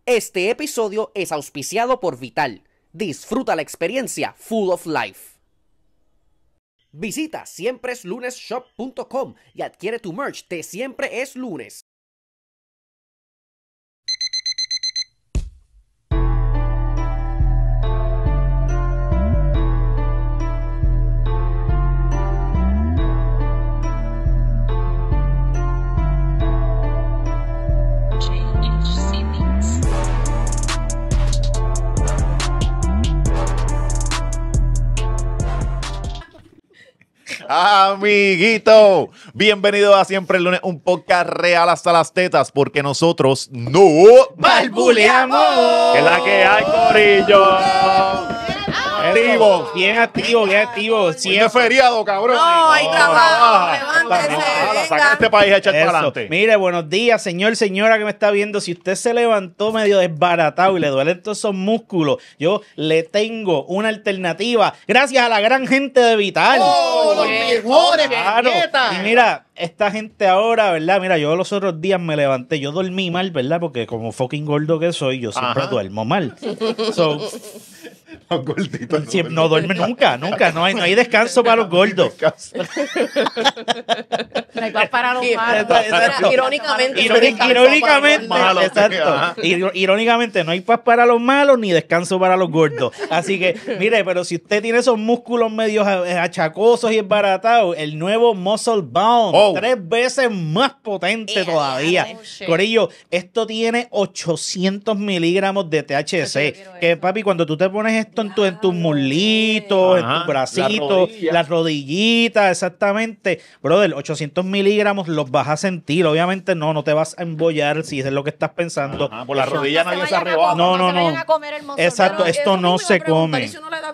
Este episodio es auspiciado por Vital. Disfruta la experiencia full of life. Visita siempreeslunesshop.com y adquiere tu merch de Siempre es Lunes. Amiguito, bienvenido a Siempre el Lunes, un podcast real hasta las tetas, porque nosotros no balbuleamos. Que es la que hay, corillo. Activo. Bien activo, bien activo. Siempre feriado, cabrón. No, hay trabajo. Levántese, Saca este país a echar para Eso. adelante. Mire, buenos días, señor, señora que me está viendo. Si usted se levantó medio desbaratado y le duelen todos esos músculos, yo le tengo una alternativa. Gracias a la gran gente de Vital. ¡Oh, los mejores, Claro. puñeta! Y mira, esta gente ahora, ¿verdad? Mira, yo los otros días me levanté, yo dormí mal, ¿verdad? Porque como fucking gordo que soy, yo siempre duermo mal. So, Los gorditos no duerme nunca, no hay descanso para los gordos. No hay paz para los malos. Exacto. Irónicamente. Irónicamente, malos. exacto. Ajá. Irónicamente, no hay paz para los malos ni descanso para los gordos. Así que, mire, pero si usted tiene esos músculos medios achacosos y esbaratados, el nuevo Muscle Bound, 3 veces más potente todavía. Corillo, esto tiene 800 miligramos de THC. Que, papi, cuando tú te pones esto en tus muslitos, en tus bracitos, las rodillitas, exactamente. Brother, 800 miligramos los vas a sentir. Obviamente no te vas a embollar si es lo que estás pensando. Por la rodilla nadie se arrebata. No. Exacto, esto no se come.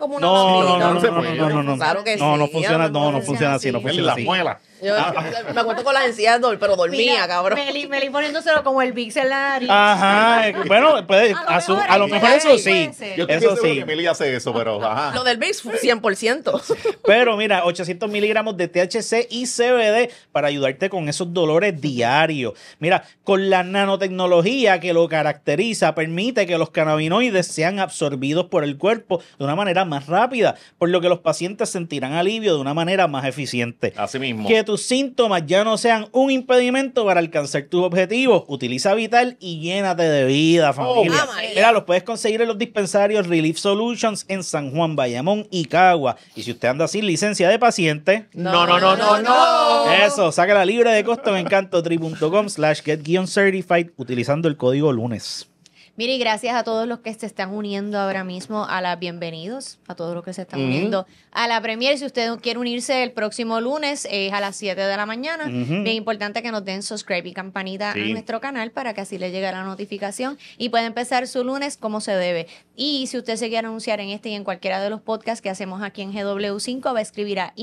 No. Claro que sí. No funciona, no funciona así, no funciona Las así. muelas. Yo me acuerdo con las encías, pero dormía, cabrón. Meli poniéndoselo como el Big en la nariz. Ajá, bueno, puede, a lo mejor eso sí. Yo estoy Eso seguro sí. que Meli hace eso, pero ajá. Lo del Bix, 100%. Pero mira, 800 miligramos de THC y CBD para ayudarte con esos dolores diarios. Mira, con la nanotecnología que lo caracteriza, permite que los cannabinoides sean absorbidos por el cuerpo de una manera más rápida, por lo que los pacientes sentirán alivio de una manera más eficiente. Así mismo. Que tus síntomas ya no sean un impedimento para alcanzar tus objetivos. Utiliza Vital y llénate de vida, familia. Mira, los puedes conseguir en los dispensarios Relief Solutions en San Juan, Bayamón y Cagua. Y si usted anda sin licencia de paciente, No. eso, sácala libre de costo en encantotri.com/get-certified utilizando el código lunes. Mire, y gracias a todos los que se están uniendo ahora mismo a las bienvenidos, a todos los que se están uniendo a la premier. Si usted quiere unirse el próximo lunes, es a las 7 de la mañana. Bien importante que nos den subscribe y campanita a nuestro canal para que así le llegue la notificación y pueda empezar su lunes como se debe. Y si usted se quiere anunciar en este y en cualquiera de los podcasts que hacemos aquí en GW5, va a escribir a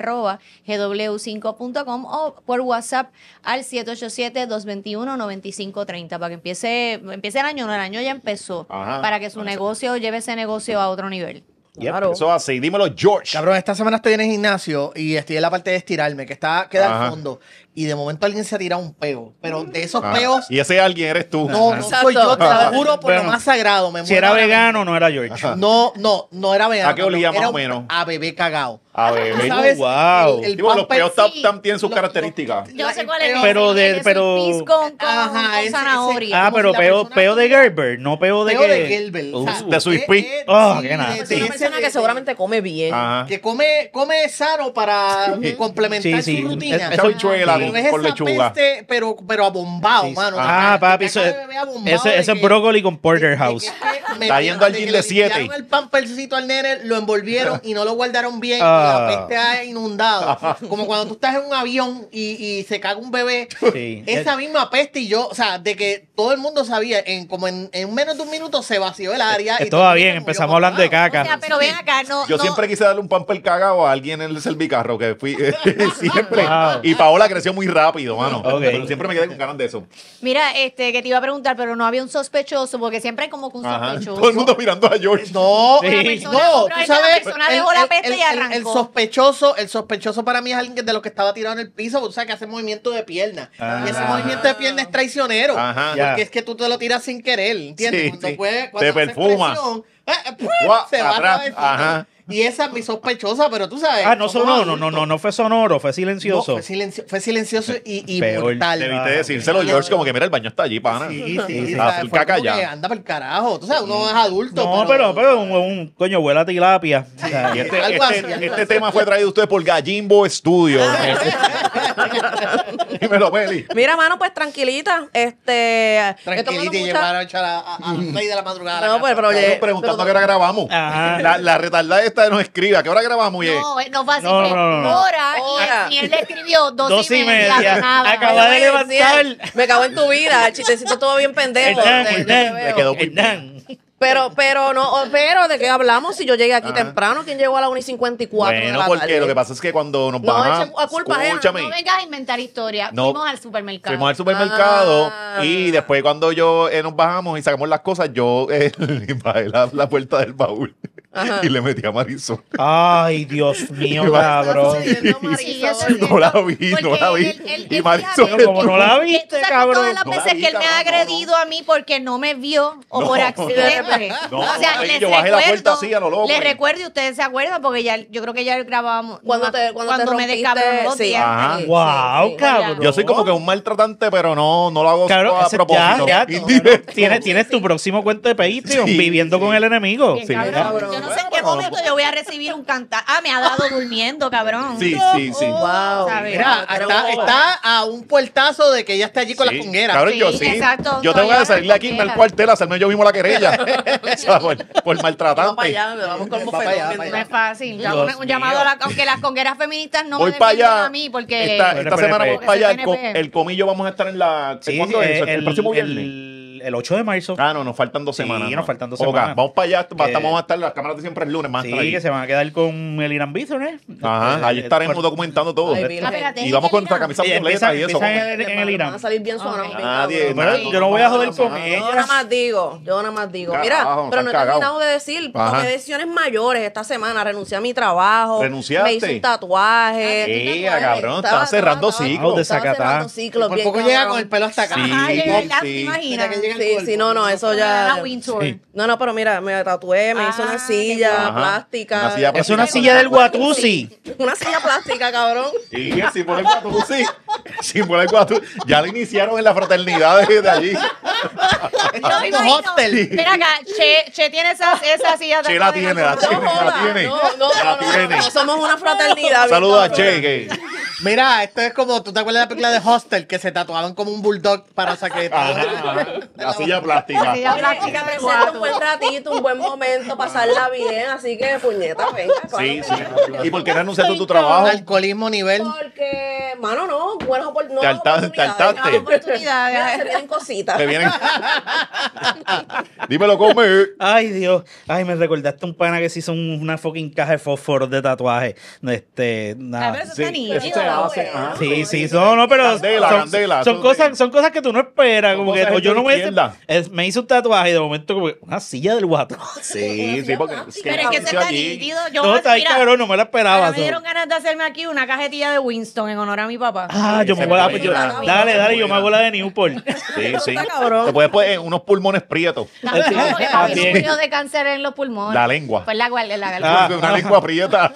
info@gw5.com o por WhatsApp al 787-221-9530 para que empiece el año. No, el año ya empezó. Ajá. Para que su negocio lleve ese negocio a otro nivel. Claro. Eso así. Dímelo, George. Cabrón, esta semana estoy en el gimnasio y estoy en la parte de estirarme, que queda al fondo. Y de momento alguien se ha tirado un peo. Pero de esos peos, Y ese alguien eres tú. no soy yo, te lo juro por Bueno, lo más sagrado. Me Si muero era ahora vegano, no era George. mismo. No era vegano. ¿A qué olía cabrón. más o Era menos? A bebé cagado. A ver, ¿Tú sabes? Wow. El digo, los Pampers, peos sí. tienen sus características. Yo sé cuál es ese, Pero el de pero- Sweet Peas con Ajá, ese- zanahoria. Ah, como pero si la peo persona de tuviera- Gerber, no peo de Peo que... de Gerber. O sea, de Sweet Pea. Oh, sí, qué nada. Es una persona que seguramente come bien. Ajá. que come sano para complementar Sí, su rutina. Esa habichuela Pero es con esa lechuga. peste, pero abombado, mano. Ah, Que papi, te eso, acaba de beber abombado eso de es que- brócoli con porterhouse. Está yendo al gym de 7. Le el pampercito al nene, lo envolvieron y no lo guardaron bien. Ah. Y la peste ha inundado. Como cuando tú estás en un avión y se caga un bebé. Sí. Esa misma peste y yo, o sea, de que todo el mundo sabía, en menos de un minuto se vació el área. y Esto todo va el bien, mundo murió empezamos hablando de congelado. caca. O sea, pero ven acá, no. Yo no- siempre quise darle un pamper cagado a alguien en el servicarro, que fui siempre. Wow. Y Paola creció pareció muy rápido, mano. Ok. Pero siempre me quedé con ganas de eso. Mira, que te iba a preguntar, pero no había un sospechoso, porque siempre hay como que un Ajá. sospechoso. Todo el mundo mirando a George. No, Una Sí. persona- no, pero tú esta sabes, persona dejó la peste y arrancó. el sospechoso para mí es alguien de los que estaba tirado en el piso, o sea, que hace movimiento de pierna. Ah. Y ese movimiento de pierna es traicionero. Ajá. Ya. Porque es que tú te lo tiras sin querer, ¿entiendes? Sí, cuando sí. cuando Te hace perfuma. presión, Guau, se va atrás. suavecito. Ajá. Y esa es mi sospechosa, pero tú sabes. Ah, no, somos sonó, adultos. no fue sonoro, fue No, silencioso. fue silencioso y Peor. mortal. Debiste decírselo, George, como que mira, el baño está allí, pana. Sí, sí, Ah, o sea, full fue caca como ya. que anda para el carajo. Tú sabes, uno es adulto. No, pero un coño, huele a tilapia. O sea, Y Algo así, algo este así. tema fue traído a ustedes por Gallimbo Studio. Dímelo, Meli. Mira, mano, pues tranquilita. Estoy tomando Tranquilita y mucha- llevar a echar a las 6 de la madrugada. a la No, casa. pues, pero Estamos preguntando a qué hora grabamos. Ajá. La retardada esta nos escribe. ¿A qué hora grabamos? Y No fue así. No, fue no, no. hora, Hora. y él le escribió 2:30. Nada. Acaba de levantar. Me cago en tu vida. El chistecito todo bien pendejo. Hernán, le quedó muy Hernán. Pero ¿de qué hablamos? Si yo llegué aquí temprano, ¿quién llegó a la 1:54 de bueno, la porque tarde? lo que pasa es que cuando nos No, bajamos, eche a culpa ajena, escúchame, No vengas a inventar historia. No. Fuimos al supermercado. fuimos al supermercado Ah. y después cuando nos bajamos y sacamos las cosas, yo bajé la puerta del baúl Ajá. y le metí a Marisol. Ay, Dios mío, ¿Qué va? cabrón. Está sucediendo, Sí, Marisol. eso sí. No la vi, Porque no la vi. él Y Marisol, fíjate, Pero como no la ¿tú viste, sabes cabrón. todas las No la veces vi, que él me ha cabrón, agredido a mí porque no me vio o por No. accidente? No, o sea, es que les yo bajé la recuerdo, puerta así a lo loco. les recuerdo y ustedes se acuerdan porque yo creo que ya grabábamos Cuando te me rompiste, descabronó los sí. dientes. Ajá. Wow, cabrón. Yo soy como que un maltratante, pero no lo hago Cabrón, a ese- propósito. ya, Indirecto. tienes tu próximo cuento de Patreon, Sí, viviendo sí. con el enemigo. Bien, Sí. cabrón. Yo no sé en qué momento yo voy a recibir un cantar. Ah, me ha dado durmiendo, cabrón. Sí, sí, sí. Wow. ¿Sabes? Mira, está a un puertazo de que ella esté allí con Sí. las congueras. Cabrón, Sí, yo sí. exacto. Yo tengo Todavía que salirle aquí no al cuartel a hacerme yo mismo la querella. O sea, por Vamos maltratante. para allá, vamos con Va para allá, bofetón. va No es fácil. Dios Un llamado mío. aunque las congueras feministas no Voy me para defienden allá. a mí porque Esta Pero, semana pero, voy para allá. PNP. El comillo vamos a estar en la. Sí, ¿Cuándo es eso? ¿El el próximo viernes? el 8 de marzo. Ah, no, nos faltan 2 Sí, semanas. nos faltan 2 Ok, semanas. vamos para allá. Que- Vamos a estar, las cámaras de siempre el lunes más. Sí, que se van a quedar con el Irán Bithorn, ¿eh? Ajá, ahí estaremos Por- documentando todo. Ay, Virgen. Ah, espérate, Y vamos con nuestra Irán. camisa Sí, violeta y eso. empiezan vamos. en el Irán. Van a salir bien sonados. Ok. bien Nadie, cabrones. Pero nadie. yo no voy a joder con Ajá. ella. Yo nada más digo. Carajo, Mira, pero no he están cagados. terminado de decir, Ajá. tomé decisiones mayores esta semana, renuncié a mi trabajo, ¿Renunciaste? me hice un tatuaje. Sí, cabrón, estaba cerrando ciclos. Desacatá. Estaba cerrando ciclos. Por bien poco llega cabrón. con el pelo hasta acá. Sí. Ay, de verdad, sí. ¿te imaginas? Mira que llega el Sí, cuerpo. sí, no, eso ya. Una Windsor. Sí. No, pero mira, me tatué, me hice Ah, una qué silla bueno. Ajá. plástica. Una silla Es una plástica. silla del Guatusi. Una silla plástica, cabrón. Sí, el símbolo del Guatusi. Símbolo del Guatusi. Ya lo iniciaron en la fraternidad de allí. Esto Yo me es un imagino- hostel. Mira acá, Che tiene esa silla Che la tiene, la No tiene, la jodas, tiene. La tiene. no, somos una fraternidad. bien Saludos a cabrón. Che. que- Mira, esto es como, ¿tú te acuerdas de la película de Hostel? Que se tatuaban como un bulldog para sacar. Ajá. La silla plástica. silla Mira, plástica de representa un cuatro. buen ratito, un buen momento, pasarla bien, así que puñeta, venga. Sí, claro. sí. ¿Y por qué renunciaste a tu trabajo? Alcoholismo nivel. Porque, mano, no, buenas Te altaste. oportunidades. Te Mira, Oportunidades. se vienen cositas. Te vienen. Dímelo, come. Ay, Dios. Ay, me recordaste un pana que se hizo una fucking caja de fósforos de tatuaje. Ah, Nada. pero eso Sí, está nítido. eso se hace. Ajá. Sí, no, pero Candela, son, candela, son eso cosas, sí. son cosas que tú no esperas. Son Como que cosas o yo no de me izquierda. me hice un tatuaje y de momento como que una silla del guato. Sí, sí, porque. Pero es que se está nítido. Yo, No, está ahí, mira, cabrón, no me lo esperaba. ahora me dieron ganas de hacerme aquí una cajetilla de Winston en honor a mi papá. Ah, yo me voy a... Dale, yo me hago la de Newport. Sí, sí. Está cabrón. Te puedes poner unos pulmones prietos. También, porque Ah, también bien. sufrió de cáncer en los pulmones. La lengua. Pues la Ah. Una lengua prieta.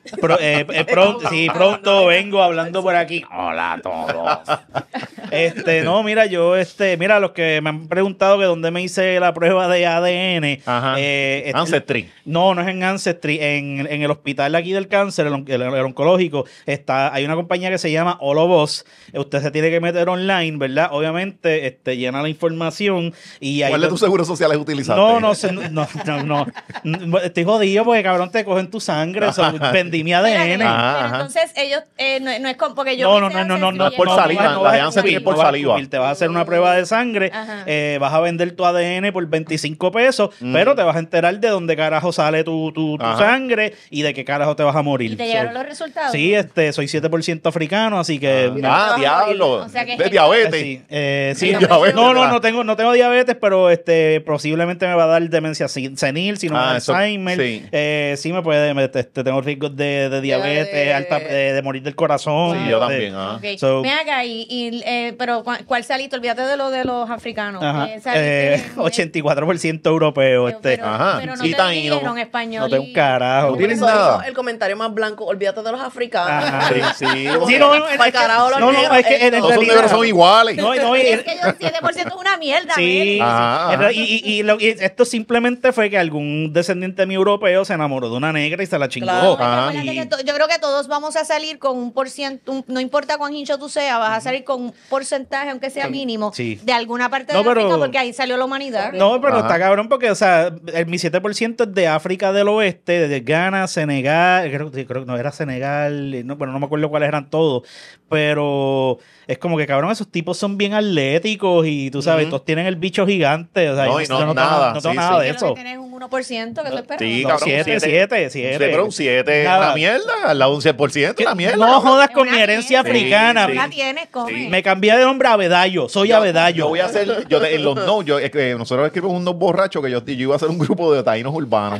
Pronto vengo hablando por aquí. Hola a todos. No, mira, mira, los que me han preguntado que dónde me hice la prueba de ADN. Ajá. Ancestry. No, no es en Ancestry. En el hospital aquí del cáncer, el oncológico, hay una compañía que se llama Olobos. Usted se tiene que meter online, ¿verdad? Obviamente, llena la información y ahí... ¿Cuál de tus seguros sociales utilizaste? No. Estoy jodido porque, cabrón, te cogen tu sangre. Vendí di mi ADN. Espérate, Ajá, pero ajá. entonces ellos, no es como, porque yo... No, es por saliva, la dejan sentir por saliva. Te vas a hacer una prueba de sangre, Ajá. vas a vender tu ADN por 25 pesos, pero te vas a enterar de dónde carajo sale tu Ajá. sangre y de qué carajo te vas a morir. ¿Y te llegaron los resultados? Sí, soy 7% africano, así que... Diablo. O sea que es de el- diabetes. Sí, Diabetes, no, ¿verdad? no tengo diabetes, pero posiblemente me va a dar demencia senil, si no Eso, Alzheimer. sí. Sí me puede, tengo riesgos de diabetes, de morir del corazón. Sí, yo también. Ah. Ok. So- Ven acá, pero ¿cuál saliste? Olvídate de lo de los africanos. Ajá. Saliste 84% europeo. Ajá. Pero no Y te taíno. dijeron español. No tengo un y- carajo. No tienes Por eso nada. hizo el comentario más blanco, olvídate de los africanos. Ajá. Sí, sí. Sí, no, Pa'l carajo los negros, es que en Todos esos realidad- negros son iguales. No, Es que yo 7% es una mierda. Sí, Mel. Ajá, sí. ajá. Y esto simplemente fue que algún descendiente mío europeo se enamoró de una negra y se la chingó. Claro. Ajá. Acuérdate que yo creo que todos vamos a salir con un porciento, no importa cuán hincho tú seas, vas a salir con un porcentaje, aunque sea mínimo, Sí. de alguna parte No, de África, pero- porque ahí salió la humanidad. No, pero Ajá. está cabrón porque, o sea, mi 7% es de África del Oeste, de Ghana, Senegal, creo que no era Senegal, no, bueno, no me acuerdo cuáles eran todos, pero es como que, cabrón, esos tipos son bien atléticos y tú sabes, todos tienen el bicho gigante, o sea, No, yo y no, tengo nada, no tengo sí, nada sí. de Que lo que eso. tienes un 1%, que tú esperas. Sí, No, cabrón, 7. Sí, pero un 7 Nada. una mierda, al lado de un 100%, una mierda. No jodas Es con una mi herencia mierda. africana. Sí, La tienes, come. Me cambié de nombre a Abedayo, soy Yo Abedayo. voy a hacer, en los no, nosotros escribimos unos borrachos que yo iba a hacer un grupo de taínos urbanos.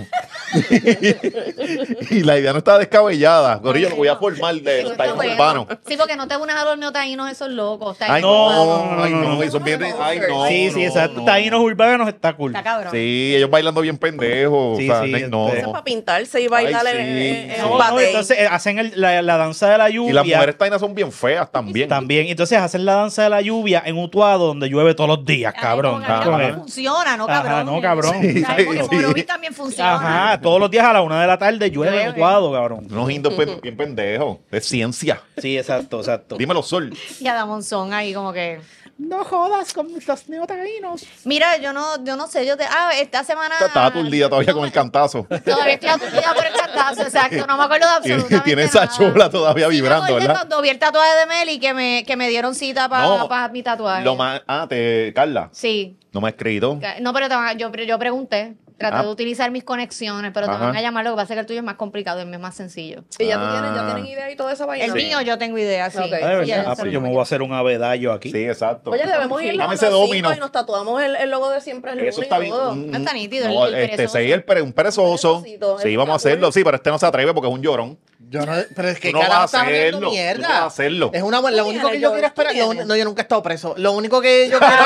Y la idea no está descabellada. Gorillo, lo voy a formar de Está taínos bueno. urbanos. Sí, porque no te unas a los neotaínos esos locos. Está Ay, No, ay, no, no, son bien. Ay, no. Sí, no, exacto. no. Taínos urbanos está cool. Está cabrón. Sí, ellos bailando bien pendejos. Sí, o sea, sí, no, este- Eso es no. para pintarse y bailar Ay, sí. en No, un no, batey. entonces hacen la danza de la lluvia. Y las mujeres taínas son bien feas también. También. Entonces hacen la danza de la lluvia en Utuado donde llueve todos los días, Ay, cabrón. como que mira Como cómo que- funciona, ¿no, Ajá, cabrón? no, cabrón. Sí, Sí, porque sí. Morovis también funciona. Ajá, todos los días a la 1 de la tarde llueve en Llueve. Utuado, cabrón. Unos indios bien pendejos. Es ciencia. Sí, exacto. Dímelo, Sol. Y a Damonzón ahí como que... No jodas con los neotaínos. Mira, yo no sé, esta semana... Estaba aturdida todavía con el cantazo. Todavía estoy aturdida por el cantazo, exacto. No me acuerdo de absolutamente Tiene esa nada. chola todavía Sí, vibrando, me acordé ¿verdad? cuando vi el tatuaje de Meli que me dieron cita No, para mi tatuaje. Carla, Sí. no me ha escrito. No, pero yo pregunté. Traté Ah. de utilizar mis conexiones, pero te Ajá. van a llamar. Lo que pasa es que el tuyo es más complicado, el mío es más sencillo. Y ya tienen idea y toda esa vaina. El mío yo tengo idea, sí. Ok. Sí, Ah, ya pues sé yo me cómo voy a hacer un abedayo aquí. Sí, exacto. Oye, debemos ir Dame ese domino. y nos tatuamos el logo de siempre es lunes Eso está y bien. todo. Está nítido, No, el perezoso. sí, un perezoso. Un perezosito, Sí, eso vamos a está hacerlo. cool. Sí, pero este no se atreve porque es un llorón. Yo no, pero es que Tú no carajo vas a estás haciendo hacerlo, mierda. tú no vas a hacerlo. Es una lo único que tienes, yo George, quiero esperar. tú tienes. No, yo nunca he estado preso. Lo único que yo quiero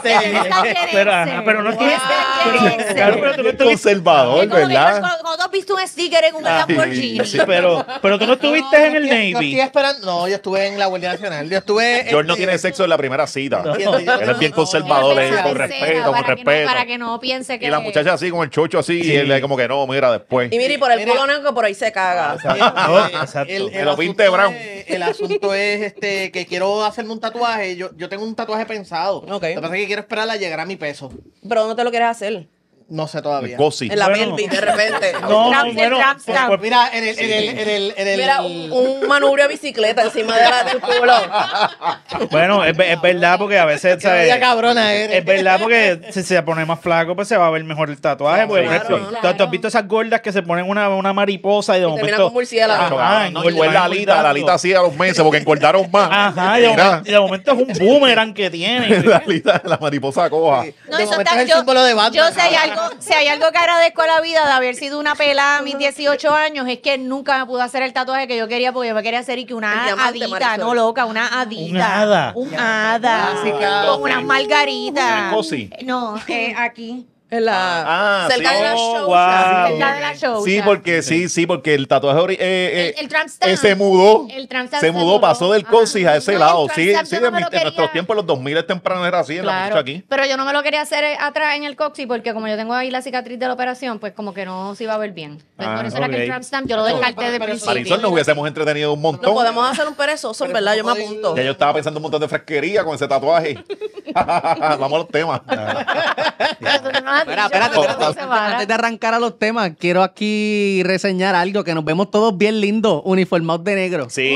Pero no tienes. Claro, pero tú no estuviste. Conservador, ¿verdad? Cuando tú has visto un sticker en un Lamborghini. Sí, pero tú no estuviste en el Yo estoy Navy. esperando. No, yo estuve en la Guardia Nacional. Yo estuve. George no tiene sexo en la primera cita. Entiendo, yo Él es bien no, conservador, no, él, no, con no, respeto, con para respeto. que no piense que... Y la muchacha así, con el chocho así, y él es como que no, mira, después. Y mire, y por el Mira. culo negro que por ahí se caga. No, exacto. Que lo pinte brown. El asunto es que quiero hacerme un tatuaje. Yo tengo un tatuaje pensado. Ok. Lo que pasa es que quiero esperar a llegar a mi peso. Pero no te lo quieres hacer. No sé todavía. Cosi. En la Bueno. Belvis, de repente. No, Tramp, bueno, tramp, pues, tramp. Mira, en el Mira, un manubrio de bicicleta encima del culo. bueno, es verdad porque a veces, Qué ¿sabes? bella cabrona eres. Es verdad porque si se pone más flaco, pues se va a ver mejor el tatuaje. Porque, por Claro, ejemplo, claro. ¿tú has visto esas gordas que se ponen una mariposa y de termina momento. con murciélago. Ajá, No, igual la alita engordando. así a los meses porque engordaron más. Ajá, y Mira, de momento es un boomerang que tiene. la alita, la mariposa coja. No, De eso momento está, es el símbolo de Batman. Yo si hay algo que agradezco a la vida de haber sido una pelada a mis 18 años, es que nunca me pude hacer el tatuaje que yo quería, porque yo me quería hacer y que El una diamante, hadita, Marisol. no loca, una hadita. Un hada. Un hada. Clásica. Con unas margaritas. Cosi. No, aquí. En la, Ah, cerca sí. de la Oh, show. wow. Cerca de la show. Sí, porque el tatuaje el tramp stamp. se mudó. El tramp stamp Se se mudó, mudó. pasó del Ajá. cosi a ese No, lado. el tramp Sí, stamp sí, yo no me lo en nuestros quería. tiempos, en los 2000 temprano era así, en la muchacha aquí. Pero yo no me lo quería hacer atrás en el coxis porque como yo tengo ahí la cicatriz de la operación, pues como que no se iba a ver bien. Pues Ah, por eso era que el ok. tramp stamp yo lo descarté de pero principio. Marisol, nos hubiésemos entretenido un No montón. podemos hacer un perezoso, en verdad, yo me apunto. Ya yo estaba pensando un montón de fresquería con ese tatuaje. Vamos a los temas. Pero tú no nos Espérate. Antes de arrancar a los temas, quiero aquí reseñar algo, que nos vemos todos bien lindos, uniformados de negro. Sí.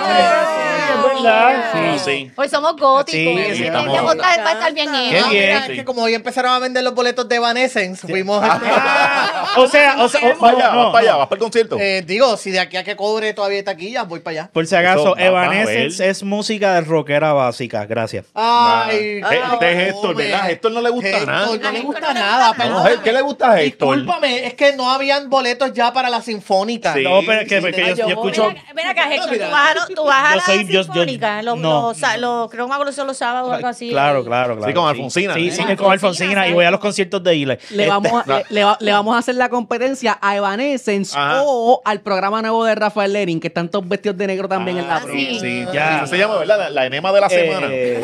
es verdad. Sí. Hoy somos góticos. Sí, estamos- Va a estar bien Qué hecho. bien. Es que como hoy empezaron a vender los boletos de Evanescence, fuimos O sea, Vas para allá, vas para allá, vas para el concierto. digo, si de aquí a que cobre todavía hay taquillas, voy para allá. Por si acaso, Eso, vamos a Evanescence ver. es música de rockera básica. Gracias. Ay, Este es Héctor, ¿verdad? A Héctor no le gusta nada. No le gusta nada, No, perdón. ¿qué le gusta a Héctor? Discúlpame, es que no habían boletos ya para la sinfónica. Sí. No, pero es que yo escucho. Ven acá, Héctor, tú vas a Yo la soy- yo- sinfónica, no. creo que son los sábados o algo así. Claro. Sí, con Alfonsina. Sí, Sí. con Alfonsina. Y voy a los conciertos de Ile. Le vamos a hacer la competencia a Evanescence Ajá. o al programa nuevo de Rafael Lerin, que están todos vestidos de negro también en la sí. promo. Sí, Ya. ya. Se llama, ¿verdad? La enema de la semana.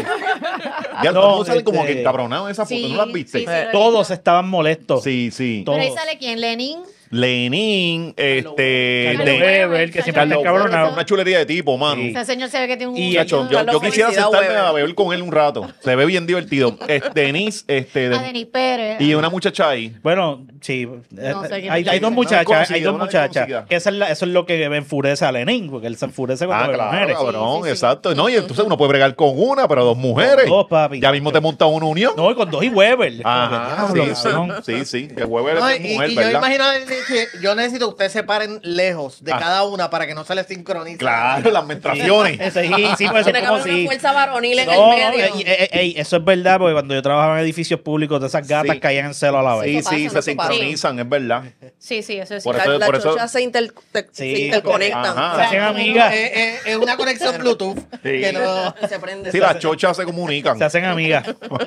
Ya no, todos salen como este- que encabronados en esa foto. Sí, ¿No las viste? sí, Todos estaban molestos. Sí, sí. Pero ahí todos. sale quién, Lenin. Lenin, Carlos de Weber, que siempre está Carlos encabronado. Weber, una chulería de tipo, mano. Sí. Ese señor se ve que tiene un... Y Muchacho, Carlos yo quisiera Felicidad sentarme Weber. a beber con él un rato. Se ve bien divertido. Denise, a Denis Pérez. y una muchacha ahí. Bueno, sí. No sé quién Hay es. dos Una muchachas. desconocida, Hay dos una muchachas. desconocida. Que eso es lo que enfurece a Lenin, porque él se enfurece cuando Ah, ve claro, mujeres. cabrón, Sí, sí. exacto. No, y entonces uno puede bregar con una, pero dos mujeres. Dos, papi. Ya mismo te monta una unión. No, y con dos y Weber. Ajá, Como que, sí, diablo, cabrón. sí. Que Weber No, es mujer, y yo ¿verdad? imagino que yo necesito que ustedes se paren lejos de Ah. cada una para que no se les sincronice. Claro, las menstruaciones. Sí, pues eso Tiene es que como haber una si... fuerza varonil en No, el medio. eso es verdad, porque cuando yo trabajaba en edificios públicos, de esas gatas Sí. caían en celo a la vez. Sí, Eso sí, pasa, se eso pasa. sincronizan, es verdad. Sí, eso es. Por eso- Las por eso- chochas se Sí. interconectan. Ajá. Se hacen amigas. Es una conexión Bluetooth. Sí. Que no... Se prende. Sí, las chochas se comunican. Se hacen amigas.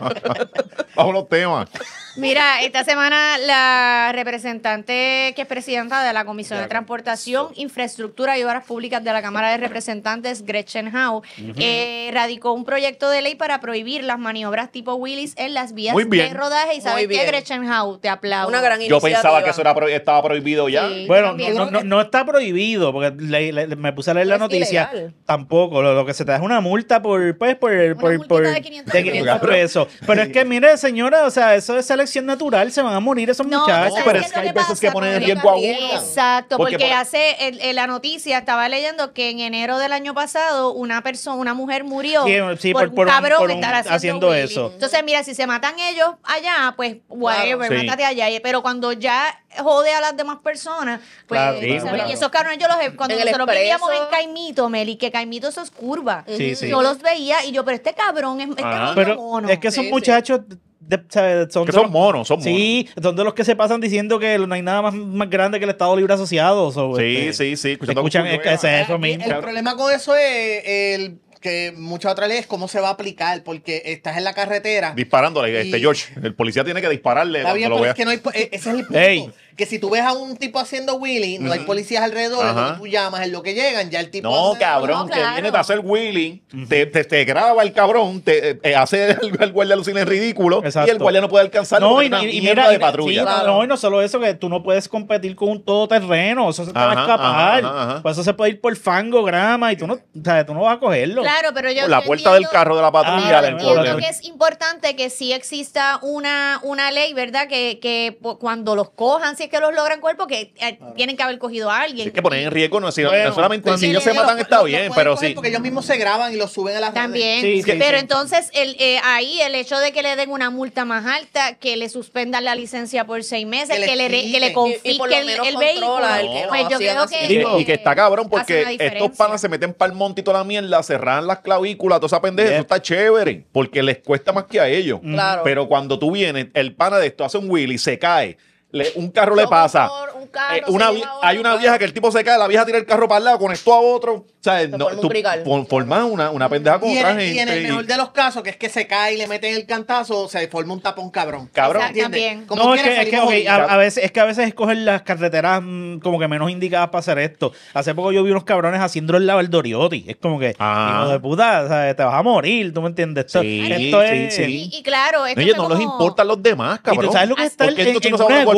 Bajo los temas. Mira, esta semana la representante que es presidenta de la Comisión de Transportación, Infraestructura y Obras Públicas de la Cámara de Representantes, Gretchen Howe, radicó un proyecto de ley para prohibir las maniobras tipo wheelies en las vías Muy bien. de rodaje. ¿Y sabes Muy qué, bien. Gretchen Howe? Te aplaudo. Una gran Yo iniciativa. pensaba que eso estaba prohibido ya. Sí. Bueno, también. no está prohibido, porque me puse a leer la No es noticia. ilegal. Tampoco. Lo que se te da es una multa por multita de 500 pesos. Pero es que, mire, señora, o sea, eso es selección natural. Se van a morir esos No, muchachos. ¿sabes pero qué es que lo hay veces pasa? que ponen en Porque- riesgo a uno. Exacto, porque, Porque por- hace la noticia, estaba leyendo que en enero del año pasado una mujer murió Sí, por por un un- cabrón por un- estar haciendo wheelie. eso. Entonces, mira, si se matan ellos allá, pues whatever, Claro, sí. mátate allá. Pero cuando ya jode a las demás personas, pues, Claro, ¿sabes? claro. Y esos cabrones cuando En el nosotros expreso. vivíamos en Caimito, Meli, que Caimito eso es curva. Sí, sí. Yo los veía y yo, pero este cabrón es Ajá. Pero mono. es que esos Sí, muchachos son Que de son los- monos, son monos. Sí, son de los que se pasan diciendo que no hay nada más grande que el Estado Libre Asociado. Sí, sí. Escuchando Escuchan, es que es eso Aquí mismo. el problema con eso es que muchas otras leyes cómo se va a aplicar, porque estás en la carretera. Disparándole, Y- George. El policía tiene que dispararle Está cuando bien, lo pero vea. es que no hay, ese es el punto. Ey. Que si tú ves a un tipo haciendo wheelie, no hay policías alrededor, Ajá. cuando tú llamas, en lo que llegan, ya el tipo... No, cabrón, No, que claro. viene de hacer wheeling, te graba el cabrón, hace el guardia lucina en ridículo Exacto. y el guardia no puede alcanzar No, porque y es una mira, mierda de patrulla. sí, no, y no solo eso, que tú no puedes competir con un todoterreno, eso se te va a Ajá, escapar. ajá. Por eso se puede ir por fango, grama, y tú no, o sea, tú no vas a cogerlo. Claro, pero yo Por la yo puerta del entiendo- carro de la patrulla. Ah, del Entiendo guardia. que es importante que sí exista una ley, ¿verdad? Que cuando los cojan, si es que los logran coger, porque tienen que haber cogido a alguien. Es que poner en riesgo no es Bueno, no solamente cuando si ellos se ellos matan está bien, pueden pero coger sí. Porque ellos mismos se graban y los suben a las redes. También, Sí, sí, pero sí. entonces ahí el hecho de que le den una multa más alta, que le suspendan la licencia por 6 meses, Que le que le quiten. confisquen Y por lo menos el vehículo, controla el que lo pues yo hacían creo así. que Y que está cabrón hace una porque estos diferencia. panas se meten para el monte y toda la mierda, cerran las clavículas, toda esa pendeja, Yeah. eso está chévere, porque les cuesta más que a ellos. Claro. Pero cuando tú vienes, el pana de esto hace un wheelie, se cae, un carro le pasa. Un carro, Hay una vieja que el tipo se cae, la vieja tira el carro para el lado, conectó a otro. O sea, no, forma un tú crical. formas una pendeja con Y otra en, y en el gente. mejor de los casos, que es que se cae y le meten el cantazo, se forma un tapón cabrón. Cabrón. Exacto. ¿Entiendes? También. Como No, es quiera, que, salimos ok, jodidos. a veces, es que a veces escogen las carreteras como que menos indicadas para hacer esto. Hace poco yo vi unos cabrones haciendo el lado del Dorioti. Es como que, Ah. hijo de puta, o sea, te vas a morir, ¿tú me entiendes? Sí, esto sí, es... sí. Y claro, esto Oye, fue no les como- importan los demás, Y tú cabrón. sabes lo que está ¿Por qué en entonces no se una van a guardar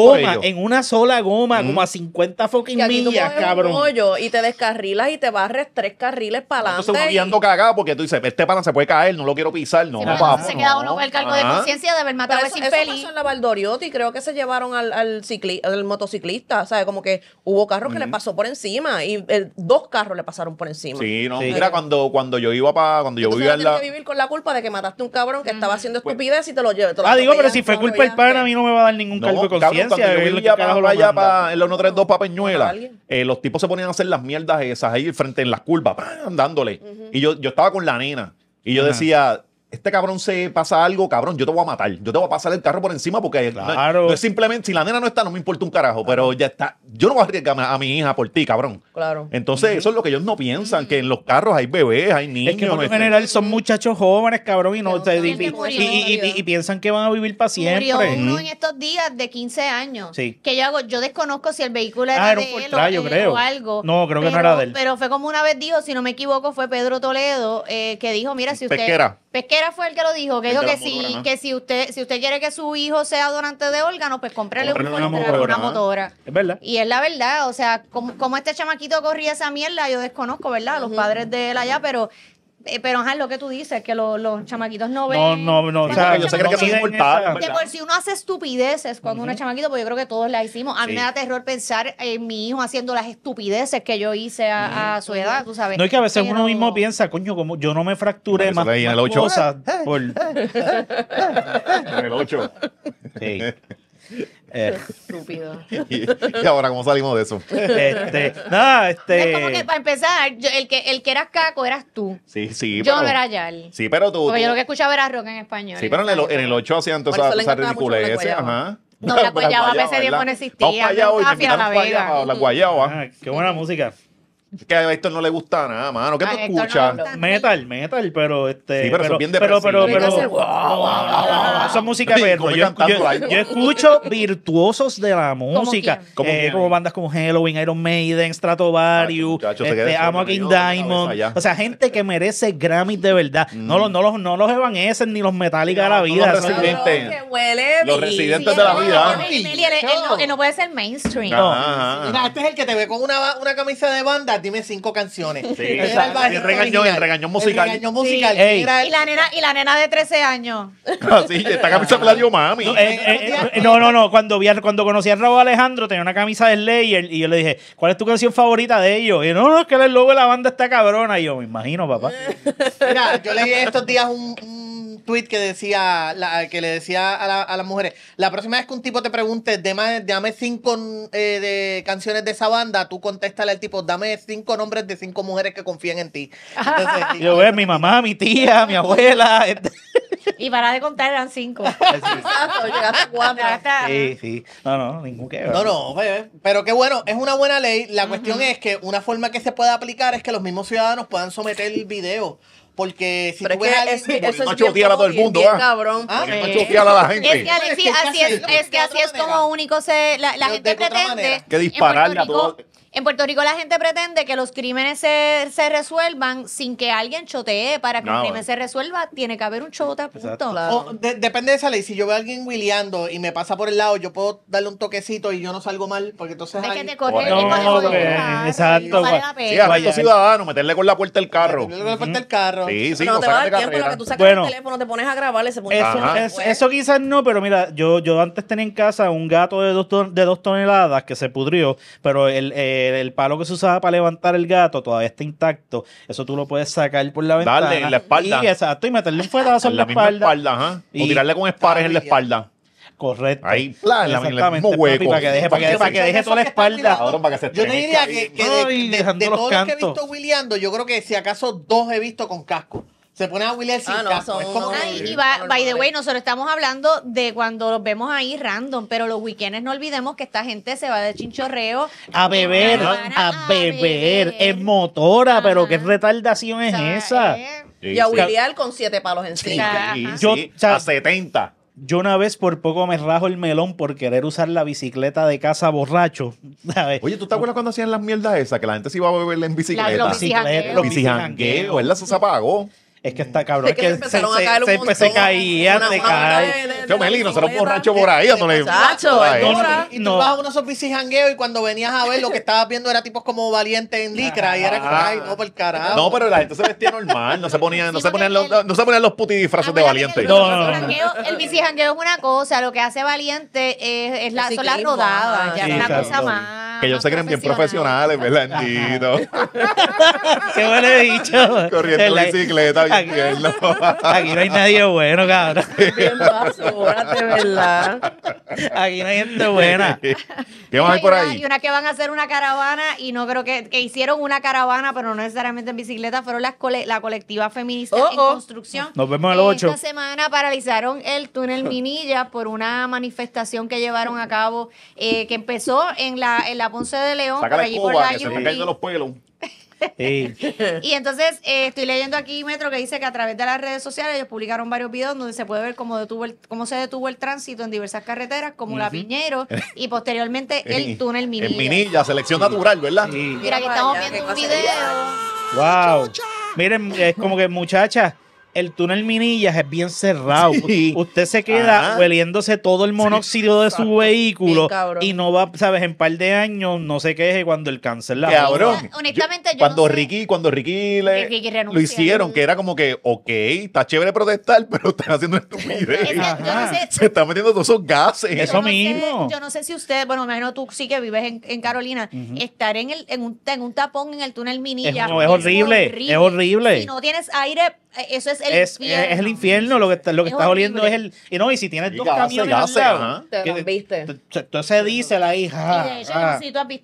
por goma, ellos. en una sola goma, como a 50 fucking Que aquí tú millas, coges un cabrón. hoyo y te descarrilas y te barres 3 carriles para Entonces uno adelante. guiando cagado porque tú dices, este pana se puede caer, no lo quiero pisar, no, Sí, pero papo, entonces se queda no. uno con el cargo de Ajá. conciencia de haber matado a Pero ese eso infeliz. pasó en la Valdoriotti, creo que se llevaron al motociclista, ¿sabes? Como que hubo carros que le pasó por encima y 2 carros le pasaron por encima. Sí, no, Sí. mira, cuando yo iba cuando yo Entonces vivía no en tienes la... que vivir con la culpa de que mataste a un cabrón que estaba haciendo estupidez y te lo llevas. Digo, pero si fue culpa del pana, a mí no me va a dar ningún cargo de cabrón, conciencia. cuando yo ¿Qué vivía carajo lo allá manda? en la 132 para ¿Matar a Peñuela, alguien? los tipos se ponían a hacer las mierdas esas ahí frente en las curvas, ¡pam! Dándole. Y yo estaba con la nena y yo Ajá. decía, este cabrón se pasa algo, cabrón, yo te voy a matar. Yo te voy a pasar el carro por encima porque Claro. no es simplemente, si la nena no está, no me importa un carajo, pero ya está. Yo no voy a arriesgar a mi hija por ti, cabrón. Claro. Entonces, eso es lo que ellos no piensan, que en los carros hay bebés, hay niños. Es que por lo este- general son muchachos jóvenes, cabrón, y, no, Que no y- saben y- qué murió. y piensan que van a vivir para siempre. Murió uno en estos días de 15 años. Sí. Que yo desconozco si el vehículo era Era de un él Fortrayo, creo. o algo. No, creo que no Pero- era de él. Pero fue como una vez dijo, si no me equivoco, fue Pedro Toledo, que dijo, mira, si usted... Pesquera. Fue el que lo dijo, que El dijo de que la motora, si, ajá. que si usted quiere que su hijo sea donante de órganos, pues cómprele Cómprele una una motora, ajá. motora. Es verdad. Y es la verdad, o sea, como este chamaquito corría esa mierda, yo desconozco, ¿verdad? Los padres de él allá, pero ajá, lo que tú dices, que los chamaquitos no ven. No, o sea, yo sé que son miden inmortales, esa- ¿verdad? De por si uno hace estupideces cuando uno es chamaquito, pues yo creo que todos las hicimos. A mí Sí. me da terror pensar en mi hijo haciendo las estupideces que yo hice a su edad, tú sabes. No, es que a veces Pero- uno mismo piensa, coño, como yo no me fracturé Eso más, de ahí en más el 8. cosas por... En el 8. Sí. Estúpido. Y ahora, ¿cómo salimos de eso? Nada, Es como que para empezar, el que eras caco eras tú. Sí, Yo pero... no era Yal. Sí, pero tú... Porque yo lo que escuchaba era rock en español. Sí, pero en el 8 hacían todas Por eso esas le encantaba mucho la ridiculeces. guayaba. Ajá. No, la guayaba a ese tiempo no existía. Vamos para allá hoy, Nunca me fui a La invitaron para allá, Vega. para la guayaba. Ah, qué buena música. Es que a Héctor no le gusta nada, mano. ¿Qué tú A Héctor no escuchas? le gusta. Metal, pero Sí, pero son bien pero, depresivos. Tiene que ser eso es música Sí, perro. como Yo, cantando ahí. yo escucho virtuosos de la música, quién? ¿Cómo quién? como bandas como Halloween, Iron Maiden, Stratovarius, Muchacho, se queda Amok sorprendido de la Diamond, cabeza ya. o sea, gente que merece Grammys de verdad. No los Evanescence ni los Metallica de la No, vida. no los Eso- residentes. Que huele Los bien. residentes de la vida. Él no puede ser mainstream. Ajá, Mira, ajá. este es el que te ve con una camisa de banda, dime 5 canciones. Sí, Era exacto. bajista El regañón original. musical. El regañón musical. Sí. Ey. Era Y la nena de 13 años. Así, esta camisa me la dio mami. No, cuando conocí a Raúl Alejandro tenía una camisa de Slayer y yo le dije, ¿cuál es tu canción favorita de ellos? Y no, es que el logo de la banda está cabrona. Y yo, me imagino, papá. Mira, yo leí estos días un tweet que decía, que le decía a las mujeres, la próxima vez que un tipo te pregunte, dame 5 de canciones de esa banda, tú contéstale al tipo, dame 5 nombres de 5 mujeres que confían en ti. Entonces, Y yo, mi mamá, mi tía, mi abuela. Y para de contar eran 5. Exacto, llegaste a 4. Sí. No, ningún que ver. no, pero qué bueno, es una buena ley. La cuestión es que una forma que se puede aplicar es que los mismos ciudadanos puedan someter el video. Porque si Pero tú es ves a que alguien... eso no es bien chotear a todo el bien, mundo, bien ¿ah? cabrón. Ah, Porque porque- no chotear a la gente. Es que, Alexis, así es como único la gente de otra pretende. manera. Que dispararle a todo. En Puerto Rico la gente pretende que los crímenes se resuelvan sin que alguien chotee. Para que No, un crimen se resuelva, tiene que haber un chota, punto. Exacto. O depende de esa ley. Si yo veo a alguien wheeleando y me pasa por el lado, yo puedo darle un toquecito y yo no salgo mal, porque entonces... Es que alguien- te corre No, el código de porque- carro, exacto, no vale pues, la Sí, pena. arresto Vaya. ciudadano, meterle con la puerta del carro. Yo le falta el carro. Sí, sí, Pero no no te va a sacan de dar tiempo, lo carrera. que tú sacas Bueno. el teléfono, te pones a grabarle, se pone Eso quizás no, pero mira, yo antes tenía en casa un gato de 2 toneladas que se pudrió, pero el palo que se usaba para levantar el gato todavía está intacto. Eso tú lo puedes sacar por la ventana. Darle en la espalda. Y, exacto, y meterle un fuetazo en la misma espalda. ajá. Y- O tirarle con espares en la espalda. Correcto. Ahí, plan, en el Exactamente, mismo hueco. papi, para que deje toda la espalda. Cabrón, para que se Yo te estrene diría ahí. que Ay, de dejando los todos los que he cantos. visto wheeleando, yo creo que si acaso 2 he visto con casco. Se ponen a wheelear sin Ah, no, casco. son Es como unos- que- Ay, y by the way, nosotros estamos hablando de cuando los vemos ahí random, pero los weekends no olvidemos que esta gente se va de chinchorreo A beber, Van a beber. Es motora, pero qué retardación es O sea, esa. Sí, Y a sí. William con 7 palos encima. Sí, Ajá. Yo, sí, o sea, a 70. Yo una vez por poco me rajo el melón por querer usar la bicicleta de casa borracho. ¿Sabes? Oye, ¿tú te acuerdas cuando hacían las mierdas esas? Que la gente se iba a beberla en bicicleta. Los bicijangueos. Los Bicijangueo, ¿verdad? Eso se apagó. Es que está cabrón. Es que empezaron a caer un montón. se caían, se caen. Yo, Meli, no se los borrachos por ahí, dándole. Chacho, Ay, dura. Y tú vas a unos bici jangueos y cuando venías a ver lo que estabas viendo era tipos como Valiente en licra y era como, ay, no, por el carajo. No, pero la gente se vestía normal, no se ponían los putifrases de Valiente. El bicijangueo es una cosa, lo que hace Valiente son las ciclismo, rodadas, ya sí, es una exacto. cosa más. Que ellos se creen bien profesionales, ¿verdad? Bendito. Qué bueno he dicho. Corriendo en bicicleta, bien tierno. Aquí no hay nadie bueno, cabrón. Bien basura, de verdad. Aquí no hay gente buena. ¿Qué más hay por ahí? Y una que van a hacer una caravana y no creo que hicieron una caravana, pero no necesariamente en bicicleta, fueron la colectiva feminista en construcción. Nos vemos el 8. Esta semana paralizaron el túnel Minilla por una manifestación que llevaron a cabo, que empezó en la Ponce de León, Saca por la allí por escoba, la que se están cayendo los pelos. Sí. Y entonces estoy leyendo aquí Metro que dice que a través de las redes sociales ellos publicaron varios videos donde se puede ver cómo se detuvo el tránsito en diversas carreteras como la Piñero y posteriormente el túnel Minilla. En Minilla, selección natural, ¿verdad? Sí. Mira, aquí estamos viendo un video. Wow. Miren, es como que, muchachas, el túnel Minillas es bien cerrado. Sí. Usted se queda Ajá. hueliéndose todo el monóxido de su vehículo Bien cabrón. y no va, sabes, en par de años no se queje cuando el cáncer la Cabrón. Honestamente, yo cuando no sé. Ricky Ricky renunció. lo hicieron, que era como que, ok, está chévere protestar, pero están haciendo estupidez. Es que yo no sé- Se están metiendo todos esos gases. Eso yo no sé- mismo. yo no sé si usted, bueno, me imagino tú sí que vives en Carolina, estar en un tapón en el túnel Minilla. Es horrible, es horrible. Si no tienes aire, eso es el Es el infierno, lo que estás horrible. oliendo es el... Y si tienes Y dos gases, camiones al gases, lado, ajá. Te lo viste. entonces diésel ahí, Y de hecho, ja. si tú has visto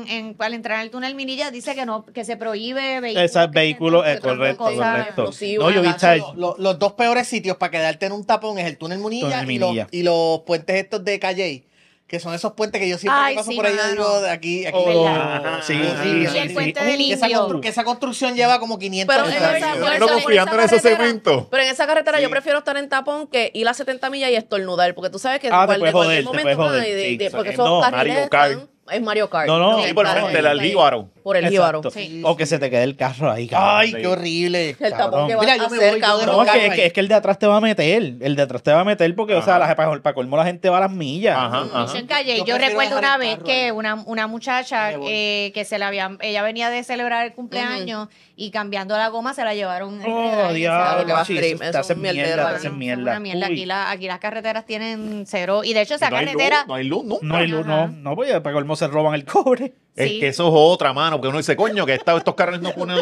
al entrar en el túnel Minilla, dice que se prohíbe vehículos. Ese vehículo es que tengan correcto, cosas correcto. explosivas. No, yo vi Los dos peores sitios para quedarte en un tapón es el túnel Munilla, Túnel y, Minilla. y los puentes estos de Calle, que son esos puentes que yo siempre Ay, que paso sí, por ahí mano. digo de aquí. Oh, ¿Verdad? sí, Horrible. sí, Y el sí, puente sí. de Que esa, Limpio. que esa construcción lleva como 500 Pero años. Pero confiando en ese cemento. Pero en esa carretera yo prefiero estar en tapón que ir a 70 millas y estornudar, porque tú sabes que Te puedes joder, te puedes joder. ay, Sí, porque sí. esos No, carriles Mario Kart. están... Es Mario Kart. No, Sí, por Claro, frente del jíbaro. por el jíbaro. Exacto. Sí. O que se te quede el carro ahí, cabrón. Ay, qué horrible. El tapón que va Mira, a yo me hacer, voy, yo cabrón. No, Carro es que el de atrás te va a meter. El de atrás te va a meter porque, o sea, para colmo la gente va a las millas. Ajá, Yo ajá. en Calle, Yo yo prefiero recuerdo dejar una el vez carro que ahí. una muchacha Me voy. que ella venía de celebrar el cumpleaños y cambiando la goma se la llevaron. Oh, enredada en diablo, esa que va a goma. sí, stream, te eso es hacen un mierda, mierdero, te hacen Fue mierda. una mierda. Uy. Aquí las carreteras tienen cero. Y de hecho, esa No hay luz, carretera. no hay luz, ¿no? No hay luz, Ajá. no, pues para colmo se roban el cobre. Es Sí. que eso es otra, mano, porque uno dice, coño, que estos carros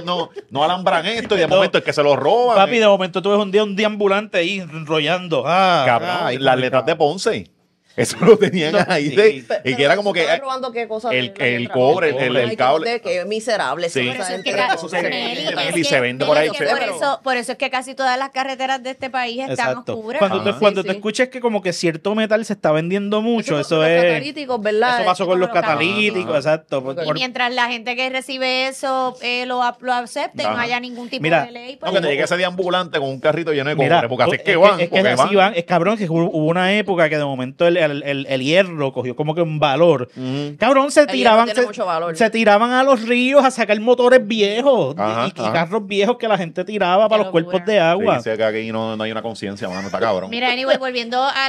no alambran esto y de momento es que se lo roban. Papi, de momento tú ves un día ambulante ahí enrollando. Cabrón, las letras de Ponce. Eso lo tenían ahí. Sí. Y que era como que ¿Están robando qué cosa? el de la letra? cobre, el Ay, cable. qué miserable. Sí. Por eso es que Pero ca- eso se Meli, vende, es Meli, que- se vende por ahí, Meli, que chévere. por eso es que casi todas las carreteras de este país están Exacto. oscuras. Cuando, Ajá. cuando Sí, te sí. escuches que como que cierto metal se está vendiendo mucho, eso Los es... catalíticos, ¿verdad? Eso pasó con los Los catalíticos, Ajá. exacto. Ok. Y mientras la gente que recibe eso lo acepte, no Ajá. haya ningún tipo Mira, de ley. No, pues, que te llegue ese día ambulante con un carrito lleno de Mira, cobre, porque así es que es van. es que porque así van. Es cabrón que hubo una época que de momento el hierro cogió como que un valor. Cabrón, hierro tiene mucho valor. se tiraban a los ríos a sacar motores viejos Ajá, y ajá. carros viejos que la gente tiraba para los locura. cuerpos de agua. Sí, que aquí no hay una conciencia, mano, está cabrón. Mira, anyway, volviendo a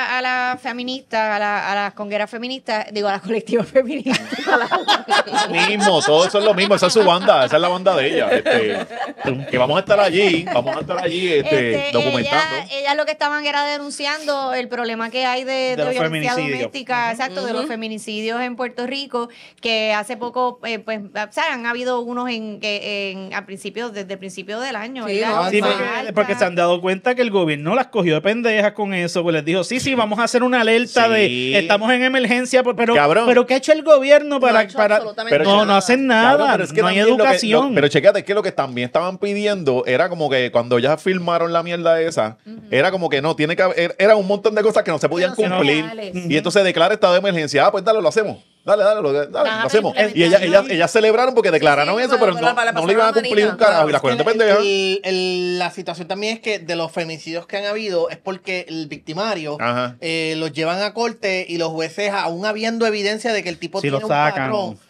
la feminista, a la conguera feminista, digo, a la colectiva feminista. Mismo, todo eso es lo mismo, esa es su banda, esa es la banda de ella. Que vamos a estar allí documentando. Ellas lo que estaban era denunciando el problema que hay de los violencia feminicidios. doméstica, exacto, de los feminicidios en Puerto Rico, que hace poco, pues, o sea, han habido unos a principios, desde el principio del año, Sí, ¿verdad? no, Sí, Más porque, alta. porque se han dado cuenta que el gobierno las cogió de pendejas con eso, pues les dijo, sí, vamos a hacer una alerta Sí. de estamos en emergencia, Cabrón. pero ¿qué ha hecho el gobierno para... No ha hecho absolutamente no nada. hacen nada, Cabrón, pero es que no hay también educación. pero chequéate, es que lo que también estaban pidiendo era como que cuando ya filmaron la mierda esa, era como que no, tiene que haber, era un montón de cosas que no se podían no son cumplir. legales. Y entonces declara estado de emergencia. Ah, pues dale, lo hacemos. Dale, lo hacemos. Y ellas celebraron porque declararon Sí, eso, pero para le no le iban a pasaron cumplir la un carajo. Y las cogieron de pendejas. La situación también es que de los feminicidios que han habido es porque el victimario Ajá. los llevan a corte y los jueces, aún habiendo evidencia de que el tipo Sí, tiene lo un sacan. patrón,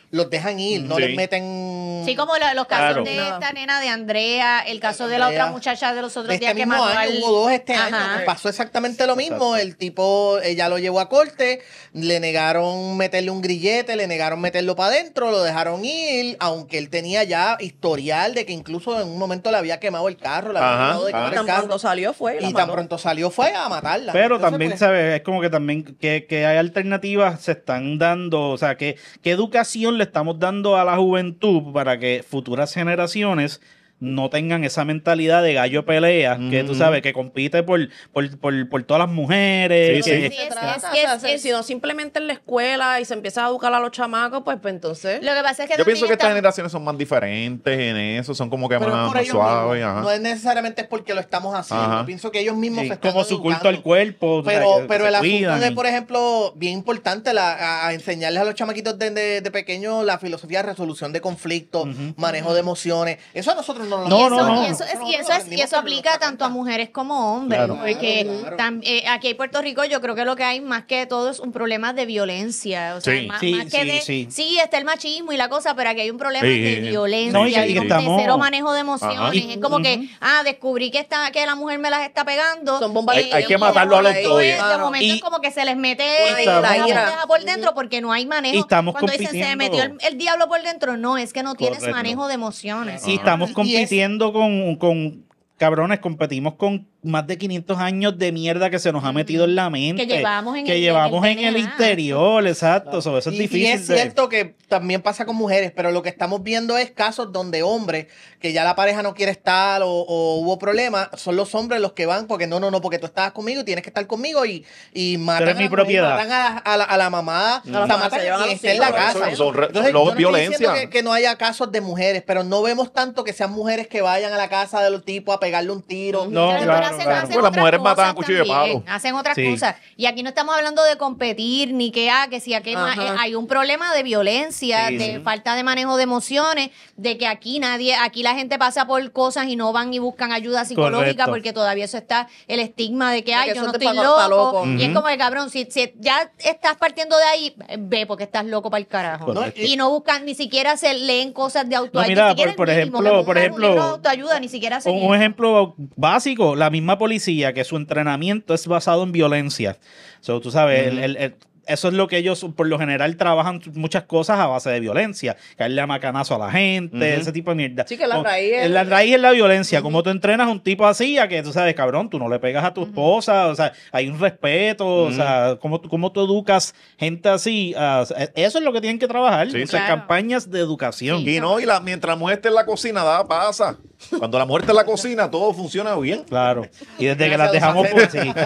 los dejan ir, no Sí. les meten... Sí, como los casos Claro. de esta nena de Andrea, el caso de la Andrea. otra muchacha de los otros De días este que mismo mató año, al... hubo dos este Ajá. año. Pasó exactamente lo mismo. El tipo, ella lo llevó a corte, le negaron meterle un grillete, le negaron meterlo para adentro, lo dejaron ir, aunque él tenía ya historial de que incluso en un momento le había quemado el carro, le había Ajá, tratado de ajá. quemar Tan el carro. pronto salió fue. Y tan pronto salió fue a matarla. Pero Entonces, también, pues, ¿sabes? Es como que también que hay alternativas, se están dando, o sea, ¿qué educación le estamos dando a la juventud para que futuras generaciones no tengan esa mentalidad de gallo pelea, que tú sabes, que compite por todas las mujeres? Sí, que- sí. Sí, es- Trata, es- o sea, es- si no simplemente en la escuela y se empieza a educar a los chamacos, pues entonces... Lo que pasa es que Yo pienso que también estas estamos- generaciones son más diferentes en eso, son como que pero es más, por más ellos suaves. mismos. Ajá. No es necesariamente porque lo estamos haciendo. Ajá. Pienso que ellos mismos Sí, se están como su culto educando. al cuerpo, o sea, que Pero se el asunto cuidan de, y- por ejemplo, bien importante, a enseñarles a los chamaquitos de pequeños la filosofía de resolución de conflictos, manejo de emociones. Eso a nosotros no nos No, y eso, no, no. y eso, es- y eso, es- y eso aplica tanto a mujeres como hombres, Claro. porque Claro. aquí en Puerto Rico yo creo que lo que hay más que todo es un problema de violencia, o sea, Sí. más, Sí, más que sí, de, sí. sí, está el machismo y la cosa, pero aquí hay un problema Sí, de sí. violencia, No, y que de estamos- cero manejo de emociones, Ajá. es como que, descubrí que la mujer me las está pegando, Son bombas Hay que y de matarlo a los momento dos. es- de momento Y- es como que se les mete Estamos- la ira. pendeja por dentro porque no hay manejo. Y estamos Cuando dicen se compitiendo. metió el diablo por dentro, no, es que no tienes Correcto. manejo de emociones. Y estamos Y es- compitiendo con cabrones, competimos con más de 500 años de mierda que se nos ha metido en la mente. Que llevamos en que el- llevamos en el en el DNA. interior, exacto. Eso es Y difícil. es cierto que también pasa con mujeres, pero lo que estamos viendo es casos donde hombres, que ya la pareja no quiere estar o hubo problemas, son los hombres los que van porque no, porque tú estabas conmigo y tienes que estar conmigo y matan, Pero es a mi la mujer, propiedad. matan a la mamá, la o sea, mamá, matan se llevan a a los quien esté en la hijos, casa. eso son Entonces, luego yo no estoy violencia. diciendo que no haya casos de mujeres, pero no vemos tanto que sean mujeres que vayan a la casa de los tipos a pegarle un tiro. No, Pero claro, hacen- claro. hacen Pues las otras mujeres matan a cosas cuchillo de también, palo. hacen otras Sí. cosas. Y aquí no estamos hablando de competir, ni que si aquí Ajá. hay un problema de violencia, Sí, de sí. falta de manejo de emociones, de que aquí la gente pasa por cosas y no van y buscan ayuda psicológica Correcto. porque todavía eso está el estigma de que, De que yo eso no te estoy pa' loco. loco. Y es como el cabrón, si ya estás partiendo de ahí, ve porque estás loco para el carajo. Correcto. Y no buscan, ni siquiera se leen cosas de autoayuda. No, mira, ni siquiera por el mínimo, ejemplo- que por pongan un ejemplo, libro de autoayuda, ni siquiera se Un leen. ejemplo básico, la misma policía, que su entrenamiento es basado en violencia. So, tú sabes, eso es lo que ellos por lo general trabajan muchas cosas a base de violencia. Caerle a macanazo a la gente, ese tipo de mierda. Sí, que la raíz es- La raíz es la violencia. Como tú entrenas a un tipo así, a que tú sabes, cabrón, tú no le pegas a tu esposa, o sea, hay un respeto, o sea, cómo tú educas gente así. Eso es lo que tienen que trabajar. Sí, o sea, claro. campañas de educación. Sí. Y no, mientras la mujer esté en la cocina, nada pasa. Cuando la mujer está en la cocina, todo funciona bien. Claro. Y desde que Gracias, las dejamos don por sí.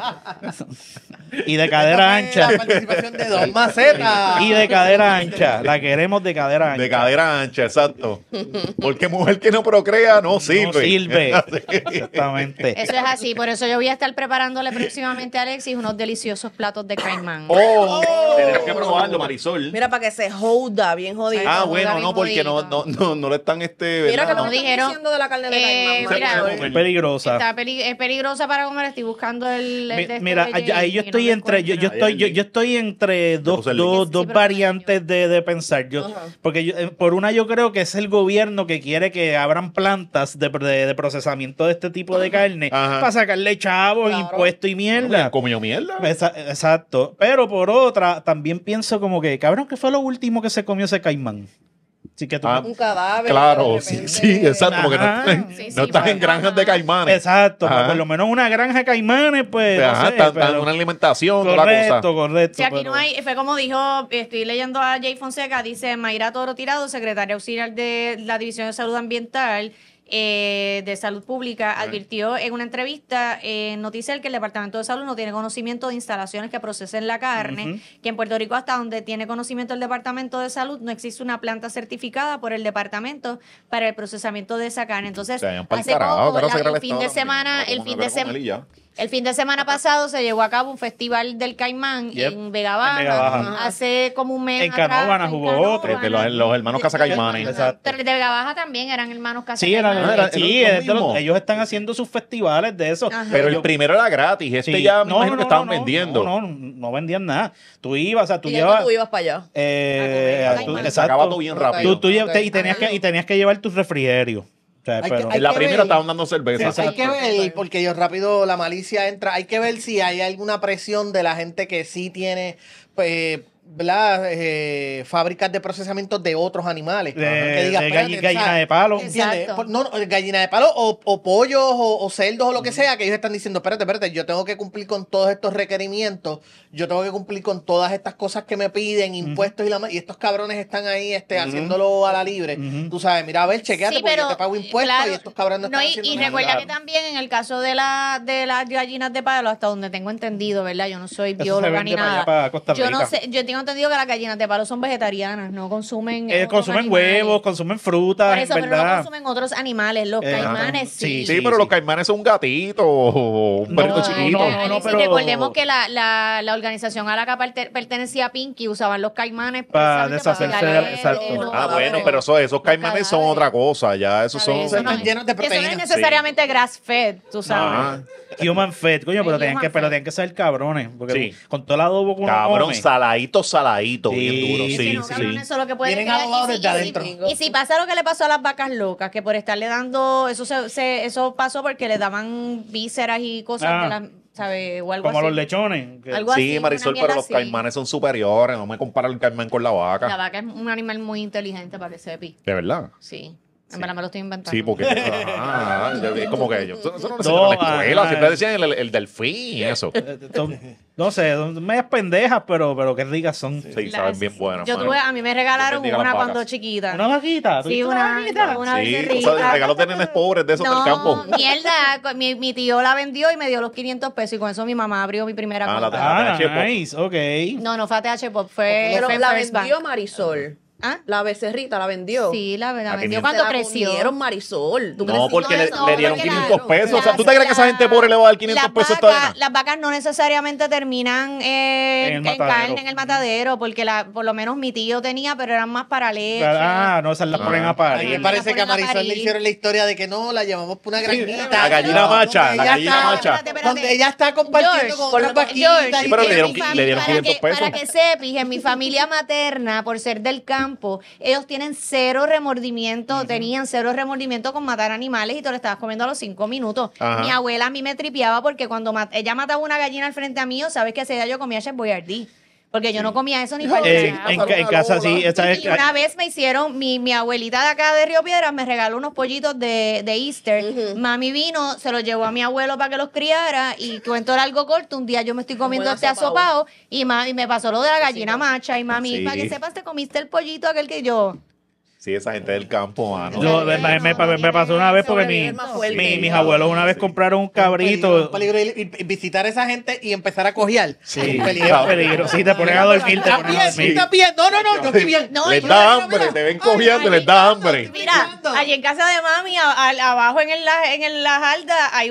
Y de cadera Esta fue ancha. La participación de Don Maceta. Y de cadera ancha. La queremos de cadera ancha. De cadera ancha, exacto. Porque mujer que no procrea no sirve. No sirve. Exactamente. Eso es así, por eso yo voy a estar preparándole próximamente a Alexis unos deliciosos platos de caimán. Oh, tenemos que probarlo, Marisol. Mira, para que se joda, bien jodido. Ah, Joda bueno, bien no, porque jodidito. no le están Mira ¿verdad? que no Como me dijeron, diciendo de la carne de caimán. mira, Marisol. Es peligrosa. Es peligrosa para comer, estoy buscando el de este Mira, de ahí Jay yo y estoy no lo entre, yo encuentro. estoy entre dos puse el link. Sí, pero variantes de pensar. Ajá. Porque por una yo creo que es el gobierno que quiere que abran plantas de procesamiento de este tipo de carne Ajá. para sacarle chavos, Claro. impuestos y mierda. Comió mierda. Exacto. Pero por otra, también pienso como que, cabrón, ¿qué fue lo último que se comió ese caimán? Así que tú... Ah, Un cadáver. Claro, de sí, repente. sí, exacto, porque no Ajá. están, Sí, sí, no están pues, en granjas de ajá. caimanes. Exacto, Ajá. pues por lo menos una granja de caimanes, pues. no Ajá, sé, están pero- en una alimentación, toda la Correcto, cosa. correcto. Si aquí pero- no hay, fue como dijo, estoy leyendo a Jay Fonseca, dice Mayra Toro Tirado, secretaria auxiliar de la División de Salud Ambiental de Salud Pública, advirtió en una entrevista en Noticel que el Departamento de Salud no tiene conocimiento de instalaciones que procesen la carne, que en Puerto Rico, hasta donde tiene conocimiento el Departamento de Salud, no existe una planta certificada por el departamento para el procesamiento de esa carne. Entonces, Se vayan pa'l hace carajo, poco, carajo, se crea el el fin Estado de también. semana, No, el como fin una de vez con semana... él y ya. El fin de semana pasado se llevó a cabo un festival del caimán Yep, en Vega Baja. en Vega Baja. Hace como un mes En atrás. Canóvana jugó otro. De los hermanos Cazacaimanes. Exacto. Pero el de Vega Baja también eran hermanos Sí, Cazacaimanes. sí, lo es de los- mismo. ellos están haciendo sus festivales de eso. Ajá. Pero el Yo- primero era gratis, este sí, ya me imagino que estaban no, vendiendo. No, no vendían nada. Tú ibas, o sea, tú ¿Y ya llevabas... tú ibas para allá? exacto. Sacaba todo bien rápido. Y tenías que llevar tus refrigerios. O sea, Hay que- pero... hay En la que primera ver. estaban dando cerveza. Hay que ver, porque yo rápido la malicia entra, hay que ver si hay alguna presión de la gente que sí tiene, pues, ¿verdad? Fábricas de procesamiento de otros animales. Que diga, espérate, gallina ¿sabes? de palo. ¿Entiendes? Exacto. No, gallina de palo o pollos o cerdos o lo que sea, que ellos están diciendo, espérate, yo tengo que cumplir con todos estos requerimientos, yo tengo que cumplir con todas estas cosas que me piden, impuestos y estos cabrones están ahí haciéndolo a la libre. Tú sabes, mira, a ver, chequeate Sí, porque pero, yo te pago impuestos claro, y estos cabrones no no, están y haciendo nada. recuerda Claro. que también en el caso de las gallinas de palo, hasta donde tengo entendido, ¿verdad? Yo no soy Eso se bióloga vende ni para allá, nada. para Costa Yo no Rica. sé, yo tengo entendido que las gallinas de palo son vegetarianas, no consumen otros Consumen animales. huevos, consumen frutas, Por eso, pero no ¿verdad? consumen otros animales. Los caimanes sí. Sí, pero los caimanes son un gatito o un perrito No, chiquito. no, pero- Recordemos que la organización a la que pertenecía Pinky usaban los caimanes Para precisamente deshacerse para de- pegarle exacto. los- Ah, bueno, pero esos caimanes son cadáveres. otra cosa. Ya, esos son. ¿Sabes? Eso no Están llenos de Eso no es proteínas. necesariamente grass fed, tú sabes. Ajá. Human fed, coño, pero Ay, tenían human pero fed. tenían que ser cabrones. Porque Sí. con todo el adobo que uno Cabrón, come. saladito, Sí, bien duro. sí, Sí, no, sí. cabrón, eso es lo que puede Vienen crear. adobados Y si- desde y si- adentro. Y si pasa lo que le pasó a las vacas locas, que por estarle dando, eso pasó porque le daban vísceras y cosas Ah. de las, ¿sabes? O algo Como así. los lechones. que- Algo así, Sí, una Marisol, mierda pero los así. caimanes son superiores. No me comparo el caimán con la La vaca. vaca es un animal muy inteligente para que sepi. De verdad. Sí. En verdad me lo estoy inventando. Sí, porque es como que ellos. Eso no lo No, enseñan en la escuela. ajá. Siempre decían el delfín y eso. No sé, son medias pendejas, pero qué ricas son. Sí, saben bien buenas. Yo mano. tuve, a mí me regalaron Dios bendiga una las cuando vacas. chiquita. ¿Una vaquita? ¿Tú Sí, hiciste una vaquita? una Sí, becerrita. o sea, regalos de nenes pobres de esos del campo. Mierda, mi tío la vendió y me dio los 500 pesos y con eso mi mamá abrió mi primera Ah, la cuenta. Ah, TH Pop. nice, ok. No, fue ATH Pop, fue, Pero fue en la First vendió Bank. Marisol. ¿Ah? La becerrita la vendió. Sí, la A vendió 500. cuando Se la creció. comieron, Marisol. ¿Tú crees No, que porque le no, dieron porque 500 pesos. O sea, ¿tú te las- crees que esa gente pobre le va a dar 500 las pesos a esta vacas- nena? Las vacas no necesariamente terminan En el en matadero. carne en el matadero, porque por lo menos mi tío tenía, pero eran más para leche. Ah, no, esas las ponen a A mí parir. me parece que a ponen a Marisol le parir. hicieron la historia de que no, la llevamos por una granjita. la gallina macha, Donde la ella gallina está- macha. Espérate. Donde ella está compartiendo con otras vaquitas. Sí, pero en le dieron mi le dieron para 500 pesos. Para que sepas, en mi familia materna, por ser del campo, ellos tienen cero remordimiento, tenían cero remordimiento con matar animales y te lo estabas comiendo a los 5 minutos. Ajá. Mi abuela a mí me tripeaba porque cuando ella mataba una gallina al frente a mí, ¿sabes qué? Ese día yo comía Chef Boyardee. Porque yo no comía eso ni para En casa sí, esta es y una vez me hicieron, mi abuelita de acá de Río Piedras me regaló unos pollitos de Easter. Mami vino, se los llevó a mi abuelo para que los criara y cuento largo corto, un día yo me estoy comiendo buen este asopao. asopao y mami me pasó lo de la gallina macha y mami, Sí. para que sepas, te comiste el pollito aquel que yo. Sí, esa gente del campo, mano. Me pasó una vez porque Sobrevive más fuerte. mis abuelos una vez compraron un cabrito. Un peligro y visitar a esa gente y empezar a cojear. Sí, Es un es peligro. Sí, te ponen a dormir, te ¿Estás ponen a bien? dormir. ¿Estás bien? No, yo estoy bien. No, Les y- da mira, hambre, mira. te ven cogiendo, les da hambre. Mira, allí en casa de mami, abajo en la jarda, hay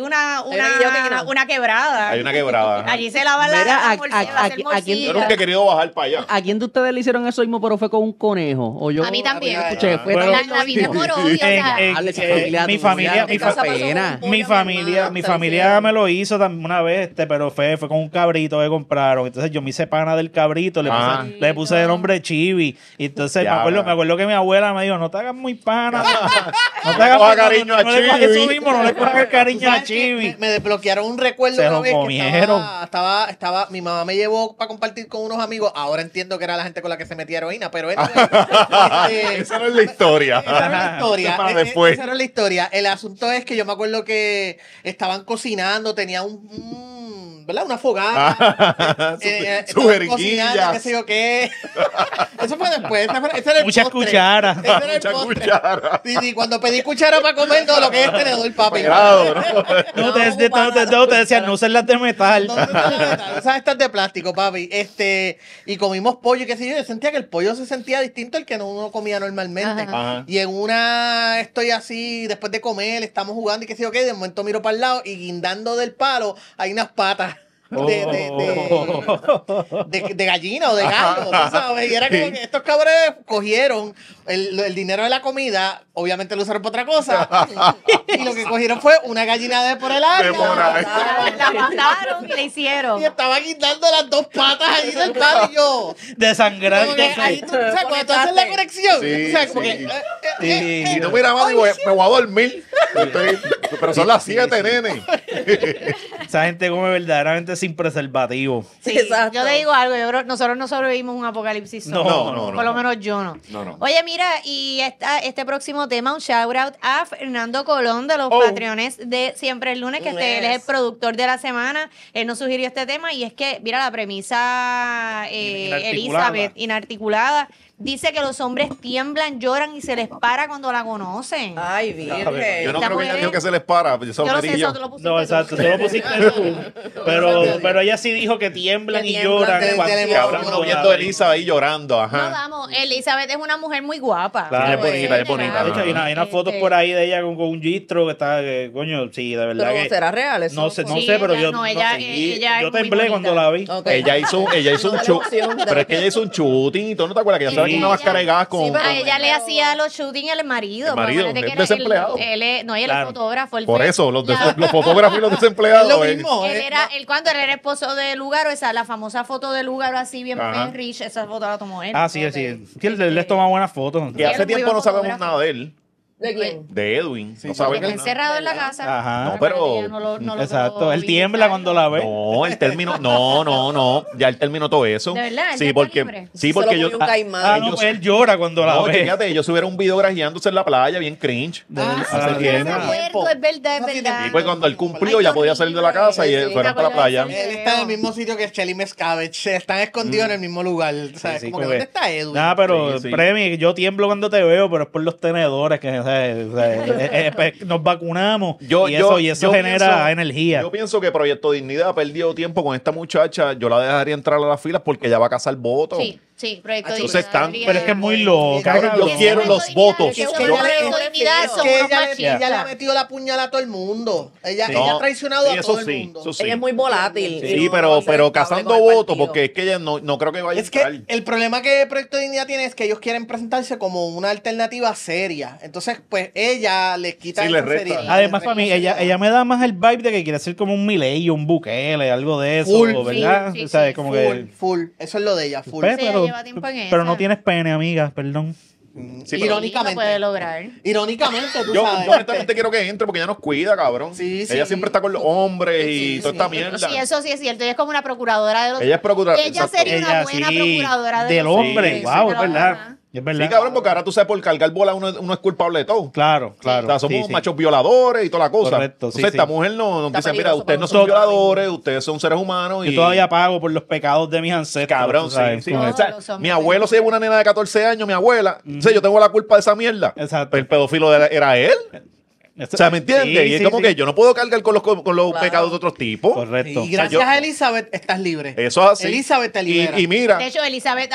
una quebrada. Hay una quebrada. ajá. Allí se lavan la Mira, morcilla. Yo nunca he querido bajar para allá. ¿A quién de ustedes le hicieron eso mismo, pero fue con un conejo? O yo, A mí también. escuché, fue Bueno, tan- La vida es por odio, o sea, Dale, esa familia mi tuya, familia, qué mi fa- pena. mi familia me lo hizo también una vez, pero fue con un cabrito que compraron. Entonces yo me hice pana del cabrito, Ah. le puse de nombre Chibi. Y entonces Ya, me acuerdo que mi abuela me dijo, no te hagas muy pana. No te coja cariño a no le cojas Chibi. eso mismo, no le cojas cariño a ¿Sabes qué? Chibi. Me desbloquearon un recuerdo Se una lo vez que comieron. mi mamá me llevó para compartir con unos amigos. Ahora entiendo que era la gente con la que se metía heroína, pero Esa no es la historia. esa era la historia. Para después. Esa era la historia. El asunto es que yo me acuerdo que estaban cocinando, tenía ¿verdad? Una fogata. Su estaban jerguilla. cocinando, qué sé yo qué. Eso fue después. Ese era el Muchas postre. cucharas. Ese era el Mucha postre. cuchara. Sí, cuando pedí cuchara para comer, no, lo que es tenedor, papi. Grado, ¿no? No, te decían, no usen las de metal. O sea, estas de plástico, papi. Y comimos pollo y qué sé yo. Yo sentía que el pollo se sentía distinto al que uno comía normalmente. Ajá. Y en una estoy así, después de comer, estamos jugando y qué sé yo qué. De momento miro para el lado y guindando del palo hay unas patas. de gallina o de gallo, ¿tú sabes? Y era como que estos cabrones cogieron el dinero de la comida, obviamente lo usaron para otra cosa, y lo que cogieron fue una gallina de por el área. La mataron y la hicieron. Y estaba quitando las dos patas ahí del palo y yo. Desangrante. Como que ahí tú, o sea, cuando tú haces la conexión, Sí, o sea, como sí. que. Y tú mirabas, digo, me voy a dormir. Pero son las 7, nene. Esa gente come verdaderamente sin preservativo. Sí, Exacto. yo te digo algo, yo creo nosotros no sobrevivimos un apocalipsis No, solo. no, no. Por lo menos yo no. No. Oye, mira, y este próximo tema, un shout out a Fernando Colón de los Oh. Patreones de Siempre el Lunes, que él es el Yes. productor de la semana. Él nos sugirió este tema y es que, mira, la premisa Inarticulada. Elizabeth, inarticulada, dice que los hombres tiemblan, lloran y se les para cuando la conocen. Ay, Yo virgen. no creo que ella mujer- dijo que se les para. Yo yo no sé, yo. eso tú lo pusiste No, tú. exacto, tú lo pusiste tú. Pero ella sí dijo que tiemblan Que y tiemblan lloran. de- cuando- de la Cabrón, emoción. no viendo a Elisa ahí llorando, No, ajá. vamos, Elizabeth es una mujer muy guapa. Claro. Es bonita, es bonita. De hecho, hay unas fotos por ahí de ella con un gistro que está, coño, sí, de verdad Pero que... ¿será real eso? No sé, no Sí, sé, pero ella- yo... no, ella- sé. ella es yo muy temblé bonita. cuando la vi. Ok. Ella hizo un shoot, pero es que ella hizo un shooting y tú no te acuerdas que ella estaba con una máscara de gas con... Sí, pero A ella le hacía los shootings al marido. El marido, porque acuérdate que es era desempleado. no, ella Claro. es el fotógrafo. Por eso, los la- fotógrafos y los Es desempleados. lo mismo. cuando él era esposo de Lugaro, la famosa foto de Lugaro así bien, Ajá. bien rich, esa foto la tomó él. Ah, sí, sí. Sí, él les toma buenas fotos. Que hace Él es muy tiempo no buen sabemos fotógrafo. nada de él, ¿De quién? de Edwin. No Porque sabemos está nada. encerrado en la casa. Ajá. No, pero- ella no lo Exacto, logró él tiembla cuando la ve. No, él terminó, no, ya él terminó todo eso. ¿De verdad? ¿Él ya Sí, está porque, libre? sí, Se porque lo yo, comió un caimán. Ah, no, pues él llora cuando la no, ve. fíjate, ellos subieron un video grajeándose en la playa, bien cringe. Ah, Sí, bien. me acuerdo, es verdad, es verdad. Y pues cuando él cumplió ya podía salir de la casa y Sí, fueron para la playa. Él está en el mismo sitio que Shelly Mescavage. Están escondidos en el mismo lugar. O sea, Sí, como que porque- ¿dónde está Edwin? Nada, pero Sí, sí. Premi, yo tiemblo cuando te veo, pero es por los tenedores que nos vacunamos y eso genera pienso- energía. Yo pienso que Proyecto Dignidad ha perdido tiempo con esta muchacha. Yo la dejaría entrar a las filas porque ella va a cazar votos. Sí, proyecto Entonces Dignidad están- debería- Pero es que es muy loca. Cabrón, yo cabrón. quiero los votos. Que Es son que Yo- ella le- proyecto Dignidad, es son que unos ella le machistas. ha metido la puñal a todo el mundo. Ella No, ha traicionado sí, a eso todo sí, el mundo. eso sí. Ella es muy volátil. Sí, y no pero va a ser estable cazando con el votos, partido. porque es que ella no creo que vaya a Es que entrar. el problema que Proyecto Dignidad tiene es que ellos quieren presentarse como una alternativa seria. Entonces, pues ella les quita Sí, esa le resta. seriedad. Además, para mí, ella me da más el vibe de que quiere ser como un Milei, un Bukele, algo de eso, Full. ¿verdad? Sí, sí, O sea, sí. como Full, que... full. Eso es lo de ella, full. Pues, Sí, ella lleva tiempo en pero esa. no tienes pene, amiga, perdón. Sí, pero- Irónicamente. Lo puede lograr. Irónicamente, tú Yo sabes. honestamente quiero que entre porque ella nos cuida, cabrón. Sí, sí. Ella siempre está con los hombres y Sí, toda sí. esta mierda. Sí, eso sí es cierto. Ella es como una procuradora de los... Ella es procuradora. Ella exacto. sería una Ella buena sí, procuradora de del los hombre, hombres. wow, es Pero, verdad. ajá. Es verdad. Sí, cabrón, porque ahora tú sabes, por cargar bola uno es culpable de todo. Claro, claro. O sea, somos sí, sí. machos violadores y toda la cosa. Correcto, sí, Entonces, esta sí. mujer nos Está dice, mira, peligroso ustedes no para son nosotros violadores, ustedes son seres humanos. Yo Y todavía pago por los pecados de mis ancestros. cabrón, tú sí, sabes, sí. como- O sea, Todos los mi hombres abuelo se llevó una nena de 14 años, mi abuela. O sea, yo tengo la culpa de esa mierda. Exacto. Pero el pedófilo era él. O sea, ¿me entiendes? Sí, y es sí, como sí. que yo no puedo cargar con los Claro. pecados de otros tipos. Correcto. Y gracias a Elizabeth estás libre. Eso es así. Elizabeth te libera. Y mira, De hecho, Elizabeth,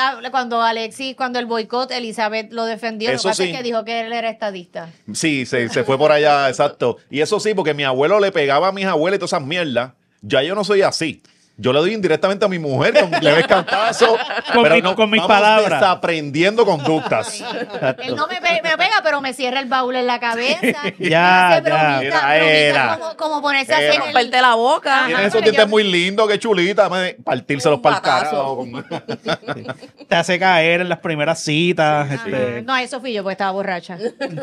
cuando el boicot, Elizabeth lo defendió. Lo que Eso pasa sí. es que dijo que él era estadista. sí, se fue por allá, exacto. Y eso sí, porque mi abuelo le pegaba a mis abuelas y todas esas mierdas. Ya yo no soy así. Yo le doy indirectamente a mi mujer con leves cantazos. Con mis vamos palabras. desaprendiendo conductas. Él no me pega, pero me cierra el baúl en la cabeza. Ya, Hace ya. bromitas Era. como ponerse a hacer Era. el... Romperte la boca. Tiene Ajá, esos pero dientes yo- muy lindos, qué chulita. Partírselos Un para el batazo. carajo. Te hace caer en las primeras citas. Ajá. No, eso fui yo, porque estaba borracha.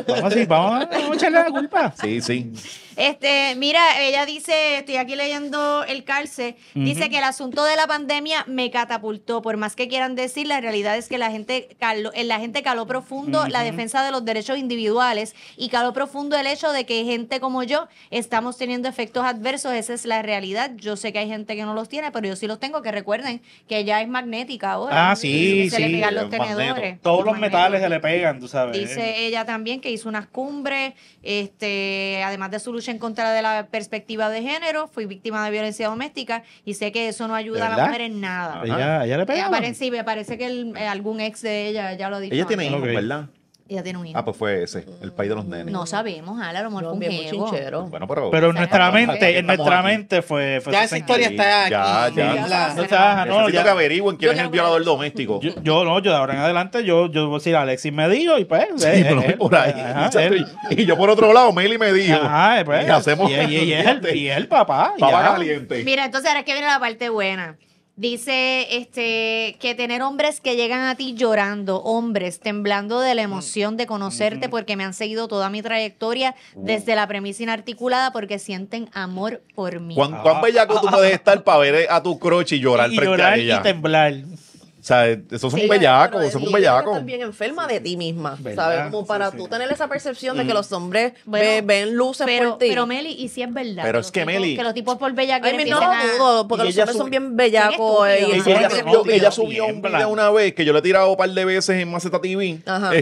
Vamos a echarle la culpa. Sí, sí. Mira, ella dice, estoy aquí leyendo el calce, dice que el asunto de la pandemia me catapultó. Por más que quieran decir, la realidad es que la gente caló profundo la defensa de los derechos individuales y caló profundo el hecho de que gente como yo estamos teniendo efectos adversos. Esa es la realidad. Yo sé que hay gente que no los tiene, pero yo sí los tengo. Que recuerden que ella es magnética ahora. Ah, sí, Se le sí, pegan los el magneto. tenedores. Todos los Magneto. metales se le pegan, tú sabes. Dice ella también que hizo unas cumbres, además de su lucha en contra de la perspectiva de género, fui víctima de violencia doméstica y sé que eso no ayuda a la ¿Verdad? mujer en nada. Ella le pega. Sí, me parece que algún ex de ella ya lo ha dicho. Ella tiene antes. hijos, Ok. ¿verdad? Ella tiene un hijo. Ah, pues fue ese, el país de los nenes. No sabemos, Ale, a lo mejor No, fue un bien jevo. chinchero. Bueno, Pero en nuestra mente, Estamos aquí. fue Ya esa historia está aquí. Ya. La- No está, no, Necesito ya. que averigüen quién es el violador doméstico. Yo de ahora en adelante, yo voy a decir, Alexis me dijo y pues. Sí, me lo vi por ahí. Ajá, él. Y yo por otro lado, Meli me dijo. Ajá, pues. Y hacemos y es el papá. papa ya. caliente. Mira, entonces ahora es que viene la parte buena. Dice que tener hombres que llegan a ti llorando, hombres temblando de la emoción de conocerte porque me han seguido toda mi trayectoria desde la premisa inarticulada porque sienten amor por mí. ¿Cuán bellaco tú puedes estar para ver a tu croche y llorar Y frente llorar a y ella? temblar. O sea, eso es un Sí, bellaco, pero eso es un tienes que bellaco. estar bien enferma de ti misma, ¿Verdad? ¿sabes? Como para tú tener esa percepción de que los hombres Bueno, ven luces pero, por ti. pero Meli, y si es verdad. Pero que es que, los tipos- Meli- Que los tipos por bella Ay, no lo dudo, porque y los ella hombres son sube- bien bellacos. Bien y estúpidos. Ella bien subió, estúpidos. ella subió un Tiembla. video una vez que yo le he tirado un par de veces en Maceta TV, Ajá.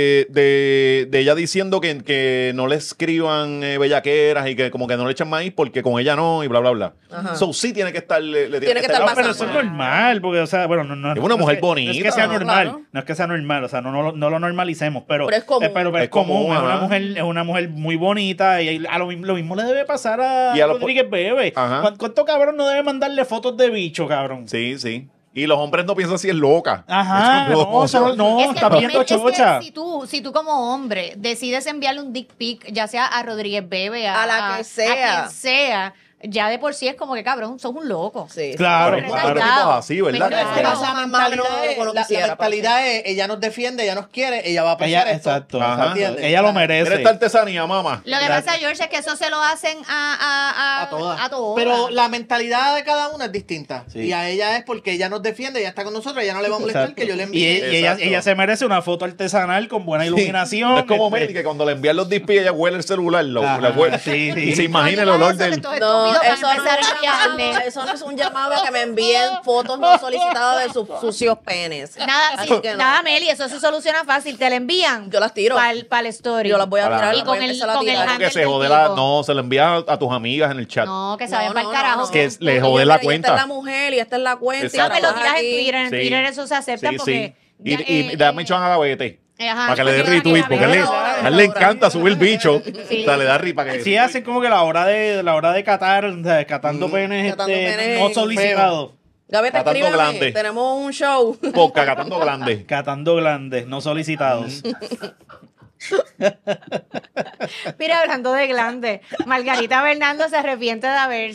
de ella diciendo que no le escriban bellaqueras y que como que no le echan maíz porque con ella no y bla, bla, bla. Ajá. So sí tiene que estar, le Tiene que estar No, pasando. pero eso es normal, porque, o sea, bueno, no Es una mujer No es bonita. que sea No, normal, claro. no es que sea normal, o sea, no lo normalicemos, pero Pero es común. pero Es es común, común, ajá. es una mujer muy bonita y a lo mismo le debe pasar a Y a los- Rodríguez Bebe. Ajá. ¿Cuánto cabrón no debe mandarle fotos de bicho, cabrón? Sí, sí. Y los hombres no piensan si es loca. Ajá, no, Es que está el viendo primer- es que chocha. si tú como hombre decides enviarle un dick pic, ya sea a Rodríguez Bebe, A la que sea. a quien sea, ya de por sí es como que cabrón, sos un loco. Sí. Claro, Pero claro. tipos así, ¿verdad? Pero Pero No, esa más o mentalidad menos es, como lo la quisiera, mentalidad es, ella nos defiende, ella nos quiere, ella va a Ella, apreciar esto. exacto, Ajá. ¿entiendes? Ella lo merece. Mira esta artesanía, mamá. Lo que pasa, George, es que eso se lo hacen A todas. a todas. Pero la mentalidad de cada una es distinta. Sí. Y a ella es porque ella nos defiende, ella está con nosotros, ella no le va a molestar Exacto. que yo le Y, envíe. y ella, Exacto. ella se merece una foto artesanal con buena iluminación. Es como este, Meli, que cuando le envían los dispi ella huele el celular, Ajá, le huele. sí, sí. Y se imagina el No, olor eso que del... estos No, estúpidos van a eso no, empezar a enviarle. eso no es un llamado a que me envíen fotos no solicitadas de sus sucios penes. Nada, Así sí, que no. nada, Meli, eso se soluciona fácil. Te la envían. Yo las tiro. Para el story. Yo las voy a Para- tirar, Y las con voy a el- empezar a con el tirar. handle Que se del jode tipo. no, se lo envía a tus amigas en el chat. No, que se No, vayan para el no, carajo. no, Es que no. le Y jode yo, la mira, y cuenta. esta es la mujer y esta es la cuenta. Exacto. No, que lo trabaja tiras en aquí. Twitter. En Sí. Twitter eso se acepta Sí, porque... sí. ya, Y dame echón a Gavete. ajá, Para que le dé porque retweet, la porque vida a él le encanta subir bicho. Sí. O sea, le da ri para que... Sí, hacen como que la hora de catar, o sea, catando penes, Catando penes no solicitados. Gaveta, Catando escríbeme. glande. Tenemos un show. Poca, catando grande. Catando glandes, no solicitados. Mira, hablando de glande, Margarita Bernardo se arrepiente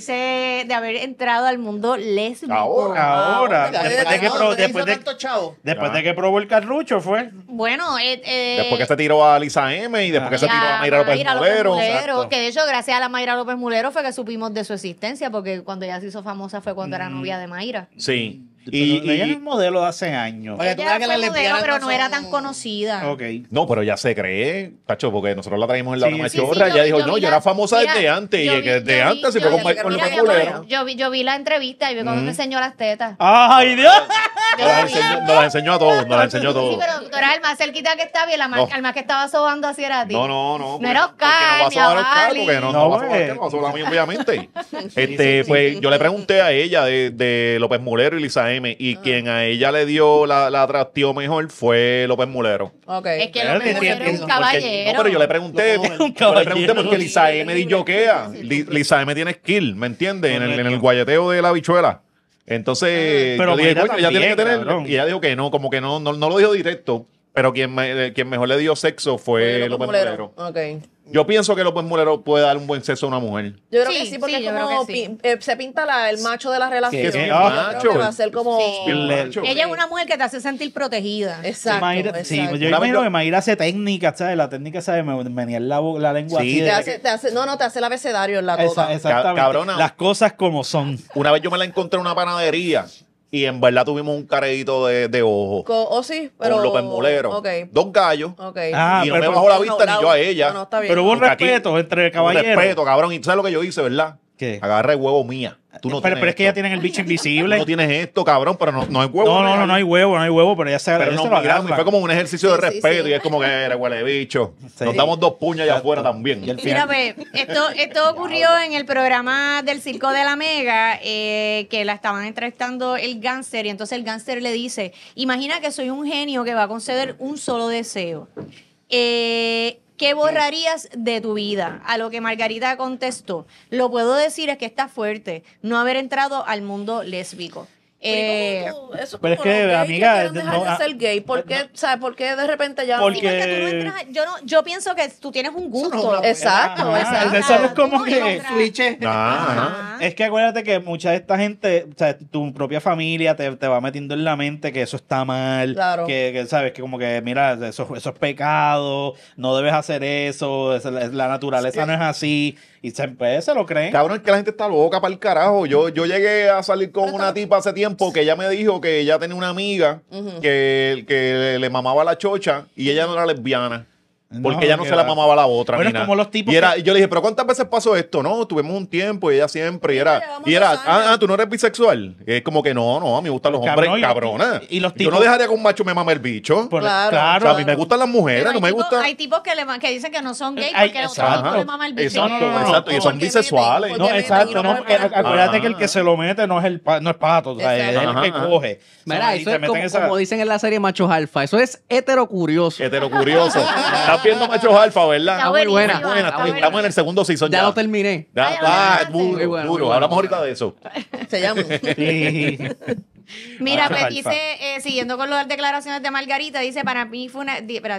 de haber entrado al mundo lésbico. Ahora, Ya, después de que no, probó- no te hizo después de- tanto chavo. después Ajá. de que probó el carrucho fue. Bueno, Después que se tiró a Lisa M y después que se y tiró a Mayra López Mulero. Exacto. que de hecho gracias a la Mayra López Mulero fue que supimos de su existencia, porque cuando ella se hizo famosa fue cuando era novia de Mayra. Sí. Pero ella no es Y, modelo de hace años. Oye, tú Ella veas que fue las modelo, lesbianas pero no no era son- tan conocida. Ok. no, pero ya se cree, Tacho, porque nosotros la traímos en la Sí, broma sí, chorra. sí, Ella dijo, yo no, vi yo la- era famosa mira, desde antes. yo Y vi- que desde yo vi- antes se yo fue con vi- Mike mira, López mira, Mulero. Yo vi la entrevista y vi cuando me enseñó las tetas. ¡Ay, Dios! Nos las enseñó a todos, nos las enseñó a Sí, todos. pero tú eras el más cerquita que estaba y No. el más que estaba sobando así era a ti. No. No era Oscar, Porque no va a sobar ni a Oscar, Bali. porque no No, va a sobar pues. Oscar, no va a sobar a mí, obviamente. Pues yo le pregunté a ella de López Mulero y Lisa M. Y quien a ella le dio la atractivo mejor fue López Mulero. Ok. Es que Pero López que Mulero tiene- era un porque- caballero. No, pero yo le pregunté, Un yo le pregunté caballero. porque Lisa M disjoquea. Lisa M tiene skill, ¿me entiendes? En el guayeteo de la bichuela. Entonces, Pero yo dije, Mayra coño, ella tiene que también, tener. cabrón. Y ella dijo que no, como que no lo dijo directo. Pero quien mejor le dio sexo fue López Mulero. Ok. Yo pienso que López Mulero puede dar un buen sexo a una mujer. Yo creo Sí, que sí, porque sí, es yo como creo que sí. se pinta el macho de la relación. Que es un Yo macho. creo que va a ser como... Sí. Macho. Ella es una mujer que te hace sentir protegida. Exacto, Mayra- exacto. sí, pues yo Una vez imagino yo- que Mayra hace técnica, ¿sabes? La técnica, ¿sabes? Venía la lengua Sí, así. te hace, no, te hace el abecedario en la tota. Exactamente. Cabrona. Las cosas como son. Una vez yo me la encontré en una panadería y en verdad tuvimos un careíto de ojo Sí, pero... con López Mulero. Ok, 2 gallos. ok. Ah, y no pero- me bajó la vista ni yo a ella. No, está bien. Pero hubo un Porque aquí- respeto entre Un caballeros. respeto, cabrón. Y tú sabes lo que yo hice, ¿verdad? ¿Qué? Agarra el huevo mía. Tú no pero tienes es que esto. ya tienen el bicho Tú invisible. no tienes esto, cabrón, pero no es huevo. No hay huevo, pero ya se Pero ella no, se lo mira, agarra. fue como un ejercicio de Sí, sí, respeto sí. y es como que eres huele bicho. Sí. Nos damos 2 puñas allá afuera también. Y al Mira, final- pues, esto ocurrió en el programa del Circo de la Mega, que la estaban entrevistando el gánster, y entonces el gánster le dice, imagina que soy un genio que va a conceder un solo deseo. ¿qué borrarías de tu vida? A lo que Margarita contestó, lo puedo decir es que está fuerte, no haber entrado al mundo lésbico. Eso es pero es como que, los gays amiga, quieren dejar de no, ser gay. ¿Por qué, ¿sabes? ¿Por qué de repente ya Porque- Sí, porque tú no entras, yo pienso que tú tienes un gusto. Exacto, Ajá, exacto. eso no es como Tú que- entras- Switch. Ajá. Es que acuérdate que mucha de esta gente, o sea, tu propia familia te va metiendo en la mente que eso está mal, Claro. que sabes, que como que, mira, eso es pecado, no debes hacer eso, la naturaleza no es así, y se lo creen. Cabrón, es que la gente está loca para el carajo. Yo llegué a salir con una tipa hace tiempo que ella me dijo que ella tenía una amiga que le mamaba la chocha y ella no era lesbiana. Porque No, ella no que se la va. mamaba a la otra. Bueno, ni es nada. como los tipos y que- yo le dije, ¿pero cuántas veces pasó esto? No, tuvimos un tiempo y ella siempre. Y era, llevamos y era 2 años. ¿tú no eres bisexual? Es como que no, a mí me gustan los Pues, hombres cabrón, cabronas. y los Yo tipos- no dejaría que un macho me mame el bicho. Claro. O sea, a mí me gustan las mujeres, Pero no me tipos- gusta. Hay tipos que dicen que no son gays Hay- porque el otro exacto. tipo le mama el bicho. Exacto, No, no, no, exacto. Y son ¿por qué bisexuales. meten? No, Porque exacto, meten y no, no porque meten. acuérdate Ajá. que el que se lo mete no es pato, o sea, es el Exacto. que Ajá. coge. Mira, Y eso te es meten como dicen en la serie Machos Alfa. Eso es heterocurioso. Heterocurioso. Estás viendo machos alfa, ¿verdad? Está muy buena. buenísima, Buena, está estamos en el segundo season Ya lo terminé. Ya, Ay, duro, muy bueno, duro. muy bueno. Hablamos ahorita de eso. Se llama. Sí. Mira, Alfa. pues dice, siguiendo con las declaraciones de Margarita, dice, para mí fue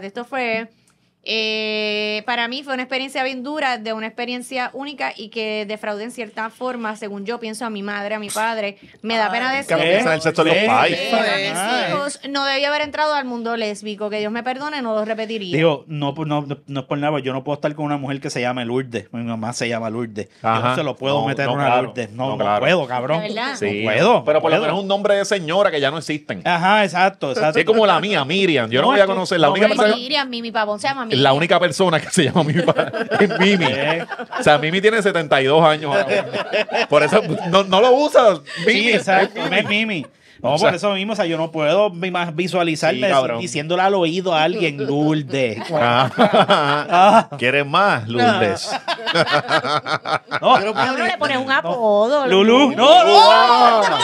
para mí fue una experiencia bien dura, de una experiencia única y que defraudé en cierta forma, según yo pienso a mi madre, a mi padre. Me da pena Que decir no piensan en el sexo de los pais. a mis hijos no debía haber entrado al mundo lésbico. Que Dios me perdone, no lo repetiría. Digo, no es por nada, yo no puedo estar con una mujer que se llame Lourdes. Mi mamá se llama Lourdes. Yo Ajá. no se lo puedo No, meter no, a una claro. Lourdes. No, No, claro. puedo, cabrón. ¿De verdad? Sí. No puedo. Pero por lo puedo. menos un nombre de señora que ya no existen. Ajá, exacto. Sí, es como la mía, Miriam. Yo no No, voy a es que- conocer. La no, única no, persona. Miriam, Mimi Pavón se llama Miriam. La única persona que se llama Mimi es Mimi. O sea, Mimi tiene 72 años ahora mismo. Por eso no lo usas. Mimi, Sí, exacto. es Es Mimi. No, O sea- por eso mismo, o sea, yo no puedo más visualizarme Sí, cabrón. diciéndole al oído a alguien Lourdes. Ah. ¿Quieres más, Lourdes? No, A uno le pones un apodo. Lulú. No, no.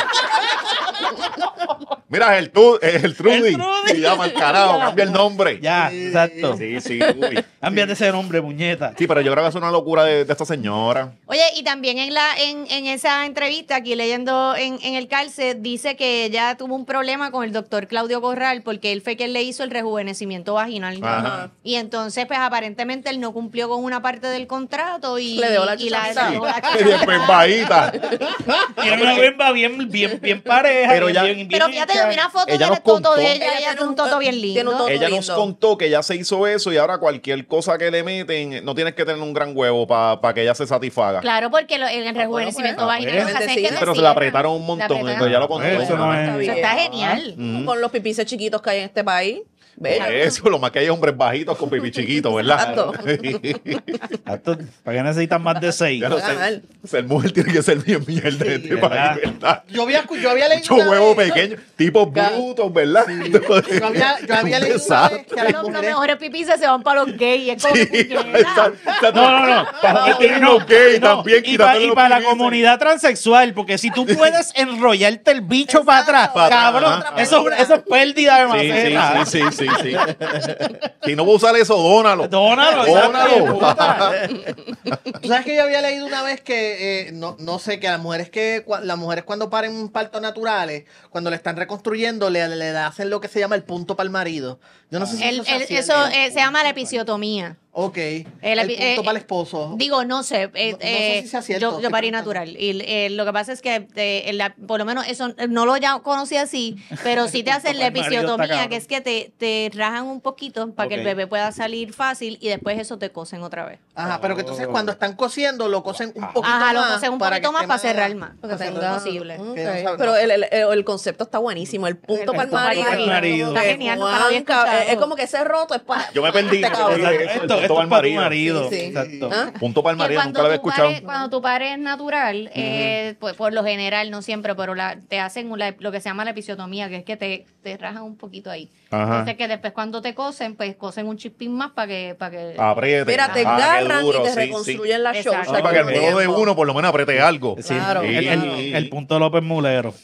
Mira, es el Trudy. El Trudy. Se llama el carajo, cambia el nombre. Ya, exacto. Sí, uy. Cámbiate ese nombre, muñeta. Sí, pero yo creo que es una locura de esta señora. Oye, y también en esa entrevista, aquí leyendo en el cárcel, dice que ella tuvo un problema con el doctor Claudio Corral porque él fue quien le hizo el rejuvenecimiento vaginal. Ajá. Y entonces, pues aparentemente él no cumplió con una parte del contrato y Le dejó la y la chucha. dejó la Y chucha. después bajita. Tiene una bemba bien pareja. Pero ya- Pero fíjate, yo vi una foto Ella del nos toto contó. de ella, Ella ella tiene tiene un un- toto bien tiene un lindo. toto Ella nos lindo. contó que ya se hizo eso y ahora cualquier cosa que le meten, no tienes que tener un gran huevo para que ella se satisfaga. Claro, porque el rejuvenecimiento pues, vaginal lo que hace es que te Pero se cierra. la apretaron un La montón, apretaron. entonces ya lo contó. Eso no es- Eso está genial. Con los pipices chiquitos que hay en este país. Bella. Por eso, lo más que hay hombres bajitos con pipí chiquito, ¿verdad? Exacto. ¿Para qué necesitan más de 6? Claro, ser mujer tiene que ser bien mierda de este ¿verdad? país, ¿verdad? Yo había leído Mucho una huevo vez- pequeño, tipos brutos, ¿verdad? Yo había leído una vez que a las Los mujeres... mejores pipices se van para los gays. Es como Sí, que exacto. No. Es que no, gay No, también, y quitándole los para la pipíes. comunidad transexual, porque si tú puedes enrollarte el bicho para atrás, Para atrás, cabrón, ajá. eso es pérdida de maceta. Sí. Si no voy a usar eso, dónalo. Dónalo, Dónalo. ¿Tú sabes que yo había leído una vez que, no sé, que las mujeres cuando paren partos naturales, cuando le están reconstruyendo, le hacen lo que se llama el punto para el marido? Yo no sé si eso se eso se llama la episiotomía. Ok. El El epi- punto para el esposo. Digo, no sé. No sé si sea cierto, yo parí estoy natural. Y lo que pasa es que por lo menos eso no lo ya conocí así, pero sí te hacen la El marido está episiotomía, cabrón. que es que te rajan un poquito para que el Ok. bebé pueda salir fácil y después eso te cosen otra vez. Ajá, pero que entonces cuando están cosiendo lo cosen un poquito Ajá, más. lo cosen un para poquito que más esté para cerrar más. Porque para tenga cerrar. posible. Ok. Que no sabe- Pero el concepto está buenísimo. El punto para el punto para el marido. marido. Está genial, nunca lo había escuchado. Es como que ese roto es para. Yo me perdí. este cabrón. Esto Punto esto para es para tu el marido. marido. Sí, sí. Exacto. ¿Ah? Punto para el Que marido, nunca lo había escuchado. Cuando tu pared es natural, pues, por lo general, no siempre, pero te hacen lo que se llama la episiotomía, que es que te rajan un poquito ahí. Ajá. Entonces que después cuando te cosen, pues cosen un chispín más para que Apriete. Mira, te qué agarran duro, y te sí, reconstruyen la Exacto. chocha. Sí, para que el con dedo de tiempo. uno por lo menos apriete algo. Sí, Claro. el punto López Mulero.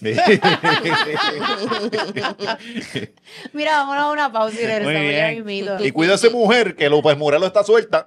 Mira, vámonos a una pausa y regresamos Muy ya bien. mismito. Y cuídese, mujer, que López Murelo está suelta.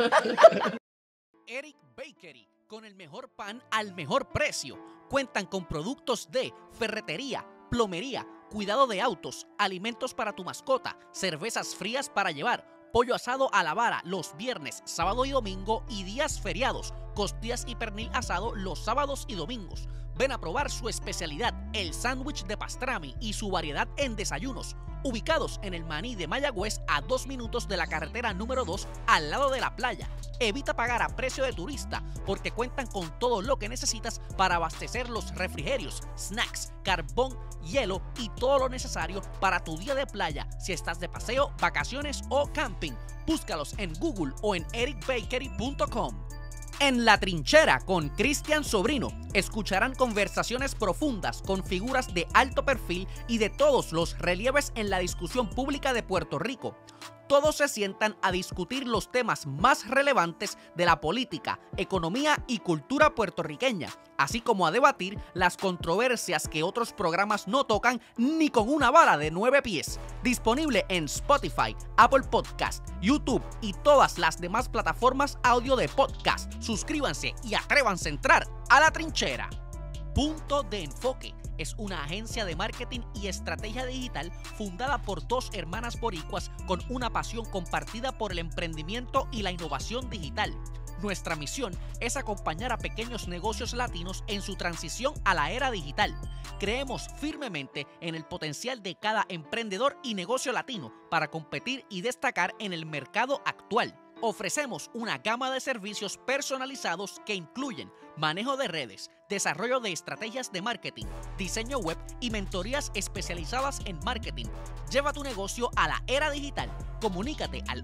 Eric Bakery, con el mejor pan al mejor precio. Cuentan con productos de ferretería, plomería, cuidado de autos, alimentos para tu mascota, cervezas frías para llevar, pollo asado a la vara los viernes, sábado y domingo y días feriados, costillas y pernil asado los sábados y domingos. Ven a probar su especialidad, el sándwich de pastrami y su variedad en desayunos. Ubicados en el Maní de Mayagüez a 2 minutos de la carretera número 2 al lado de la playa. Evita pagar a precio de turista porque cuentan con todo lo que necesitas para abastecer los refrigerios, snacks, carbón, hielo y todo lo necesario para tu día de playa si estás de paseo, vacaciones o camping. Búscalos en Google o en ericbakery.com. En La Trinchera con Cristian Sobrino escucharán conversaciones profundas con figuras de alto perfil y de todos los relieves en la discusión pública de Puerto Rico. Todos se sientan a discutir los temas más relevantes de la política, economía y cultura puertorriqueña, así como a debatir las controversias que otros programas no tocan ni con una vara de 9 pies. Disponible en Spotify, Apple Podcast, YouTube y todas las demás plataformas audio de podcast. Suscríbanse y atrévanse a entrar a La Trinchera. Punto de Enfoque es una agencia de marketing y estrategia digital fundada por 2 hermanas boricuas con una pasión compartida por el emprendimiento y la innovación digital. Nuestra misión es acompañar a pequeños negocios latinos en su transición a la era digital. Creemos firmemente en el potencial de cada emprendedor y negocio latino para competir y destacar en el mercado actual. Ofrecemos una gama de servicios personalizados que incluyen manejo de redes, desarrollo de estrategias de marketing, diseño web y mentorías especializadas en marketing. Lleva tu negocio a la era digital. Comunícate al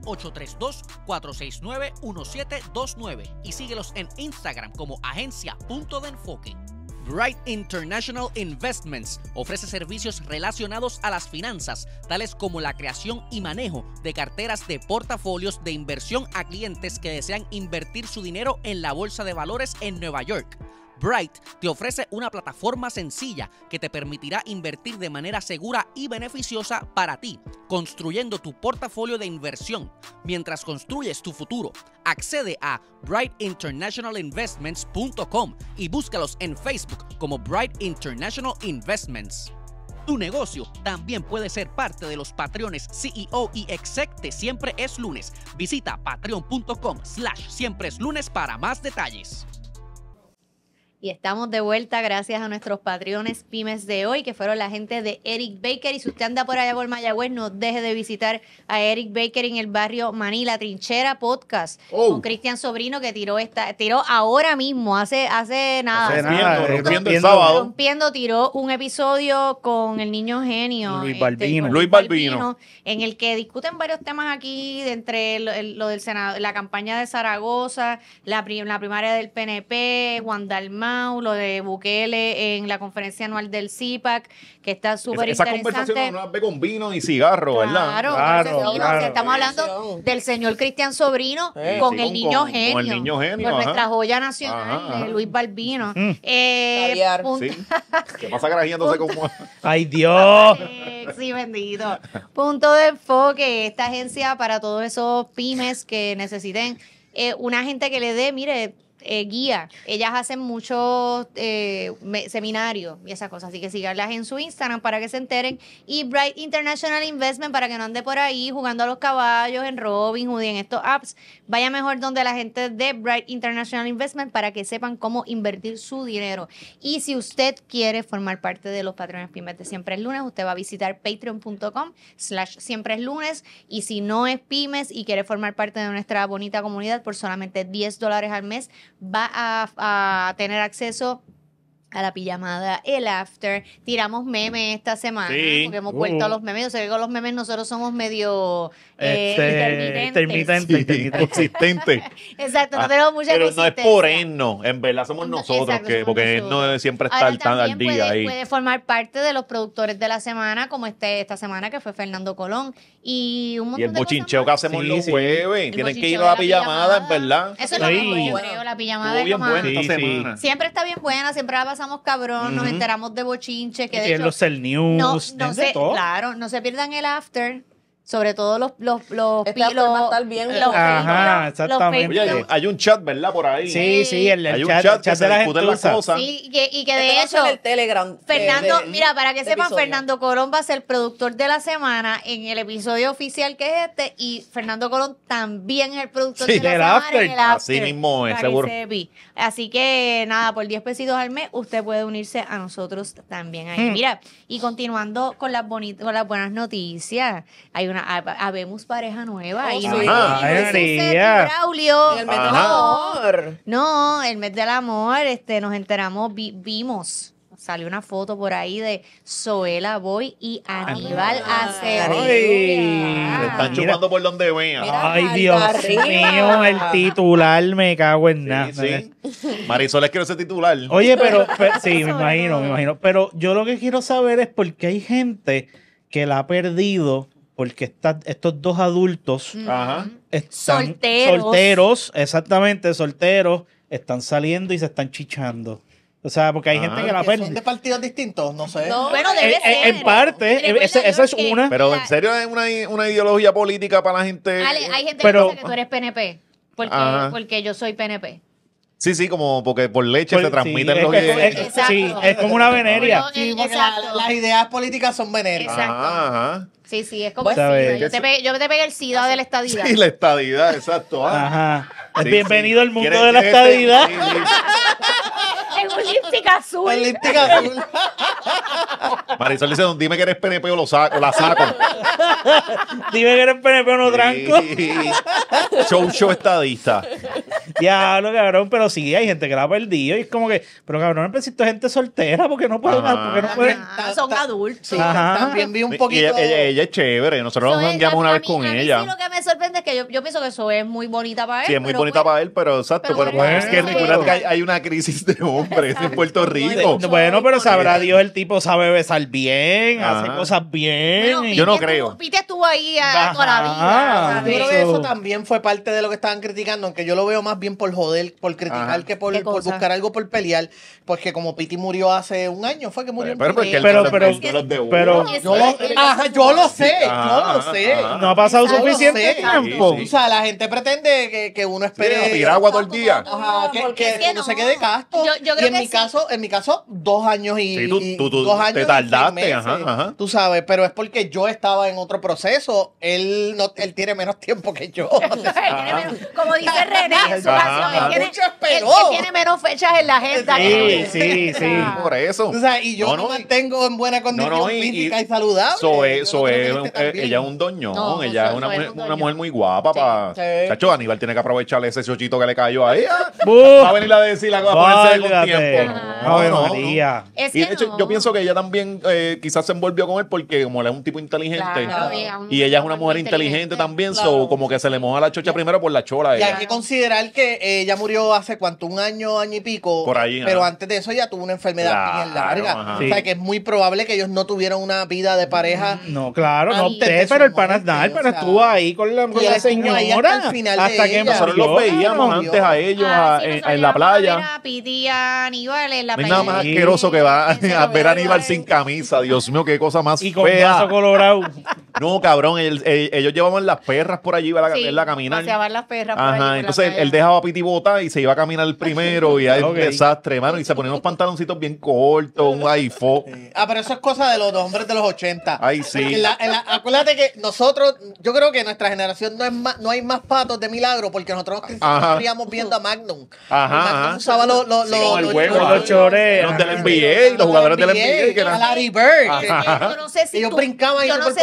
832-469-1729 y síguelos en Instagram como agencia Punto de Enfoque. Bright International Investments ofrece servicios relacionados a las finanzas, tales como la creación y manejo de carteras de portafolios de inversión a clientes que desean invertir su dinero en la bolsa de valores en Nueva York. Bright te ofrece una plataforma sencilla que te permitirá invertir de manera segura y beneficiosa para ti, construyendo tu portafolio de inversión. Mientras construyes tu futuro, accede a brightinternationalinvestments.com y búscalos en Facebook como Bright International Investments. Tu negocio también puede ser parte de los Patreones CEO y Exec de Siempre es Lunes. Visita patreon.com/siempreeslunes para más detalles. Y estamos de vuelta gracias a nuestros Patreones pymes de hoy, que fueron la gente de Eric Bakery. Si usted anda por allá por Mayagüez, no deje de visitar a Eric Bakery en el barrio Maní, La Trinchera Podcast, con Cristian Sobrino, que tiró ahora mismo, hace nada. Rompiendo el sábado. Rompiendo, tiró un episodio con el niño genio. Luis Balbino. Con Luis Balbino. En el que discuten varios temas aquí, de entre lo del Senado, la campaña de Zaragoza, la primaria del PNP, Juan Dalmau, lo de Bukele en la conferencia anual del CIPAC, que está súper Esa interesante. conversación no las ve con vino y cigarro, ¿verdad? Claro. Claro. O sea, estamos hablando del señor Cristian Sobrino con Sí, el niño con genio. el niño genio, Con ajá. nuestra joya nacional, Ajá. Luis Balbino. Caviar. Sí. ¿Qué pasa grajeándose como...? ¡Ay, Dios! Sí, bendito. Punto de Enfoque, esta agencia para todos esos pymes que necesiten una gente que le dé, mire, guía. Ellas hacen muchos seminarios y esas cosas, así que síganlas en su Instagram para que se enteren. Y Bright International Investment para que no ande por ahí jugando a los caballos en Robinhood y en estos apps. Vaya mejor donde la gente de Bright International Investment para que sepan cómo invertir su dinero. Y si usted quiere formar parte de los patrones pymes de Siempre es Lunes, usted va a visitar patreon.com/siempre es lunes. Y si no es pymes y quiere formar parte de nuestra bonita comunidad por solamente $10 al mes, va a tener acceso a la pijamada, el after. Tiramos memes esta semana, Sí. porque hemos vuelto a los memes. Yo sé que con los memes nosotros somos medio intermitente. Consistente. Exacto, no tenemos mucha Pero no es consistencia. por Enno, en verdad somos nosotros, Exacto, somos porque nosotros. Enno siempre está Ahora al también día puede, ahí. puede formar parte de los productores de la semana, como esta semana que fue Fernando Colón. Y un montón Y el de cosas bochincheo que más. hacemos Sí, los sí. jueves. El Tienen que bochincheo ir a de la pijamada, en verdad. Eso es lo Sí. mejor, yo creo. La pijamada Estuvo es lo bien más. buena esta Sí, sí. semana. Siempre está bien buena, siempre la pasamos cabrón, nos enteramos de bochinches, que de Y en hecho, los Cell News, no de se, todo. claro, no se pierdan el after, sobre todo los Este after va a estar bien. Ajá, exactamente. Oye, hay un chat, ¿verdad? Por ahí. Sí, sí, el Hay un chat, chat que chat se de la discuten las gentuza. cosas. Sí, y que Este de va a ser hecho el Telegram. Fernando, de- mira, para que de sepan, episodio. Fernando Colón va a ser productor de la semana en el episodio oficial que es este, y Fernando Colón también es el productor Sí, de la del semana after. en el after. Así mismo es, para que seguro. sepi. Así que nada, por 10 pesitos al mes, usted puede unirse a nosotros también ahí. Mira, y continuando con las buenas noticias, hay habemos pareja nueva. Oh, ahí sí. no hay- Ay, no hay María. Suset y Braulio. En el mes del Ajá. amor. No, el mes del amor, nos enteramos, vimos, salió una foto por ahí de Zoela Boy y Aníbal Acevedo. Ay. Se están Mira. chupando por donde vean. Mira. Ay, Dios Arriba. mío, el titular me cago en nada. Sí, sí. Marisol es quiero ser titular. Oye, sí, me Sobre todo. imagino. Pero yo lo que quiero saber es por qué hay gente que la ha perdido, porque estos dos adultos Ajá. están Solteros. exactamente, solteros, están saliendo y se están chichando. O sea, porque hay Ah. gente que la ¿Que son de pierde. partidos distintos? No sé. No. Bueno, debe ser. En parte, Recuerda, esa es George, una. Pero la- en serio es una ideología política para la gente. Ale, hay gente Pero- que piensa que tú eres PNP, Ajá. porque yo soy PNP. Sí, sí, como porque por leche Pues, se transmiten sí, los Exacto. sí, es como una veneria. Sí, porque Exacto. las ideas políticas son venéricas. Exacto. Ajá, ajá. Sí, sí, es como Bueno, el ¿sabes? SIDA. Yo te pegué el SIDA de la estadidad. Sí, la estadidad, exacto. Ah. Ajá. Sí, Bienvenido sí. al mundo ¿Quieres- de la quieres estadidad. Sí, sí. En un lipstick azul. El lipstick azul. Marisol dice, dime que eres PNP o la saco. Dime que eres PNP o no tranco. Sí. Show estadista. Diablo, cabrón, pero sí, hay gente que la ha perdido y es como que, pero cabrón, necesito gente soltera porque no pueden, Ajá. porque no pueden. Ah, son adultos. Sí, Ajá. también vi un Y poquito. ella es chévere. Nosotros nos Zoe, jangueamos una a vez mí- con a mí ella. Sí, lo que me sorprende es que yo pienso que eso es muy bonita para él. Sí, es muy pero bonita pues, para él, pero exacto. pero Pero, bueno, es que bueno. recuerda que hay una crisis de hombres en Puerto Rico. Bueno, pero sabrá Dios, el tipo sabe besar bien, Ajá. hace cosas bien. bueno, y- Yo no Pete creo. Pete estuvo ahí toda la vida. Ajá. Yo ¿sabes? creo que Eso- eso también fue parte de lo que estaban criticando, aunque yo lo veo más bien por joder, por criticar Ajá. que por ¿Qué cosa? buscar algo por pelear, porque como Piti murió hace un año, fue que murió. en Pero porque Piti. él Pero- no pero- se los de uno. pero- Yo lo sé, Ajá, yo lo sé. ajá. No ha pasado Yo lo suficiente sé. tiempo. Sí, O sea, la gente pretende que uno espere Sí, a piragua todo el día. Ajá, que Es que uno no. se quede casto. Yo y creo en que mi sí. caso, 2 años y, Sí, tú y te 2 años y tardaste, 6 ajá, meses, ajá. tú sabes, pero es porque yo estaba en otro proceso. Él tiene menos tiempo que yo. Como dice René en su Ajá, canción, ajá. él tiene, Mucho esperó. él tiene menos fechas en la agenda. Sí, sí, sí. Por eso. Tú sabes, y yo No, me no, mantengo en buena condición no, y- física y saludable. Zoe, Yo no creo que Zoe, esté tan bien. ella es un doñón, No, ella es Zoe una es mujer, un una doñón. mujer muy guapa para... Sí. Chacho, Aníbal tiene que aprovecharle ese chochito que le cayó ahí. Buf. Va a venir a decir a ponerse con Válgate. tiempo. Ave María. Es Y que de hecho, no. yo pienso que ella también quizás se envolvió con él porque como él es un tipo inteligente Claro, ella y ella es una mujer inteligente también, Claro. so, como que se le moja la chocha primero por la chola. Y hay que considerar que ella murió hace cuánto, un año y pico. Por ahí, Pero ajá. antes de eso ya tuvo una enfermedad bien Claro, larga. ajá. O sea Sí. que es muy probable que ellos no tuvieran una vida de pareja. No, claro, no Antes de usted, su pero el pana muerte, nada, el pana o sea, estuvo ahí con la y él estuvo ahí señora hasta el final de hasta que ella. Nosotros murió. los veíamos murió. antes a ellos Ah, sí, en nosotros la íbamos a ver playa. a Piti y a Aníbal en la No hay playa. nada más Sí. asqueroso que va Ese a lo ver a veo Aníbal ahí. sin camisa. Dios mío, qué cosa más Y con fea. brazo colorado. No, cabrón, ellos llevaban las perras por allí para Sí, verla caminar. paseaban las perras por allí por Ajá, la entonces playa. él dejaba a Piti botar y se iba a caminar el primero y hay Ok. un desastre, mano. Y se ponía unos pantaloncitos bien cortos, un iPhone. Pero eso es cosa de los hombres de los 80. Ay, sí. Porque acuérdate que nosotros, yo creo que nuestra generación no hay más patos de milagro porque nosotros nos Ajá. criamos viendo a Magnum. Ajá, Y Magnum ajá. usaba los Sí, con el huevo, los chores. Los del NBA, los jugadores del NBA, que a eran... Larry Bird. Yo no sé si Ellos tú- brincaban y yo se no por sé poco- si Sí, en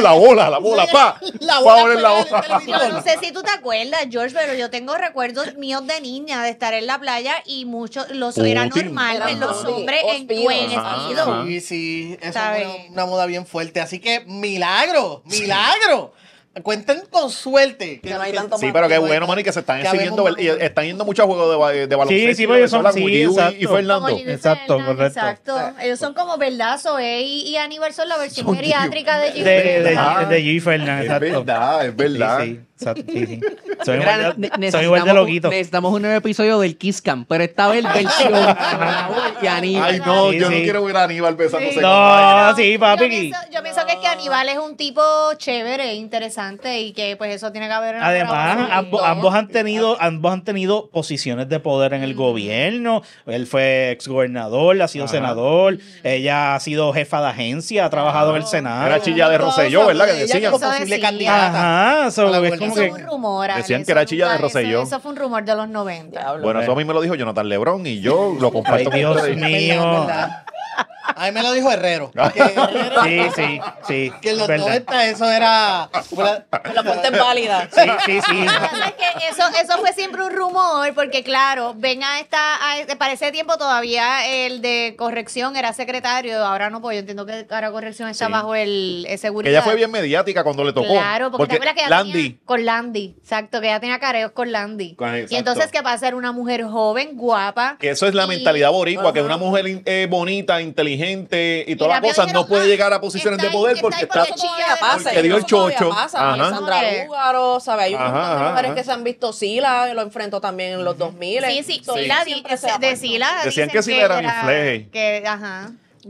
la bola, pa. La Pa bola poner la pegada en el bola. televisor. Yo no sé si tú te acuerdas, George, pero yo tengo recuerdos míos de niña de estar en la playa y muchos era Putin. normal ver los Era hombres en hospidos. vestido. Sí, sí, eso ¿Sabes? fue una moda bien fuerte. Así que, milagro. Cuenten con suerte. Que no hay tanto Sí, pero qué bueno, mano, y que se están Que exhibiendo, habemos- y están yendo muchos juegos de baloncesto. sí, porque son- Venezuela, sí, como Giu y exacto. Fernando. Como Gigi Exacto, Fernández, correcto. Exacto. Ellos son como verdad, Zoe y Aníbal son la versión Son geriátrica de Gigi De Fernández. G. Fernández, Es exacto. verdad, es verdad. Sí, exacto, sí. Soy Mira, igual de loquito. necesitamos un nuevo episodio del Kiss Cam, pero esta vez versión y Aníbal. Ay, no, Sí, yo no sí. quiero ver a Aníbal besándose con No, sí, Yo papi. pienso que Aníbal es un tipo chévere, interesante y que pues eso tiene que haber en Además, ambos han tenido posiciones de poder en el gobierno. Él fue exgobernador, ha sido senador, ella ha sido jefa de agencia, ha trabajado en el Senado. Era chilla de Rosselló, ¿verdad? Que Ella decían. como Eso posible decía. candidata. Ajá, so, A la es como Eso que fue un rumor. Alex, Decían que eso era chilla de nunca- Rosselló. Eso fue un rumor de los 90. Bueno, eso a mí me lo dijo Jonathan Lebrón y yo lo Ay, comparto con Dios ustedes. mío. ¿Verdad? A mí me lo dijo Herrero. Que, Sí. que en los verdad. 90 eso era... La fuente es válida. Sí. Lo que pasa es que eso fue siempre un rumor, porque claro, para ese tiempo todavía el de corrección era secretario, ahora no, pues yo entiendo que ahora corrección está Sí. bajo el Que seguridad. ella fue bien mediática cuando le tocó. Claro, porque te acuerdas que ella Landy. tenía con Landy, exacto, que ella tenía careos con Landy. Exacto. Y entonces, ¿qué pasa? Era una mujer joven, guapa. Que eso es la y- mentalidad boricua, que Ajá. una mujer bonita, inteligente y todas las rápido cosas no dijeron, puede llegar a posiciones de está ahí, poder está porque ahí está... porque Eso todavía pasa. Porque dio el eso todavía chocho. pasa. Ajá. Alessandra Lúgaro, ¿sabes? Hay un Ajá, montón de ajá, mujeres ajá. que se han visto. Sila lo enfrentó también en los 2000. Sí, So, Sila, siempre se ha de puesto. Sila Decían dicen que Sila era bien fleje. Que, ajá.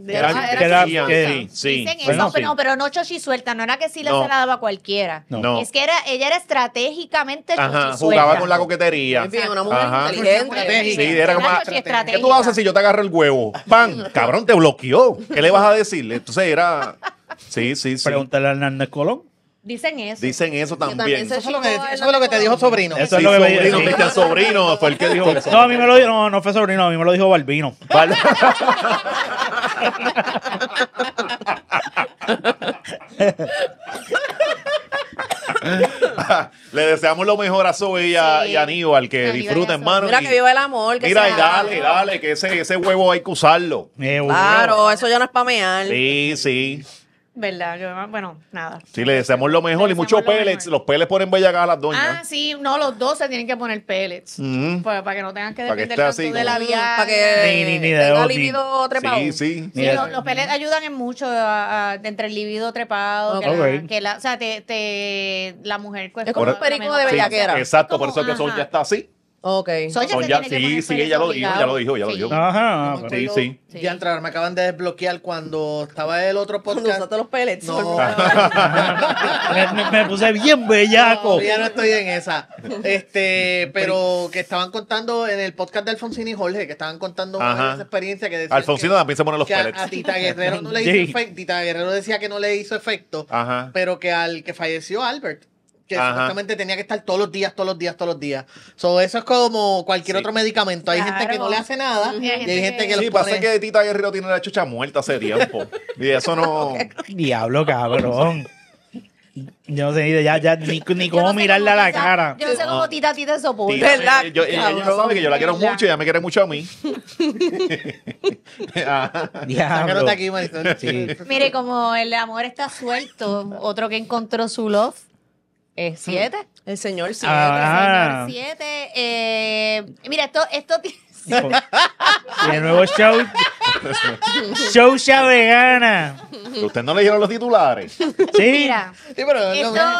Sí. Dicen Bueno, eso, sí. pero no chochisuelta, no era que Sila No. se la daba a cualquiera. No. Es que ella era estratégicamente Ajá, chochisuelta. jugaba con la coquetería. Muy bien, una mujer Ajá. inteligente. Sí, era como... Estratégica. ¿Qué tú haces si yo te agarro el huevo? ¡Pam! Cabrón, te bloqueó. ¿Qué le vas a decirle? Entonces era... Sí. Pregúntale a Hernández Colón. Dicen eso. Dicen eso también. se Eso fue lo que, chingó eso fue lo que te dijo Sobrino. Eso Sí, es lo que me sobrino, sí. Cristian Sobrino fue el que dijo eso. No, a mí me lo dijo, no fue sobrino, a mí me lo dijo Balbino. Vale. Le deseamos lo mejor a Zoe y a, Sí. y a Aníbal, que Aníbal y a disfruten, Zoe. hermano. Mira que vive el amor. Que Mira, se y ama. dale, que ese huevo hay que usarlo. Claro, eso ya no es pamear. Sí. ¿Verdad? Bueno, nada. Sí, le deseamos lo mejor y Le muchos deseamos lo pellets. mejor. Los pellets ponen bellagas a las doñas. Ah, sí, no, los dos se tienen que poner pellets. Ujú. Para que no tengan que Para que depender esté tanto así de la como- vía. Para que Ni de tenga Odi. libido trepado. Sí. Sí, Mira. los pellets ayudan en mucho entre el libido trepado, Ok. o sea, la mujer pues, Es como un perico de Sí, bellaquera. exacto, por eso es que Sol ya está así. Ok. Sol ya Son se ya- tiene que poner sí, pellets ella lo dijo, obligado. Sí. Ajá. Yo me Sí, acuerdo- sí. Sí. Ya entrar, me acaban de desbloquear cuando estaba el otro Cuando podcast. usaste los pellets. No, Me puse bien bellaco. ya no estoy en esa. Pero que estaban contando en el podcast de Alfonsín y Jorge, que estaban contando una Ajá. de esas experiencias que decían Alfonsino que- también se pone los que a pellets. Tita Guerrero no le Sí. hizo efecto. Tita Guerrero decía que no le hizo efecto, Ajá. pero que al que falleció Albert, que Ajá. supuestamente tenía que estar todos los días. So, eso es como cualquier Sí. otro medicamento. Hay gente que Claro. no le hace nada Ujú. y hay gente que Sí, los pasa pone... que Tita Guerrero tiene la chucha muerta hace tiempo. Y eso no... Diablo, cabrón. Yo no sé ya ni cómo mirarle a la cara. Yo no sé cómo Tita soporta. Tita, ¿Verdad? ella Cabrón. sabe que yo la quiero ¿Verdad? mucho y ella me quiere mucho a mí. Ajá. Diablo. Sácate aquí, Marisol. Sí. Mire, como el amor está suelto, otro que encontró su love es 7. El señor sí. Ah. Señor 7. Mira, esto tiene... Y el nuevo show vegana. ¿Usted no le dijeron los titulares? Sí. Mira, Sí, pero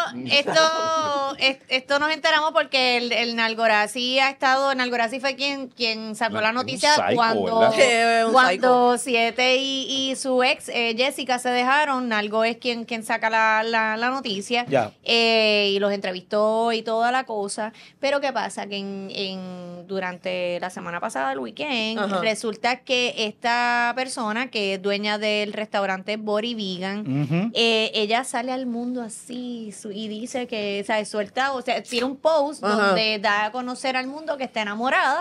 esto nos enteramos porque el Nalgorazi Nalgorazi fue quien sacó la Un noticia psycho, cuando, ¿verdad? Un cuando Siete y su ex Jessica se dejaron. Nalgo es quien saca la noticia. Ya. Y los entrevistó y toda la cosa. Pero ¿qué pasa? Que durante la semana pasada, el weekend, Ajá. resulta que esta persona que es dueña del restaurante Body Vegan, Ujú. ella sale al mundo así y dice que, ¿sabes? Suelta, o sea, tiene un post Ajá. donde da a conocer al mundo que está enamorada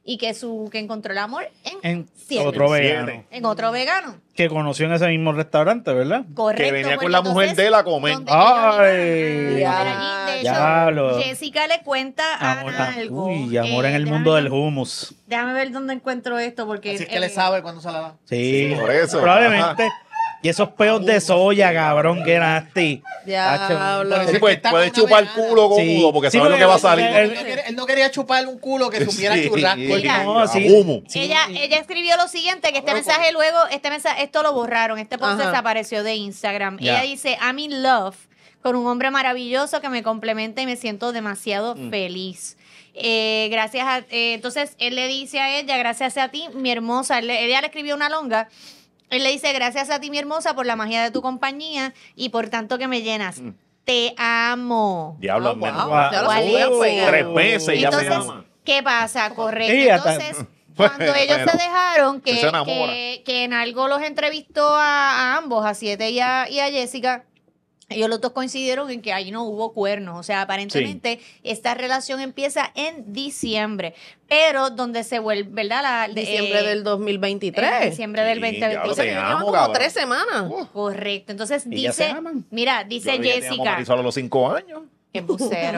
y que encontró el amor en siete. otro vegano. En otro vegano. Que conoció en ese mismo restaurante, ¿verdad? Correcto. Que venía porque con la mujer entonces, de él a comer. donde ellos ¡Ay! iban a comer allí, de hecho, Diablo. Jessica le cuenta Amor, algo. uy, amor en el déjame mundo ver- del hummus. Déjame ver dónde encuentro esto, porque... Así es que le sabe cuando se la da. Sí, por eso. probablemente. Y esos peos de soya, cabrón, que nasty. Diablo. Sí, que pues está puede con una chupar el vegana. culo cómodo Sí. porque Sí, sabe lo porque que va a salir. Él no quería chupar un culo que supiera Sí, churrasco. Mira. No, humo. Ella escribió lo siguiente, que este mensaje luego, esto lo borraron, este post Ajá. desapareció de Instagram. Ya. Ella dice, I'm in love con un hombre maravilloso que me complementa y me siento demasiado feliz. Gracias a, entonces él le dice a ella, gracias a ti, mi hermosa, ella le escribió una longa. Él le dice, gracias a ti, mi hermosa, por la magia de tu compañía y por tanto que me llenas. Te amo. Diablo, Oh, menos. wow. Ya lo ¿Cuál sabía, es? pues. 3 meses ya se Entonces, llama. ¿qué pasa? Correcto. Sí, hasta- Entonces, cuando ellos Bueno, se dejaron, si se enamora. que en algo los entrevistó a ambos, a Siete y a Jessica, ellos los dos coincidieron en que ahí no hubo cuernos. O sea, aparentemente esta relación empieza en diciembre, pero donde se vuelve, ¿verdad? Diciembre del 2023. Diciembre del Sí, 2023. diablo, O sea, te que amo, llevan como cabrón. 3 semanas. Correcto. Entonces ¿Y ya se dice, aman? mira, Yo dice dije, te amo, Jessica. Marisol, a los 5 años. Qué embustero.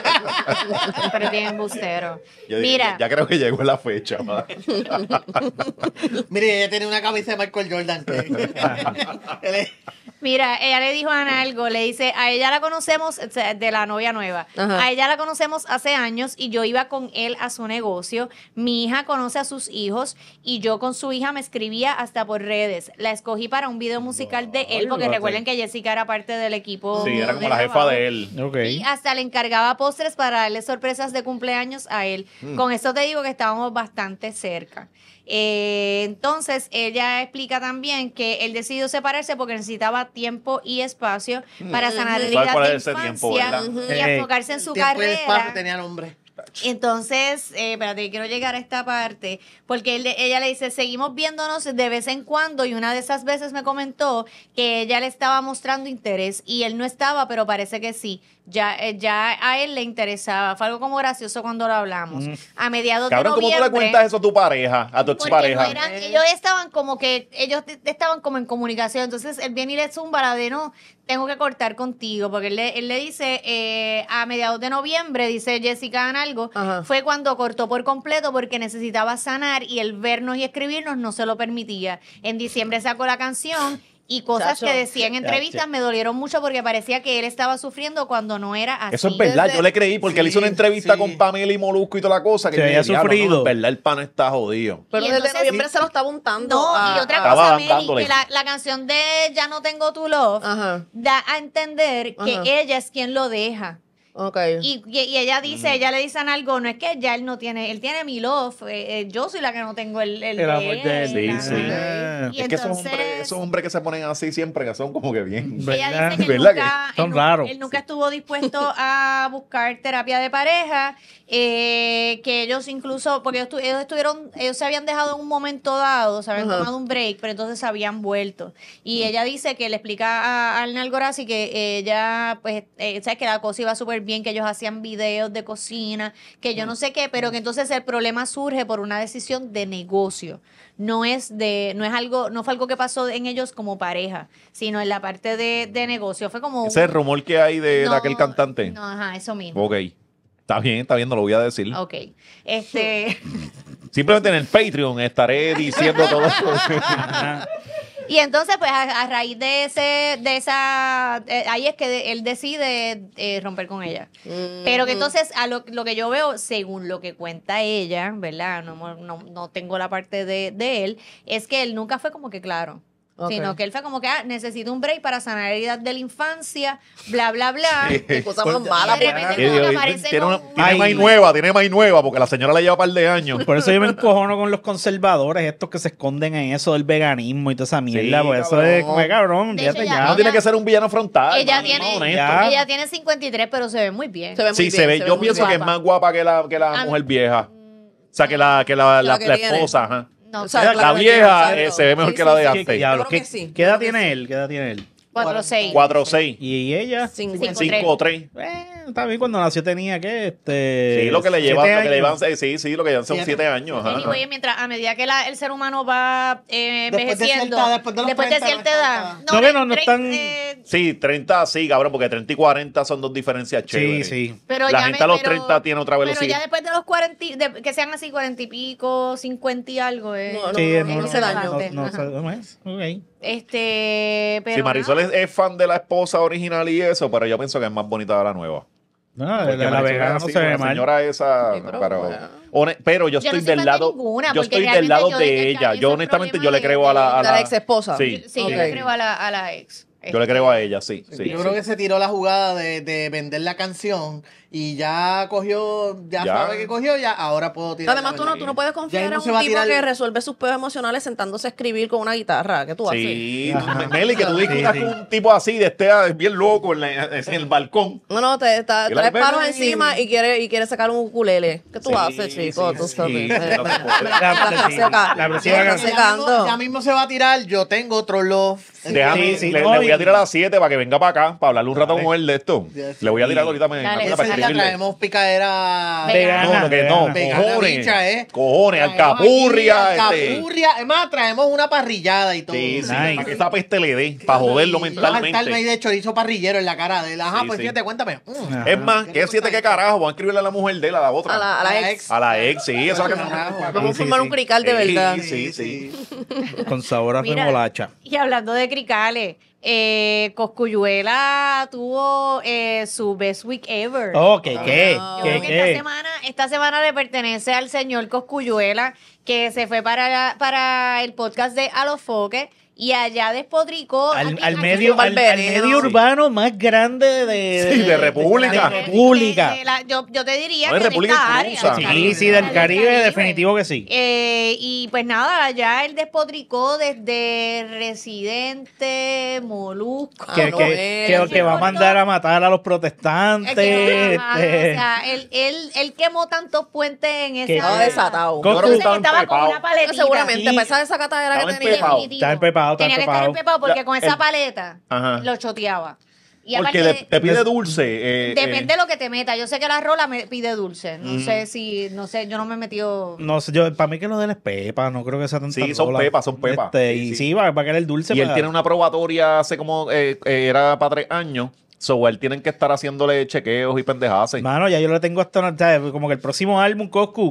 Pero bien embustero. Yo dije, Mira. ya creo que llegó la fecha. Ma. Mire, ella tiene una camisa de Michael Jordan. Él es- Mira, ella le dijo a Ana algo, le dice, a ella la conocemos, o sea, de la novia nueva, Ajá. a ella la conocemos hace años y yo iba con él a su negocio, mi hija conoce a sus hijos y yo con su hija me escribía hasta por redes, la escogí para un video musical de él, porque fíjate. recuerden que Jessica era parte del equipo. Sí, era como de la jefa trabajo. de él. Ok. Y hasta le encargaba postres para darle sorpresas de cumpleaños a él. Con esto te digo que estábamos bastante cerca. Entonces, ella explica también que él decidió separarse porque necesitaba tiempo y espacio para sanar ¿Sabes heridas cuál de es ese tiempo, infancia verdad? y enfocarse en su tiempo y espacio carrera. tenía nombre. Entonces, espérate, quiero llegar a esta parte, porque ella le dice, seguimos viéndonos de vez en cuando, y una de esas veces me comentó que ella le estaba mostrando interés, y él no estaba, pero parece que sí. Ya a él le interesaba. Fue algo como gracioso cuando lo hablamos. A mediados Cabrón, de ¿cómo noviembre. tú le cuentas eso a tu pareja, a tu Porque expareja? no eran- ellos estaban como que, estaban como en comunicación. Entonces él viene y le zumba la de no, tengo que cortar contigo. Porque él le dice, a mediados de noviembre, dice Jessica en algo, Ajá. fue cuando cortó por completo porque necesitaba sanar y el vernos y escribirnos no se lo permitía. En diciembre sacó la canción. Y cosas Chacho. que decía en entrevistas me dolieron mucho porque parecía que él estaba sufriendo cuando no era así. Eso es verdad, yo le creí porque él hizo una entrevista con Pamela y Molusco y toda la cosa. Que Se yo había dije, "Diablo, sufrido". no, en verdad el pan está jodido. Pero Y desde entonces- noviembre se lo estaba untando. No, y a- otra a- Estaba cosa, Meli, dándole. que la canción de Ya no tengo tu love Ajá. da a entender que Ajá. ella es quien lo deja. Ok. Y ella dice, ella le dicen algo, no es que ya él no tiene, él tiene mi love, yo soy la que no tengo el El amor de él. Sí, ajá. sí. Y Es que entonces, esos hombres que se ponen así siempre, que son como que bien. ella dice que él ¿Verdad nunca, son él nu- raros? él nunca estuvo dispuesto a buscar terapia de pareja, que ellos incluso, porque ellos se habían dejado en un momento dado, se habían Ajá. tomado un break, pero entonces se habían vuelto. Y ella dice que le explica a Arnal Gorazi que ella, pues, sabes que la cosa iba súper bien, que ellos hacían videos de cocina, que yo no sé qué, pero que entonces el problema surge por una decisión de negocio. No fue algo que pasó en ellos como pareja, sino en la parte de negocio. Fue como Ese es el rumor que hay de No, aquel cantante. No, ajá, eso mismo. Ok. Está bien, no lo voy a decir. Ok. Simplemente en el Patreon estaré diciendo todo eso. Y entonces, pues, a raíz de esa, ahí es que él decide romper con ella. Pero que entonces, a lo que yo veo, según lo que cuenta ella, ¿verdad? No tengo la parte de él, es que él nunca fue como que claro. Ok. Sino que él fue como que necesito un break para sanar heridas de la infancia, bla, bla, bla. Qué cosa más mala. De porque- repente como que aparece Tiene con- Ay. más nueva, porque la señora le lleva un par de años. Por eso yo me encojono con los conservadores, estos que se esconden en eso del veganismo y toda esa mierda. Sí, pues eso es como que, cabrón, De hecho, fíjate ya- ya. No tiene que ser un villano frontal. Ella mano, tiene, honesto. Ya. ella tiene 53, pero se ve muy bien. Se ve muy Sí, bien, se ve. Yo muy pienso que es guapa. más guapa que la A mujer mí- vieja. O sea, que la que tiene. esposa. Ajá. No, O sea, La claro, vieja exacto. se ve mejor Sí, que la sí, de sí. antes. ¿Qué diablos? Yo creo ¿Qué, que sí, qué edad yo creo tiene que él? ¿Qué edad tiene él? 4-6. 4 o 6. ¿Y ella? 53. 5 o 3. Está bien, cuando nació tenía que Sí, lo que le llevan, 7 lo que le años. llevan, sí, lo que llevan son 7 años. Ajá. Anyway, mientras, a medida que el ser humano va Después de envejeciendo, cierta- después de los 30, cierta edad. No, que no están- Sí, 30 sí, cabrón, porque 30 y 40 son dos diferencias Sí, chéveres. sí. Pero La ya gente a los 30 tiene otra Pero velocidad. ya después de los 40, que sean así 40 y pico, 50 y algo. No, Sí, no hace daño. No es. Ok. Pero Si Marisol nada. es fan de la esposa original y eso, pero yo pienso que es más bonita de la nueva. No, Porque la Marisol vegana es no así, se ve la mal. señora esa, Sí, pero pero yo Yo estoy no soy del fan de lado, ninguna, yo porque estoy del realmente lado yo de desde que ella. había Yo ese honestamente problema yo le de- creo a la, de la ex esposa. Sí, Sí, yo Ok. le creo a la ex. yo le creo a ella, sí. sí, Yo sí. creo que se tiró la jugada de vender la canción y ya cogió, ya Ya. sabe que cogió, ya ahora puedo tirar. Además, la tú no puedes confiar Ya en no un se va a tipo tirar- que resuelve sus peos emocionales sentándose a escribir con una guitarra. ¿Qué tú haces? Sí, Ajá. Meli, que tú discutas Sí, con un tipo así, de bien loco en el balcón. No, te Y la- traes palos ven, encima y quiere sacar un ukulele. ¿Qué tú Sí, haces, chico? sí, Tú sí, sabes. sí, Me no se puede. está Sí, seca- la me próxima está canción- secando. Ya mismo se va a tirar, yo tengo otro love. Déjame, Sí, le no, voy a y- tirar a las 7 para que venga para acá, para hablarle un rato Dale. con él de esto. Ya, sí. Le voy a tirar ahorita Dale, para sí, La escribirle. traemos picadera Vegana. No, lo que no, vegana, cojones. bicha, Cojones, Traemos alcapurria. aquí alcapurria. Es más, traemos una parrillada y todo. Sí, sí, Nice. para que esa peste le dé, para joderlo Y mentalmente. saltarme ahí de chorizo parrillero en la cara de él. Ajá, Sí, pues sí. fíjate, cuéntame. Es más, ¿qué 7 qué carajo? Van a escribirle a la mujer de él, a la otra. A la ex. A la ex, sí, esa es la que Carajo. Vamos a Sí, formar sí, un crical de sí. verdad. Sí, sí. Con sabor a Mira, remolacha. Y hablando de cricales, Cosculluela tuvo su best week ever. Oh, ¿qué? Yo creo que ¿Qué? esta semana le pertenece al señor Cosculluela, que se fue para el podcast de Alofoque y allá despodricó Al medio Valvereno. urbano más grande de, Sí, de República. de República. Yo te diría No, de que República de esta área. inclusa. Sí, sí, del Caribe, definitivo que sí. Y pues nada, allá él despodricó desde Residente, Molusco. Que, no, que va a mandar a matar a los protestantes. O este, sea, él quemó tantos puentes en Que- esa. Estaba desatado. Coco- Entonces Estaba estaba con empepado. una paletita. Seguramente, Sí. a pesar de esa catadera que Estaba tenía. empepado. Definitivo. Está empepado, está Tenía que estar empepado. empepado porque La- con esa el- paleta Ajá. lo choteaba. Y Porque aparte, te pide dulce. depende de lo que te meta. Yo sé que la rola me pide dulce. No sé yo no me he metido. No sé, yo, para mí que lo de él es pepa, no creo que sea tan Sí, son pepas, son pepas. Sí, Y sí. sí, va a querer dulce. Y él para- tiene una probatoria hace como, era para 3 años. So, él tienen que estar haciéndole chequeos y pendejadas. Mano, ya yo le tengo hasta, ¿sabes? Como que el próximo álbum,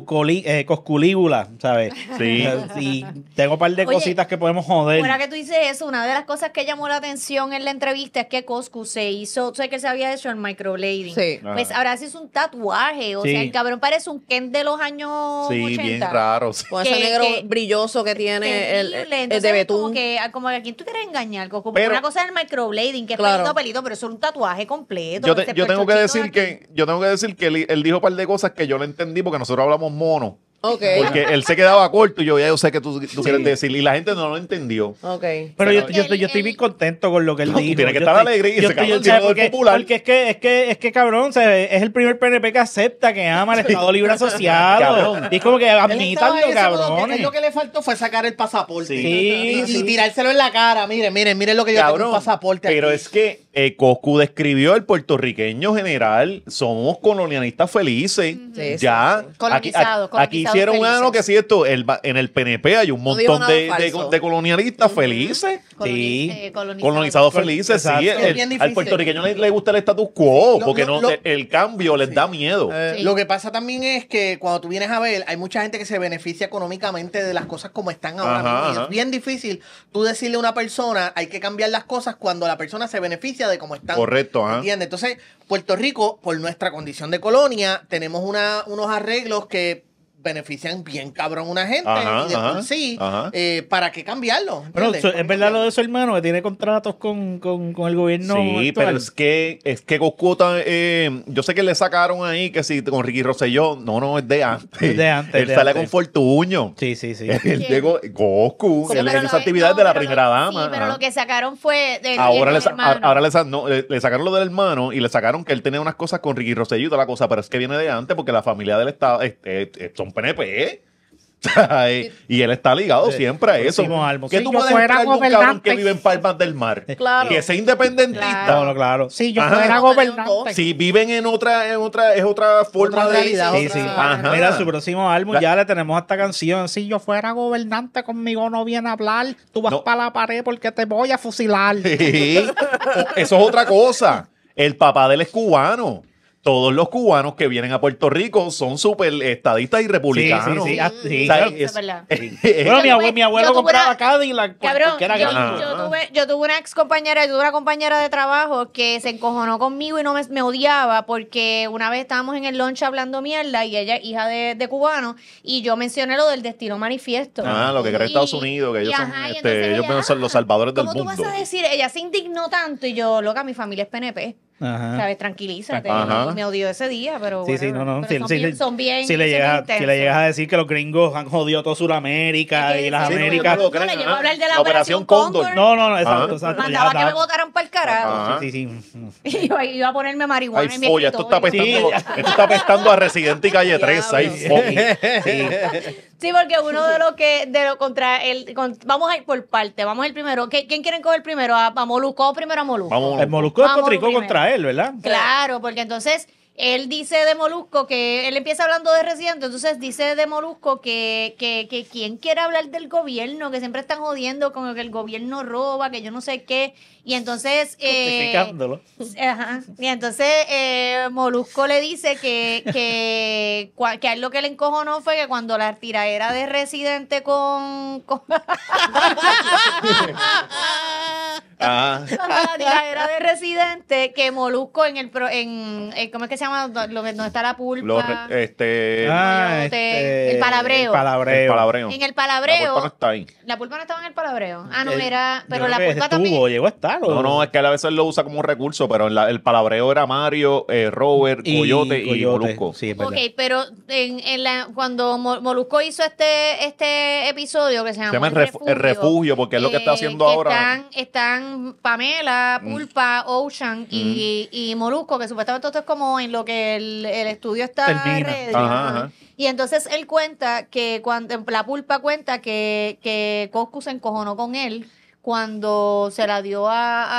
Cosculíbula, ¿sabes? Sí. Y tengo un par de Oye, cositas que podemos joder. Ahora que tú dices eso, una de las cosas que llamó la atención en la entrevista es que Coscu se hizo, sé que se había hecho el microblading. Sí. Pues ahora se hizo un tatuaje, o Sí. sea, el cabrón parece un Ken de los años Sí, 80. bien raro. Sí. Con ese Que- negro que- brilloso que tiene el Terrible. de Entonces, betún. como que a quién tú quieres engañar, Coscu? Porque Pero- una cosa es el microblading, que es Claro. pelito a pelito, pero eso es un tatuaje completo. Yo, ese yo tengo que pechochito decir aquí. que él dijo un par de cosas que yo le entendí porque nosotros hablamos mono. Ok. Porque él se quedaba corto y yo sé que tú quieres decir. Y la gente no lo entendió. Ok. Pero yo Él- estoy bien contento con lo que él No, tú dijo. tienes que Yo estar estoy- alegre y yo ese estoy- cabrón ¿sabes? tiene porque, del popular. porque es que cabrón, ¿sabes? Es el primer PNP que acepta, que ama el Estado Libre Asociado. Cabrón. Y es como que Él estaba admítanlo, en ese modo que cabrones. lo que le faltó fue sacar el pasaporte. Sí, y sí. tirárselo en la cara. Miren lo que yo tengo Cabrón, un pasaporte pero aquí. es que Coscu describió el puertorriqueño general, somos colonialistas felices. Sí, Ya, sí, sí. Colonizados, aquí hicieron colonizados algo que sí, esto, en el PNP hay un No digo montón nada de falso. colonialistas felices. Sí. Colonizados felices, Exacto. sí. Es bien Al difícil. puertorriqueño le gusta el status quo, Lo- porque lo- no lo- el cambio les da miedo. Sí. Lo que pasa también es que cuando tú vienes a ver, hay mucha gente que se beneficia económicamente de las cosas como están ahora Ajá, mismo. Y ajá. es bien difícil tú decirle a una persona, hay que cambiar las cosas cuando la persona se beneficia de cómo están. Correcto, ajá. ¿Entiendes? Entonces, Puerto Rico, por nuestra condición de colonia, tenemos unos arreglos que benefician bien cabrón a una gente Ajá, y de ajá, por sí, ajá. ¿para qué cambiarlo? Bueno, ¿Entiendes? es verdad lo de su hermano, que tiene contratos con el gobierno Sí, actual. pero es que Coscu, yo sé que le sacaron ahí que si con Ricky Rosselló, no, es de antes. Es de antes, Él de sale antes. con Fortuño. Sí, sí, sí. Él llegó, Coscu, Sí, él pero hizo lo- actividades no, de la pero primera dama. Sí, pero ajá. lo que sacaron fue del Ahora, del hermano. ahora le sacaron lo del hermano y le sacaron que él tenía unas cosas con Ricky Rosselló y toda la cosa, pero es que viene de antes porque la familia del Estado son PNP. Y él está ligado siempre a eso. Pusimos algo. ¿Qué Si tú yo puedes fuera esperar de un cabrón gobernante. que vive en Palmas del Mar? Claro. Que sea independentista. Claro, claro. Si yo Ajá. fuera No, gobernante. Si viven en otra forma de realidad, Sí, sí. Ajá. Mira, su próximo álbum La- ya le tenemos esta canción. Si yo fuera gobernante, conmigo no viene a hablar. Tú vas No. para la pared porque te voy a fusilar. Sí. Eso es otra cosa. El papá de él es cubano. Todos los cubanos que vienen a Puerto Rico son súper estadistas y republicanos. Sí, sí, sí. Ah, sí, O sea, claro. Eso es verdad. Bueno, mi abuelo Yo tuve compraba una- Cadillac Cabrón, porque era yo, gringo. yo tuve una ex compañera, yo tuve una compañera de trabajo que se encojonó conmigo y no me odiaba porque una vez estábamos en el lunch hablando mierda y ella, hija de cubano, y yo mencioné lo del destino manifiesto. Lo que cree Y- Estados Unidos, que ellos son, y entonces ellos ella, son los salvadores del ¿cómo tú mundo. vas a decir? Ella se indignó tanto y yo, loca, mi familia es PNP. Ajá. ¿Sabes? Tranquilízate. Ajá. Y me odió ese día, pero Sí, sí, whatever. no, no. Pero son bien si le son llegas bien si le intensos. llegas a decir que los gringos han jodido toda Sudamérica Es que y las sí, no, Américas. yo No, le llevo a hablar de la La Operación Operación Cóndor. Cóndor. No, exacto, Ajá. exacto. Mandaba ya, que me ya. votaran para el carajo. Ajá. Sí, sí, sí. Y iba a ponerme marihuana Ay, en mi folla, esto está escritorio. apestando, esto está apestando a Residente y Calle 3. Ay, folla. Sí, porque uno de los que, vamos a ir por parte, vamos a ir primero. ¿Quién quieren coger primero? ¿A Molusco o primero a Molusco? Vamos. El Molusco Vamos despotricó primero. contra él, ¿verdad? Claro, porque entonces él dice de Molusco que él empieza hablando de Residente, entonces dice de Molusco que quién quiere hablar del gobierno, que siempre están jodiendo con que el gobierno roba, que yo no sé qué. Y entonces Justificándolo. ajá. Y entonces Molusco le dice que a él lo que le encojonó fue que cuando la tiradera de Residente con Ah, cuando la tiradera de Residente, que Molusco ¿cómo es que se llama? Donde está la pulpa. El palabreo. el Palabreo. palabreo. En el La palabreo. pulpa no está ahí. La pulpa no estaba en el palabreo. Ah, no, Yo pero creo la que pulpa también. llegó a estar. ¿o? No, es que él a veces lo usa como recurso, pero el palabreo era Mario, Robert, Coyote y Molusco. Sí, es verdad. Ok, pero cuando Molusco hizo este episodio que se Se llama llama el refugio, porque es lo que está haciendo que ahora. Están Pamela, Pulpa, Ocean y Molusco, que supuestamente esto es como en lo que el estudio está Termina. ready. Ajá, ajá. Y entonces él cuenta que cuando la Pulpa cuenta que Coscu se encojonó con él cuando se la dio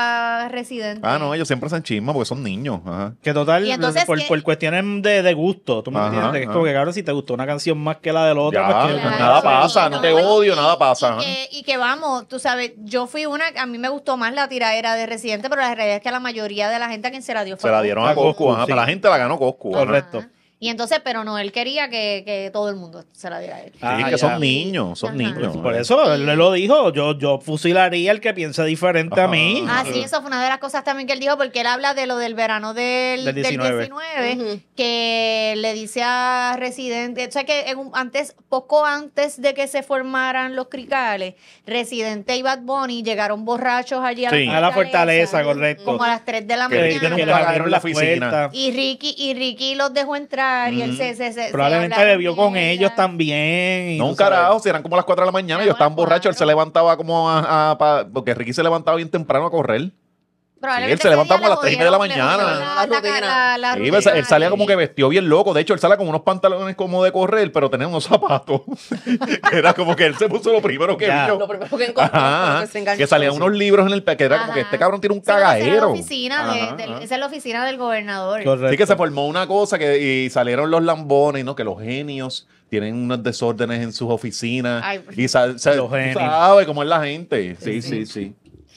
a Residente. No, ellos siempre hacen chisma porque son niños. Ajá. Que total, Y entonces por cuestiones de gusto, ¿tú me Ajá, entiendes? Que es ajá. como que, cabrón, si te gustó una canción más que la del otro, Ya, pues que- Claro. nada pasa, no te odio, nada pasa. Y que vamos, tú sabes, yo fui a mí me gustó más la tiradera de Residente, pero la realidad es que a la mayoría de la gente a quien se la dio fue Se la dieron a A Coscu, Coscu, ajá. sí. Para la gente la ganó Coscu. ajá. Correcto. Ajá. Y entonces, pero no, él quería que todo el mundo se la diera a él. Sí, Ah, que ya. son niños, son Ajá. niños. Por eso él lo dijo, yo fusilaría al que piense diferente a Ajá. mí. Ah, sí, eso fue una de las cosas también que él dijo, porque él habla de lo del verano del Del 19. 19, que le dice a Residente, o sea que poco antes de que se formaran los cricales, Residente y Bad Bunny llegaron borrachos allí Sí. A la fortaleza, correcto. como a las 3 de la Que Que, mañana. que les abrieron la oficina. Y Ricky los dejó entrar y él se Probablemente hablaron bebió con mierda. ellos también. y No, tú un sabes. carajo, si eran como las 4 de la mañana, ellos estaban borrachos, él se levantaba como porque Ricky se levantaba bien temprano a correr. Probablemente él se ese levantaba día como a las le 3 de la jodieron mañana. La rutina. la Sí, rutina. él salía como que vestido bien loco. De hecho, él salía con unos pantalones como de correr, pero tenía unos zapatos. Que era como que él se puso lo primero que Ya. vio. Lo primero que encontró, Ajá, que se enganchó. que salían unos libros en el que era como que Ajá. este cabrón tiene un Sí, esa es la cagadero. oficina Ajá, esa ajá. es la oficina del gobernador. Correcto. Sí que se formó una cosa y salieron los lambones, ¿no? Que los genios tienen unos desórdenes en sus oficinas. Ay. Y Los tú genios. sabes cómo es la gente. Sí, sí, sí.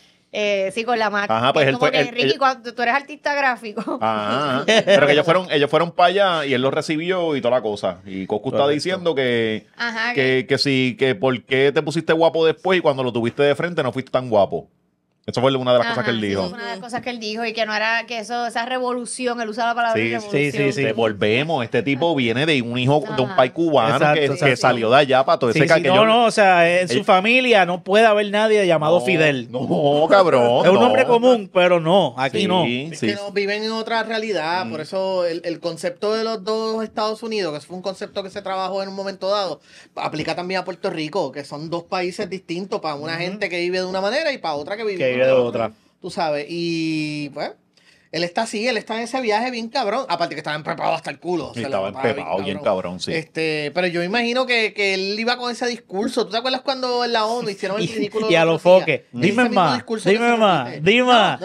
Sí, con la máquina. Ajá, pues Es él como fue- que, él- Ricky, él- cuando tú eres artista gráfico. Ajá. Pero que ellos fueron para allá y él los recibió y toda la cosa. Y Coscu está Correcto. diciendo que, Ajá, que sí, que por qué te pusiste guapo después y cuando lo tuviste de frente no fuiste tan guapo. Eso fue una de las cosas que él sí, dijo. fue una de las cosas que él dijo y que no era que esa revolución, él usa la palabra Sí, revolución. sí. Volvemos, este tipo viene de un hijo de un Ajá. país cubano Exacto, que exacto. salió de allá para todo Sí, ese sí, que no, yo- no, o sea, en su Ell- familia no puede haber nadie llamado No, Fidel. No, cabrón. Es un no. nombre común, pero no, aquí Sí, no. Es sí. que no, viven en otra realidad, por eso el concepto de los dos Estados Unidos, que fue un concepto que se trabajó en un momento dado, aplica también a Puerto Rico, que son dos países distintos para una gente que vive de una manera y para otra que vive Que vive de otra. Tú sabes, y pues Él está así, él está en ese viaje bien cabrón. Aparte que estaba empepado hasta el culo. Sí, estaba empepado, bien cabrón, sí. Pero yo imagino que él iba con ese discurso. ¿Tú te acuerdas cuando en la ONU hicieron el ridículo? Y a los foques. Dime más, dime más, dime más.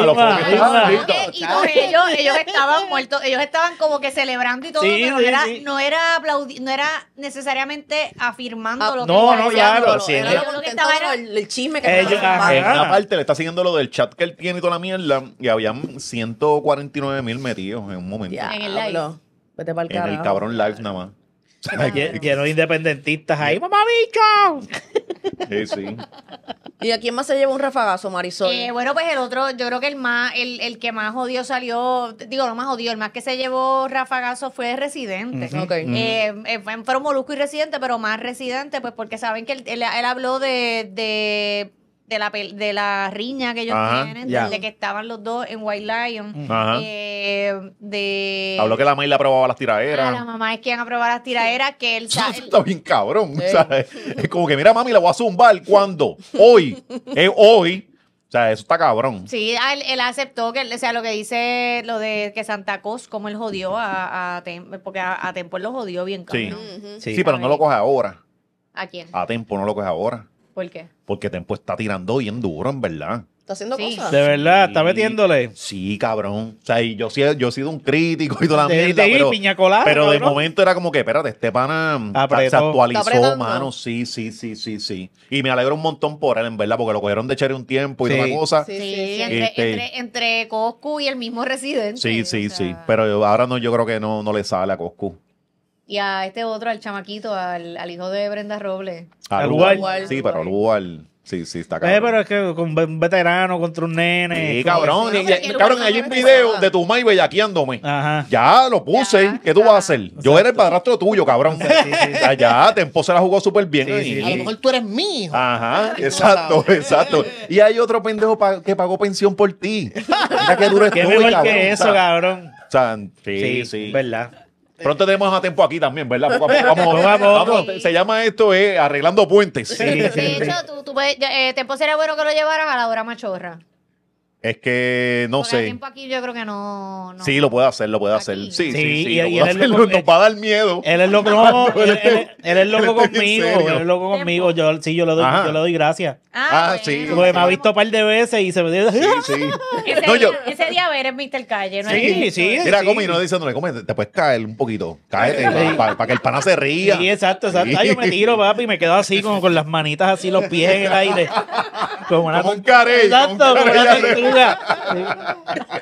Ellos estaban muertos, ellos estaban como que celebrando y todo, pero no era necesariamente afirmando lo que no, claro, sí. Lo que estaba era el chisme que En una parte le está siguiendo lo del chat que él tiene y toda la mierda, y habían 149,000 metidos en un momento. en el live. Vete pa'l En el carajo. cabrón live nada más. Lleno de independentistas ahí. ¡Mamá bicho! Sí. ¿Y a quién más se lleva un rafagazo, Marisol? Bueno, pues el otro, yo creo que el que más jodido salió, digo, no más jodido, el más que se llevó rafagazo fue Residente. Fueron Molusco y Residente, pero más Residente, pues porque saben que él habló de la riña que ellos tienen, de que estaban los dos en White Lion. Habló que la May le aprobaba las tiraderas. La mamá es quien aprobaba las tiraderas, que él Eso está bien cabrón. O sea, es como que, mira, mami, la voy a zumbar. ¿Cuándo? Hoy. Hoy. O sea, eso está cabrón. Sí, él aceptó que, o sea, lo que dice, lo de que Santa Cos, como él jodió a Tempo, porque a Tempo él lo jodió bien cabrón. Sí, pero no lo coge ahora. ¿A quién? A Tempo no lo coge ahora. ¿Por qué? Porque Tempo está tirando bien duro, en verdad. ¿Está haciendo cosas? De verdad, está metiéndole. Sí, cabrón. O sea, y yo he sido un crítico y toda la De mierda, pero, piña colada, pero de cabrón. momento era como que, espérate, este pana se Apretó. actualizó, mano. Sí. Y me alegro un montón por él, en verdad, porque lo cogieron de cherry un tiempo y toda la cosa. Sí, Este- entre Coscu y el mismo Residente. Sí. o sea, Pero ahora no, yo creo que no le sale a Coscu. Y a este otro, al chamaquito, al hijo de Brenda Robles. A Al Lugar. Lugar. Sí, pero Lugar. Sí, está cabrón. Pero es que con un veterano contra un nene. Sí, cabrón. No, porque Cabrón, Lugar hay no un es video nada. de tu mai bellaqueándome. Ajá. Ya lo puse. Ya, ¿Qué tú ya. vas a hacer? Yo era el padrastro tuyo, cabrón. O sea, ya, Tempo se la jugó súper bien. Sí, A lo mejor tú eres mi hijo. Ajá, exacto. Y hay otro pendejo que pagó pensión por ti. Mira qué duro Qué estoy, mejor cabrón. que eso, cabrón. O sea, sí. Verdad. Pronto tenemos a Tempo aquí también, ¿verdad? Poco a poco, Poco a poco. vamos. Se llama esto Arreglando Puentes. De hecho, tú puedes, Tempo sería bueno que lo llevaras a la hora machorra. Es que no Porque a sé. Tempo aquí yo creo que no. Sí, lo puede hacer. Aquí. Sí, Sí, lo y puede él hacer. es loco- Nos va a dar miedo. Él es loco, no, él es loco él está bien conmigo. serio. Él es loco conmigo. Yo Ajá. le doy gracias. Sí. Porque me ha visto un par de veces y se me dio. Sí. Ese, No, día, ese día a ver es Mr. Calle, ¿no? Sí. Mira, Comi, no diciéndole, Comi, te puedes caer un poquito. Cáete, para que el pana se ría. Sí, exacto. Ay, yo me tiro, papi, y me quedo así, como con las manitas así, los pies en el aire. Como un carey. Exacto, como un como una carey. tortuga.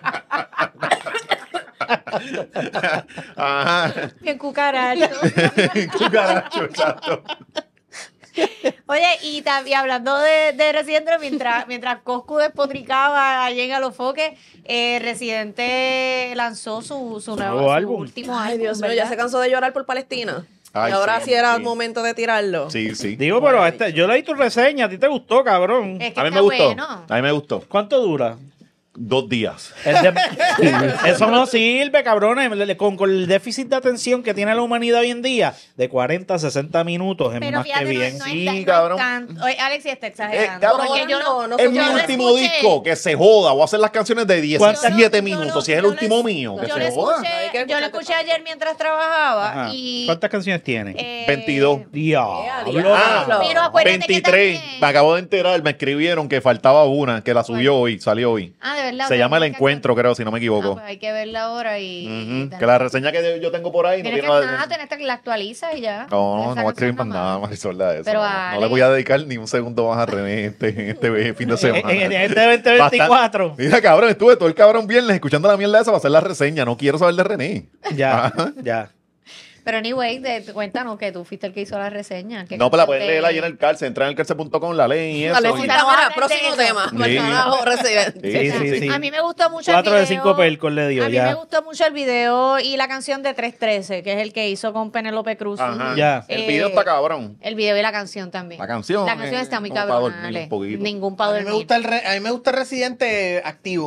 Ajá. Bien cucaracho. Cucaracho, exacto. Oye, y hablando de Residente, mientras Coscu despotricaba allí en Alofoque, Residente lanzó su nuevo álbum. último Ay, álbum. Dios mío, ¿verdad? ya se cansó de llorar por Palestina. Ay, y ahora sí, sí era sí. momento de tirarlo. Sí. Digo, pero yo leí tu reseña, a ti te gustó, cabrón. Es que A mí está me gustó. bueno. A mí me gustó. ¿Cuánto dura? 2 días. Eso no sirve, cabrones. Con el déficit de atención que tiene la humanidad hoy en día, de 40 a 60 minutos es Pero más fíjate, que bien. no Sí, es cabrón. tanto. Oye, Alexis está exagerando. cabrón, porque yo no Es mi yo lo último escuché. disco, que se joda. Voy a hacer las canciones de 17 Yo minutos. lo- Si es el yo lo último es- mío, que Yo se lo joda. yo lo escuché ayer mientras trabajaba Ajá. y... ¿Cuántas canciones tiene? 22. Diablo. diablo. Pero acuérdate 23. que también... Me acabo de enterar, me escribieron que faltaba una, que la subió hoy, salió hoy. Ah, de verdad. Se pues llama El tienes que- Encuentro, creo, si no me Ah, equivoco. pues hay que verla ahora y... Que la reseña que yo tengo por ahí no Tienes tiene que nada. tenés que la actualizas y ya. No Esa voy a escribir canción más nada, Marisol, de eso. Pero no, Ale- no le voy a dedicar ni un segundo más a René este fin de semana. En este 2024. Bastante. Mira, cabrón, estuve todo el cabrón viernes escuchando la mierda esa para hacer la reseña. No quiero saber de René. Ya, Ajá. ya. Pero anyway, cuéntanos que tú fuiste el que hizo la reseña. ¿Qué No, pero la canción pueden leer ahí en el cárcel. Entrar en el cárcel.com, la leen y eso. Alexis, y- Vamos a ahora, hablar de próximo eso. tema. Sí. Carajo, Residente. Sí. A mí me gustó mucho 4 el de video. 5 pelcos le dio, A mí ya. me gustó mucho el video y la canción de 313, que es el que hizo con Penélope Cruz. Ajá. Ya. El video está cabrón. El video y la canción también. La canción, está muy como para cabrón. dormir un poquito. Ningún para A mí me dormir. gusta a mí me gusta el Residente activo.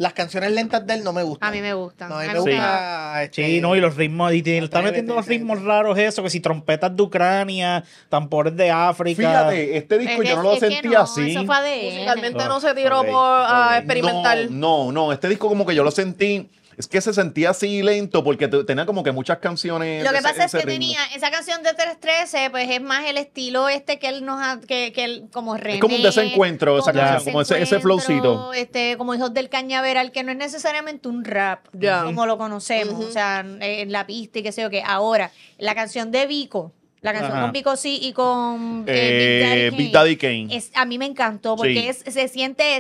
Las canciones lentas de él no me gustan. A mí me gustan. No, a mí A me mí me gusta. Sí, no, y los ritmos, y está metiendo los ritmos raros eso, que si trompetas de Ucrania, tambores de África. Fíjate, este disco yo no lo sentí así. Eso fue de él. Musicalmente Ah, no se tiró ok, a experimentar. No, este disco como que yo lo sentí, es que se sentía así lento porque tenía como que muchas canciones. Lo que de pasa es ese que ritmo. tenía esa canción de 313, pues es más el estilo que él que él como René. como un desencuentro esa como canción, como ese desencuentro, flowcito. Como Hijos del Cañaveral, que no es necesariamente un rap, Ya. como lo conocemos, o sea, en la pista y qué sé yo qué. Ahora, la canción de Vico, la canción Ajá. con Vico sí y con Big Daddy Kane. a mí me encantó porque Sí. se siente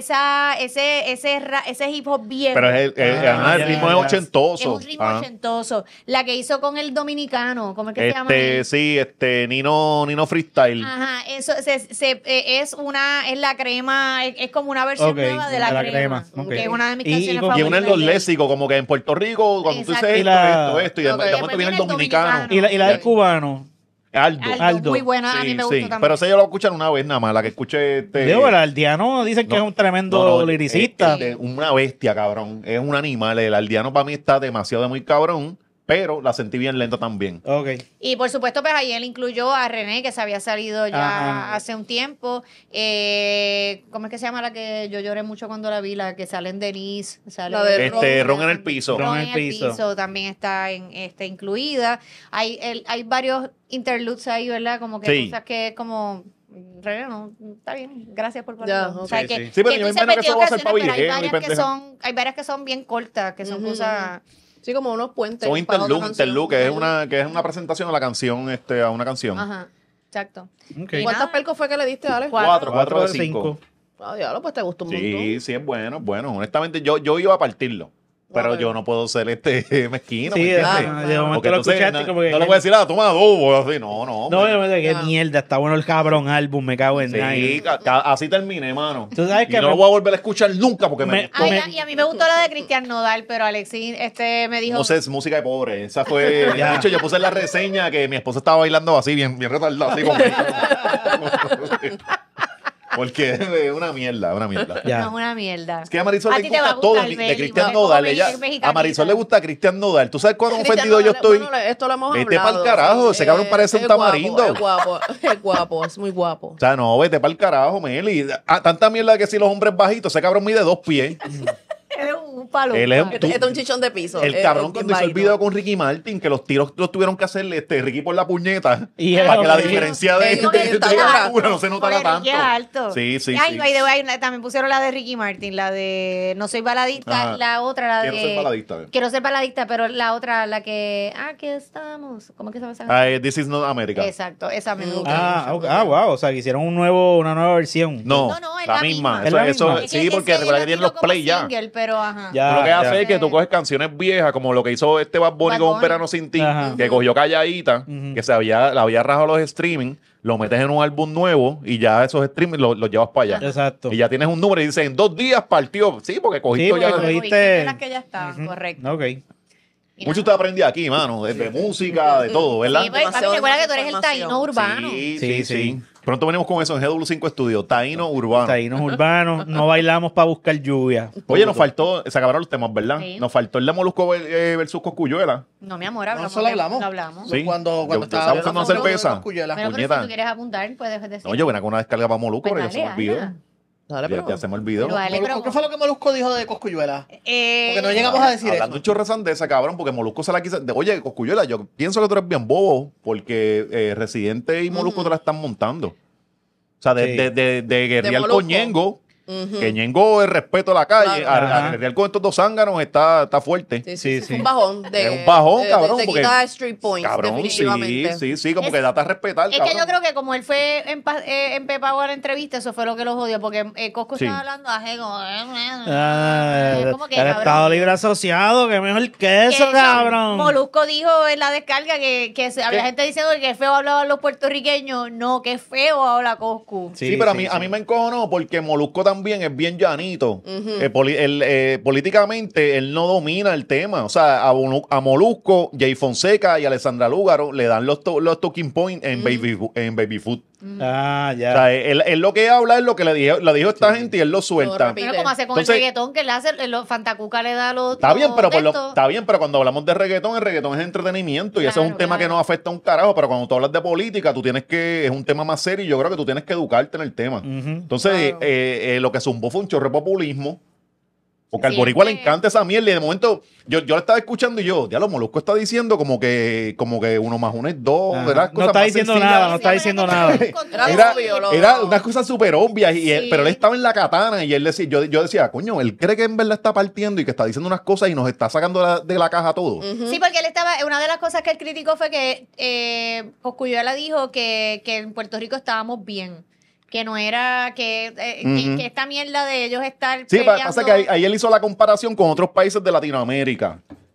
ese hip hop viejo. Pero el ya, ritmo ya. es Es ochentoso. un ritmo Ajá. ochentoso. La que hizo con el dominicano, ¿cómo es que se llama él? Sí, Nino Freestyle. Ajá, eso es la crema, es como una versión Ok, nueva de la crema, ok. que es una de mis Y canciones con- Y favoritas. una en los de él. léxicos, como que en Puerto Rico, cuando tú Exacto. dices Y la- esto, y de Ok. momento Después viene el viene el dominicano. dominicano. Y la del cubano. Aldo. Aldo, muy buena, a mí me gustó también. Pero esa yo la escuchan una vez nada más, la que escuché Digo, el aldeano dicen que es un tremendo liricista. Una bestia, cabrón. Es un animal. El aldeano para mí está demasiado de muy cabrón, pero la sentí bien lenta también. Ok. Y por supuesto, pues ahí él incluyó a René, que se había salido ya Ajá. hace un tiempo. ¿Cómo es que se llama la que yo lloré mucho cuando la vi? La que sale en Denise. Sale La de Ron en el piso. Ron Ron en en el el piso. piso también está incluida. Hay varios interludes ahí, ¿verdad? Como que Sí. cosas que es como... René, no, está bien, gracias por Ya, ponerlo. ok. O sea, Sí, que, sí. Sí, pero que yo me entonces imagino que metió eso va a ser canciones, pa' pero viejo y pendeja. hay varias que son bien cortas, que son Ujú. cosas... Sí, como unos puentes. Son para otra interlude, canción. que es una presentación a la canción, a una canción. Ajá, exacto. Ok. Y ¿Cuántas nada. percos fue que le diste, Alex? Cuatro. 4 de 5. Ah, diablo, pues te gustó un montón. Sí, sí, es bueno, es bueno. Honestamente, yo iba a partirlo. Pero Ok. yo no puedo ser mezquino. Sí, ¿me entiendes? claro, de momento Porque lo entonces, escuchaste no, como que... no le voy a decir, toma dos, o así. No, No, hombre. qué Ya. mierda, está bueno el cabrón álbum, me cago en nada. Sí, así terminé, mano. Tú sabes Y que no lo voy a volver a escuchar nunca porque me gustó. Y a mí me gustó la de Cristian Nodal, pero Alexis me dijo... No sé, es música de pobre. Esa fue. Ya. De hecho, yo puse en la reseña que mi esposa estaba bailando así, bien retardada, así como. Porque es una mierda, una mierda. Ya. No, es una mierda. Es que a Marisol A le ti te va a gusta todo gustar, de Beli, Cristian porque como Nodal. mexicanita. A Marisol le gusta Cristian Nodal. ¿Tú sabes cuán Cristian ofendido yo Nodal, estoy? bueno, esto lo hemos Vete hablado. pa'l carajo, ese cabrón parece un guapo, tamarindo. Es guapo, es muy guapo. O sea, no, vete para el carajo, Meli. Tanta mierda que si los hombres bajitos, ese cabrón mide 2 pies. Eres un palo. Él es un- Este es un chichón de piso. El cabrón cuando hizo el video con Ricky Martin, que los tiros los tuvieron que hacer Ricky por la puñeta. Y para él- que la él- diferencia de él- él está altura no se notara Porque tanto. Ricky es alto. Sí, sí, Ay, sí. by the way, también pusieron la de Ricky Martin, la de No soy baladista, Ajá. la otra, la Quiero de... ser baladista, ¿eh? Quiero ser baladista, pero la otra, la que... Aquí estamos. ¿Cómo es que se llama esa canción? This is not America. Exacto, esa me gusta. Wow, o sea, que hicieron una nueva versión. No, No, es la la misma. misma. ¿Es la Eso, misma? sí, porque recuerda que tienen los play ya. Single, pero ajá. Ya. Tú lo que haces ya. es que tú coges canciones viejas, como lo que hizo Bad Bunny Bad con Un Bunny. Verano Sin Ti, Ajá. que cogió Calladita, Ujú. que la había rajado los streaming, lo metes en un álbum nuevo y ya esos streaming los llevas para allá. Exacto. Y ya tienes un número y dice, en 2 días partió. Sí, porque cogiste Sí, ya. porque Cogiste Cogiste- de las que ya estaban, correcto. Ok. Y Mucho nada. usted aprendí aquí, mano, desde música, de todo, ¿verdad? Sí, pues, papi, Demasiado recuerda que tú eres el información. taíno urbano. Sí, Sí, sí, sí. sí. Pronto venimos con eso en GW5 Studio, Taíno Urbano. Taínos urbanos, no bailamos para buscar lluvia. Oye, nos faltó, se acabaron los temas, ¿verdad? Sí. Nos faltó el de Molusco versus Cosculluela. No, mi amor, No, hablamos. eso lo hablamos. Lo hablamos. Sí. Cuando Yo estaba buscando una cerveza. Pero si puñeta. tú quieres apuntar, puedes decir. No, yo venía con una descarga para Molusco, Pues pero ya se me dale, olvidó. hazla. Dale, pero... Ya se me olvidó. Pero dale, pero- ¿Qué fue lo que Molusco dijo de Cosculluela? Porque no llegamos a decir Hablando un chorrezán de esa, cabrón, porque Molusco se la quiso. Oye, Cosculluela, yo pienso que tú eres bien bobo, porque Residente y Molusco te la están montando. O sea, Sí. de guerrear Molusco. con Ñengo, Ujú. que Ñengo es respeto a la calle, Claro. a guerrear con estos dos zánganos está fuerte. Sí, Sí, sí, sí. Un bajón. Es un bajón, cabrón, Te porque- quita Street Points, Cabrón, sí, definitivamente. sí, como Es- que date a respetar, Es cabrón. que yo creo que como él fue empepado a la entrevista, eso fue lo que los jodió, porque Cosco Sí. estaba hablando así como... como que, el cabrón. Estado Libre Asociado, que mejor que Que eso, eso, cabrón. Molusco dijo en la descarga que había gente diciendo que feo hablaban los puertorriqueños. No, que feo habla Coscu. Sí, pero a mí me encojonó porque Molusco también es bien llanito. Políticamente él no domina el tema. O sea, a Molusco, Jay Fonseca y Alessandra Lúgaro le dan los talking points en Baby Food. Ah, O ya. sea, él lo que habla es lo que le dijo esta gente y él lo suelta. repite. Bueno, como hace con Entonces- el reggaetón, que le hace, los Fantacuca le da los. Está bien, los pero textos. está bien, pero cuando hablamos de reggaetón, el reggaetón es entretenimiento y eso es un Claro, tema que claro. no afecta a un carajo, pero cuando tú hablas de política, tú tienes que, es un tema más serio y yo creo que tú tienes que educarte en el tema. Entonces, lo que zumbó fue un chorro de populismo, porque al Sí, boricua es le que- encanta esa mierda y de momento yo le estaba escuchando y yo, ya lo Molusco está diciendo como que 1 más 1 es 2, Ajá. ¿verdad? No está diciendo nada, no está diciendo nada. Era, obvio, era unas cosas súper obvias, Sí. pero él estaba en la katana y él decía, yo decía, coño, él cree que en verdad está partiendo y que está diciendo unas cosas y nos está sacando de la caja todo. Sí, porque él estaba. Una de las cosas que él criticó fue que Cosculluela dijo que en Puerto Rico estábamos bien. Que no era. Que esta mierda de ellos estar. Sí, peleando. pasa que ahí él hizo la comparación con otros países de Latinoamérica.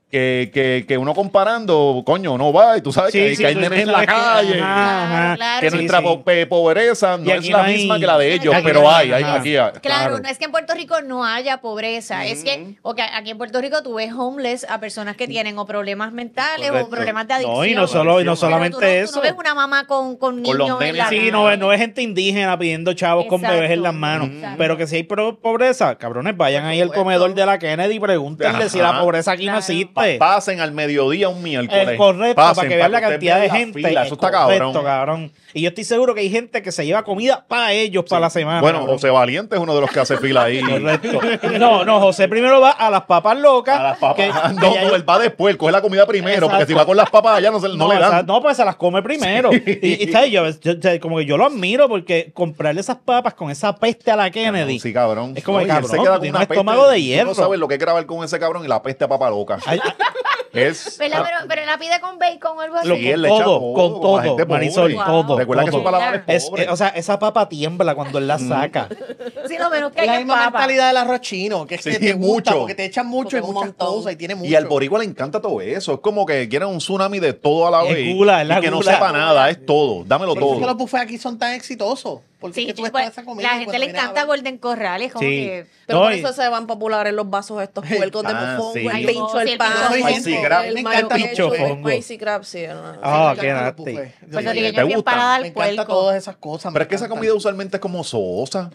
Que uno comparando, coño, no va y tú sabes que hay nenes en la calle. Ajá, Claro, Que sí, nuestra pobreza no Y es aquí la no hay- misma que la de ellos, aquí pero no hay, hay- aquí hay. Claro, no es que en Puerto Rico no haya pobreza, es que aquí en Puerto Rico tú ves homeless a personas que tienen o problemas mentales Correcto. o problemas de No, adicción. y no Pero solamente tú no, eso. Tú no ves una mamá con niños los en nenes, la Sí, no es gente indígena pidiendo chavos con Exacto. bebés en las manos. Exacto. Pero que si hay pobreza, cabrones, vayan ahí al comedor de la Kennedy y pregúntenle si la Ajá. pobreza aquí no Claro. existe. Pasen al mediodía un miércoles. Correcto, Pasen, para que vean la ustedes cantidad de vean la gente. fila, eso está Correcto, cabrón. Y yo estoy seguro que hay gente que se lleva comida para ellos, para la semana. Bueno, cabrón. José Valiente es uno de los que hace fila ahí. Correcto. No, José primero va a las papas locas. A las papas. que No, ya- no, él va después, él coge la comida primero, porque Exacto. si va con las papas allá no le o sea, dan. no, pues se las come primero. Y ¿sabes? Como que yo lo admiro porque comprarle esas papas con esa peste a la Kennedy. Sí, cabrón. Es como No, que, y él cabrón, se queda con tiene una un estómago de peste. Tú hierro. no sabes lo que es grabar con ese cabrón y la peste a papa loca. Ay, Es... ¿Verdad? Pero la pide con bacon o algo así. Sí, él le echa todo, todo, con como la todo, gente pobre. Marisol, Wow. todo. Recuerda que todo. su paladar es Es- pobre. o sea, esa papa tiembla cuando él la saca. Sí, no, menos que Es la haya misma papa. mentalidad del arroz chino, que es Sí, que te gusta mucho. porque te echan mucho y Porque un muchas montón. cosas y tiene mucho. Y al boricua le encanta todo eso. Es como que quieren un tsunami de todo a la Es vez. gula, es la y que no gula. sepa nada, es todo. Dámelo Por eso es que los todo. buffets aquí son tan exitosos. Porque es Sí, que tú ves pues, toda esa comida. la y gente cuando le vienes a encanta ver- Golden Corral, es como Sí. que... Pero No, por y- eso se van populares los vasos estos puercos de Ah, mofongo, sí. el pincho, Sí, el el pan, pincho de Spicy crab. el Me mayo encanta pincho quechu, el fongo. spicy crab, sí. no. Ah, Me qué encantan los nasty. buffets. Puertorriqueño ¿Te bien gusta? parada al Me encanta puerco. todas esas cosas. Pero es que esa comida usualmente es como sosa.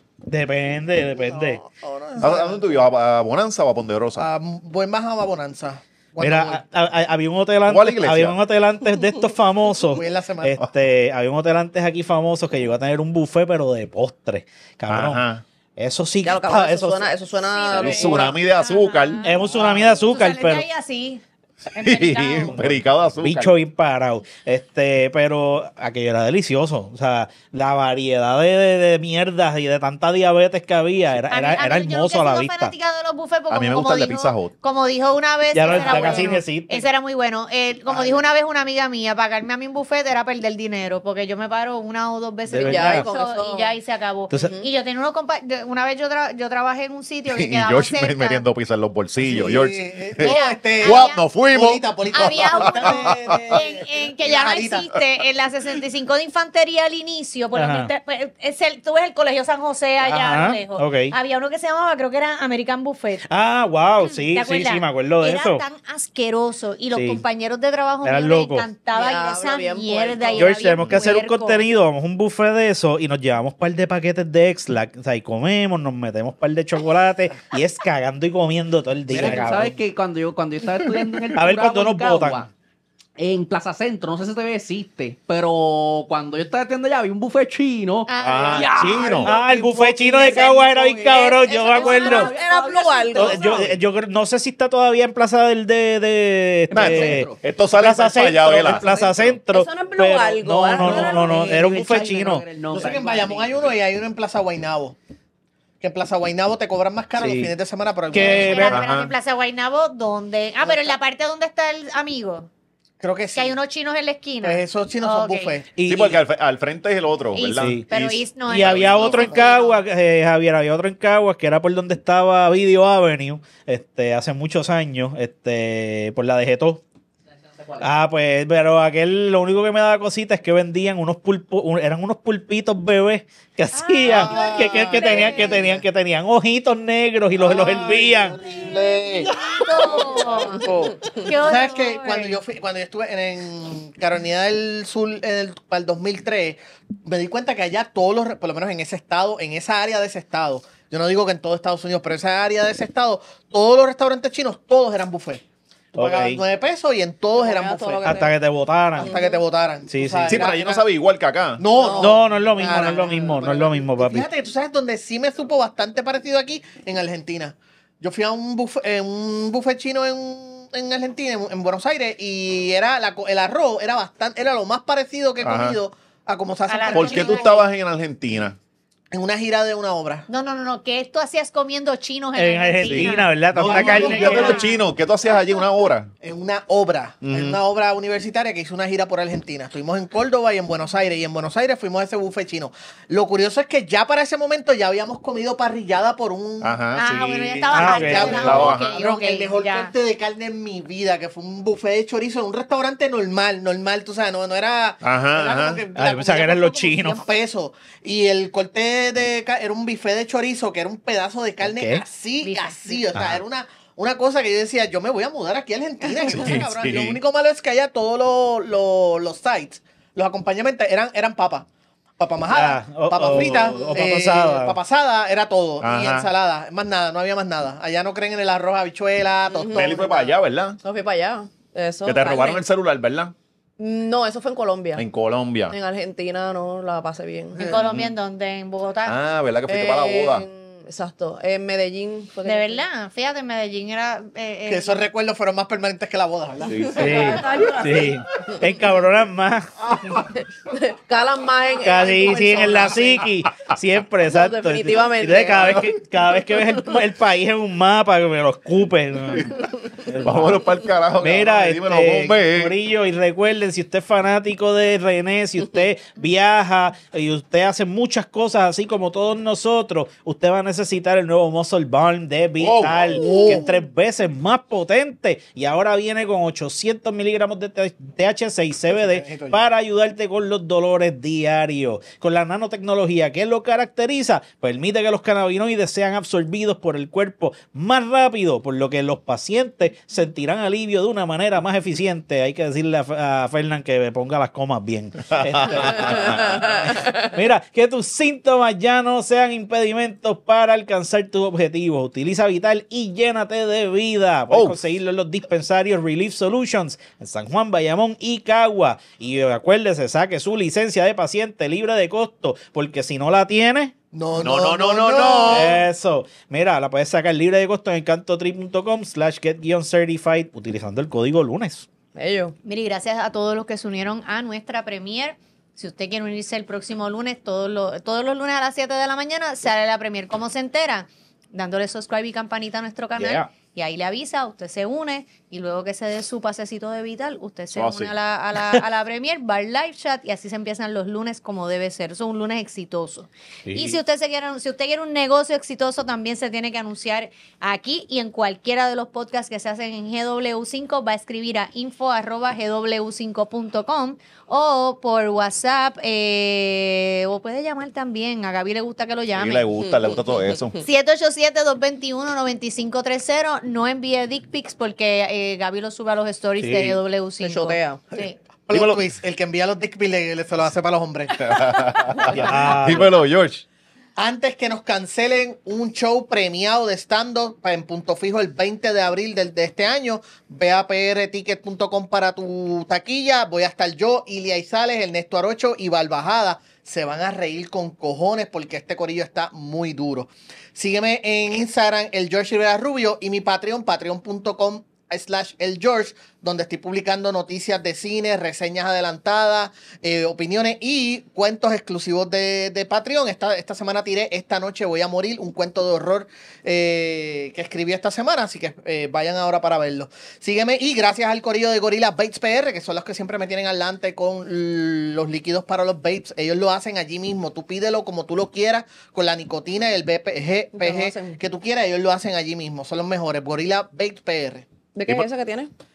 Depende. ¿A dónde tú ibas? ¿A Bonanza o a Ponderosa? Voy más a Bonanza. Cuando Mira, había un hotel ¿O a la antes, iglesia? había un hotel antes de estos famosos. Voy en la semana. Había un hotel antes aquí famoso que llegó a tener un buffet, pero de postre. Cabrón. Ajá. Eso sí que Ya lo cabrón, está- eso suena Sí, a Un bebé. tsunami de azúcar. es un tsunami de azúcar, Tú sales pero de ahí así, Y empericado. un pericado de azúcar. bicho bien parado. Pero aquello era delicioso. O sea, la variedad de mierdas y de tanta diabetes que había era, A mí- era, a era mí- yo hermoso nunca a he la sido vista. fanática de los buffets porque A mí me como gusta el de dijo- Pizza Hut. Como dijo una vez, Ya ese no- era ya casi bueno. no existe. Ese era muy bueno. Como dijo una vez una amiga mía, pagarme a mí un buffet era perder dinero, porque yo me paro una o dos veces De y verdad. ya, Y con eso- y ya y se acabó. Entonces- Y yo tenía unos una vez yo trabajé en un sitio que Y quedaba George cerca. metiendo pizza en los bolsillos. Sí, George. Mira, Guap, nos fuimos. Polita. Había uno que ya no Margarita. existe en la 65 de Infantería al inicio, por Ajá. donde tú ves el Colegio San José allá Ajá, a lo lejos. ok. Había uno que se llamaba, creo que era American Buffet. Ah, wow, sí, ¿Te sí, acuerdas? me acuerdo de Era eso. tan asqueroso y los Sí. compañeros de trabajo Eran míos les locos. encantaba ir a Diablo, esa bien mierda. puerco. y era George, bien tenemos que hacer un puerco. contenido, vamos a un buffet de eso y nos llevamos un par de paquetes de X-Lac, o sea, y comemos, nos metemos un par de chocolate y es cagando y comiendo todo el día, Mira, tú cabrón. sabes que cuando yo estaba estudiando en el A ver programa cuándo nos en Cagua, botan. en Plaza Centro, no sé si todavía existe, pero cuando yo estaba estudiando allá había un buffet chino. Ah, Ah, chino. Ah, el buffet chino de Cagua era bien cabrón, yo me acuerdo. Era Blue algo. Yo no sé si está todavía en Plaza Nah, esto sale Plaza para allá, Centro, vela. en Plaza Centro. Eso no es Blue pero- algo, no, era un buffet chino. Yo sé que en Bayamón hay uno y hay uno en Plaza Guaynabo. Que en Plaza Guaynabo te cobran más caro Sí. los fines de semana, pero Que- Espérate, Ajá. espérate, en Plaza Guaynabo, ¿dónde? Ah, pero en la parte donde está el amigo. creo que sí. Que hay unos chinos en la esquina. Pues esos chinos son Ok. buffets. Sí, porque al frente es el otro, East, ¿verdad? Sí. pero East. East no Y es. había East otro es en Caguas, Javier, había otro en Caguas que era por donde estaba Video Avenue, hace muchos años, por la de Getó. Ah, pues, pero aquel, lo único que me daba cosita es que vendían unos pulpos, eran unos pulpitos bebés que hacían, que tenían ojitos negros y los hervían. Horrible. Qué ¿Sabes horror. qué? Cuando yo estuve en Carolina del Sur para el 2003, me di cuenta que allá por lo menos en ese estado, en esa área de ese estado, yo no digo que en todo Estados Unidos, pero esa área de ese estado, todos los restaurantes chinos, todos eran buffet. Tú pagabas Ok. 9 pesos y en todos eran pagabas todo buffet. lo Hasta que te botaran. Hasta que te votaran. Sí, O sea, sí. Sí, pero allí no sabe igual que acá. No, No es lo mismo, no es lo mismo, no es lo mismo, papi. Fíjate que tú sabes donde sí me supo bastante parecido aquí, en Argentina. Yo fui a un buffet chino en Argentina, en Buenos Aires, y era el arroz era lo más parecido que he Ajá. comido a como se hace Al en arroz. ¿Por qué tú estabas en Argentina? en una gira de una obra. No, que tú hacías comiendo chinos En Argentina, ¿verdad? Tanta carne que- Fíjate los chinos. ¿Qué tú hacías allí una hora? En una obra universitaria que hizo una gira por Argentina. Estuvimos en Córdoba y en Buenos Aires. Y en Buenos Aires fuimos a ese buffet chino. Lo curioso es que ya para ese momento ya habíamos comido parrillada por un... Ajá, sí. Bueno, ya estaba Ah, harta, ok. ya Estaba- ok, Cabrón, ok, el mejor ya. corte de carne en mi vida, que fue un buffet de chorizo en un restaurante normal, tú sabes, no era... Ajá, era ajá. como que Ah, la yo pensaba que comida eran los costó como chinos. 100 pesos. Y el corte era un buffet de chorizo, que era un pedazo de carne ¿Qué? así, Bife. así. O sea, Ajá. era una cosa que yo decía, yo me voy a mudar aquí a Argentina. qué cosa, Sí, cabrón. sí. Lo único malo es que allá todos los sides, los acompañamientos eran papas. Papa majada, Ah, papa frita, o papa asada. papa asada, era todo. Y Ajá. ensalada, más nada, no había más nada. Allá no creen en el arroz, habichuela, tostón. Meli fue para allá, ¿verdad? No fui para allá. Eso, Que te carne. robaron el celular, ¿verdad? No, eso fue en Colombia. En Colombia. En Argentina no la pasé bien. En Colombia, ¿en dónde? En Bogotá. Ah, ¿verdad que fuiste para la boda? Exacto. En Medellín. fue que De fui. verdad, fíjate, en Medellín era... Que esos recuerdos fueron más permanentes que la boda, ¿verdad? Sí. Sí, encabronan más. Calan más en Casi en sí, en la personas. psiqui. Siempre, exacto. definitivamente. Entonces, cada vez que ves el país en un mapa, que me lo escupen. Vámonos para el carajo. Mira, cabrón, dímelo, bombe. Corillo, y recuerden, si usted es fanático de René, si usted viaja y usted hace muchas cosas así como todos nosotros, usted va a necesitar el nuevo Muscle Balm de Vital, que es 3 veces más potente y ahora viene con 800 miligramos de THC y CBD para ayudarte con los dolores diarios. Con la nanotecnología que lo caracteriza, permite que los cannabinoides sean absorbidos por el cuerpo más rápido, por lo que los pacientes sentirán alivio de una manera más eficiente. Hay que decirle a Fernán que me ponga las comas bien. Mira, que tus síntomas ya no sean impedimentos para alcanzar tus objetivos. Utiliza Vital y llénate de vida. Puedes conseguirlo en los dispensarios Relief Solutions en San Juan, Bayamón y Cagua. Y acuérdese, saque su licencia de paciente libre de costo, porque si no la tiene... No. Eso. Mira, la puedes sacar libre de costo en encantotrip.com/get-certified utilizando el código lunes. Bello. Mire, y gracias a todos los que se unieron a nuestra premier. Si usted quiere unirse el próximo lunes, todos los lunes a las 7 de la mañana, sale la premier. ¿Cómo se entera? Dándole subscribe y campanita a nuestro canal. Yeah. Y ahí le avisa, usted se une y luego que se dé su pasecito de Vital, usted se Así. une a la Premier, va al live chat y así se empiezan los lunes como debe ser. Eso es un lunes exitoso. Sí. Y si usted quiere un negocio exitoso, también se tiene que anunciar aquí y en cualquiera de los podcasts que se hacen en GW5, va a escribir a info@gw5.com o por WhatsApp o puede llamar también. A Gaby le gusta que lo Sí, llame. le gusta todo eso. 787-221-9530. No envíe dick pics porque Gaby lo sube a los stories Sí. de GW5. Se chotea. Sí. Plot twist, el que envía los dick pics se lo hace para los hombres. Ya. Dímelo, George. Antes que nos cancelen un show premiado de stand-up en Punto Fijo el 20 de abril de este año, ve a prticket.com para tu taquilla. Voy a estar yo, Ilia Izales, Ernesto Arocho y Balbajada. Se van a reír con cojones porque este corillo está muy duro. Sígueme en Instagram, el George Rivera Rubio, y mi Patreon, patreon.com/elgeorge, donde estoy publicando noticias de cine, reseñas adelantadas, opiniones y cuentos exclusivos de Patreon. Esta semana tiré Esta noche voy a morir, un cuento de horror que escribí esta semana, así que vayan ahora para verlo. Sígueme y gracias al corillo de Gorilla Vapes PR, que son los que siempre me tienen adelante con los líquidos para los vapes. Ellos lo hacen allí mismo. Tú pídelo como tú lo quieras, con la nicotina y el Te lo BPG hacen. que tú quieras. Ellos lo hacen allí mismo. Son los mejores. Gorilla Vapes PR. ¿De qué es esa que tiene?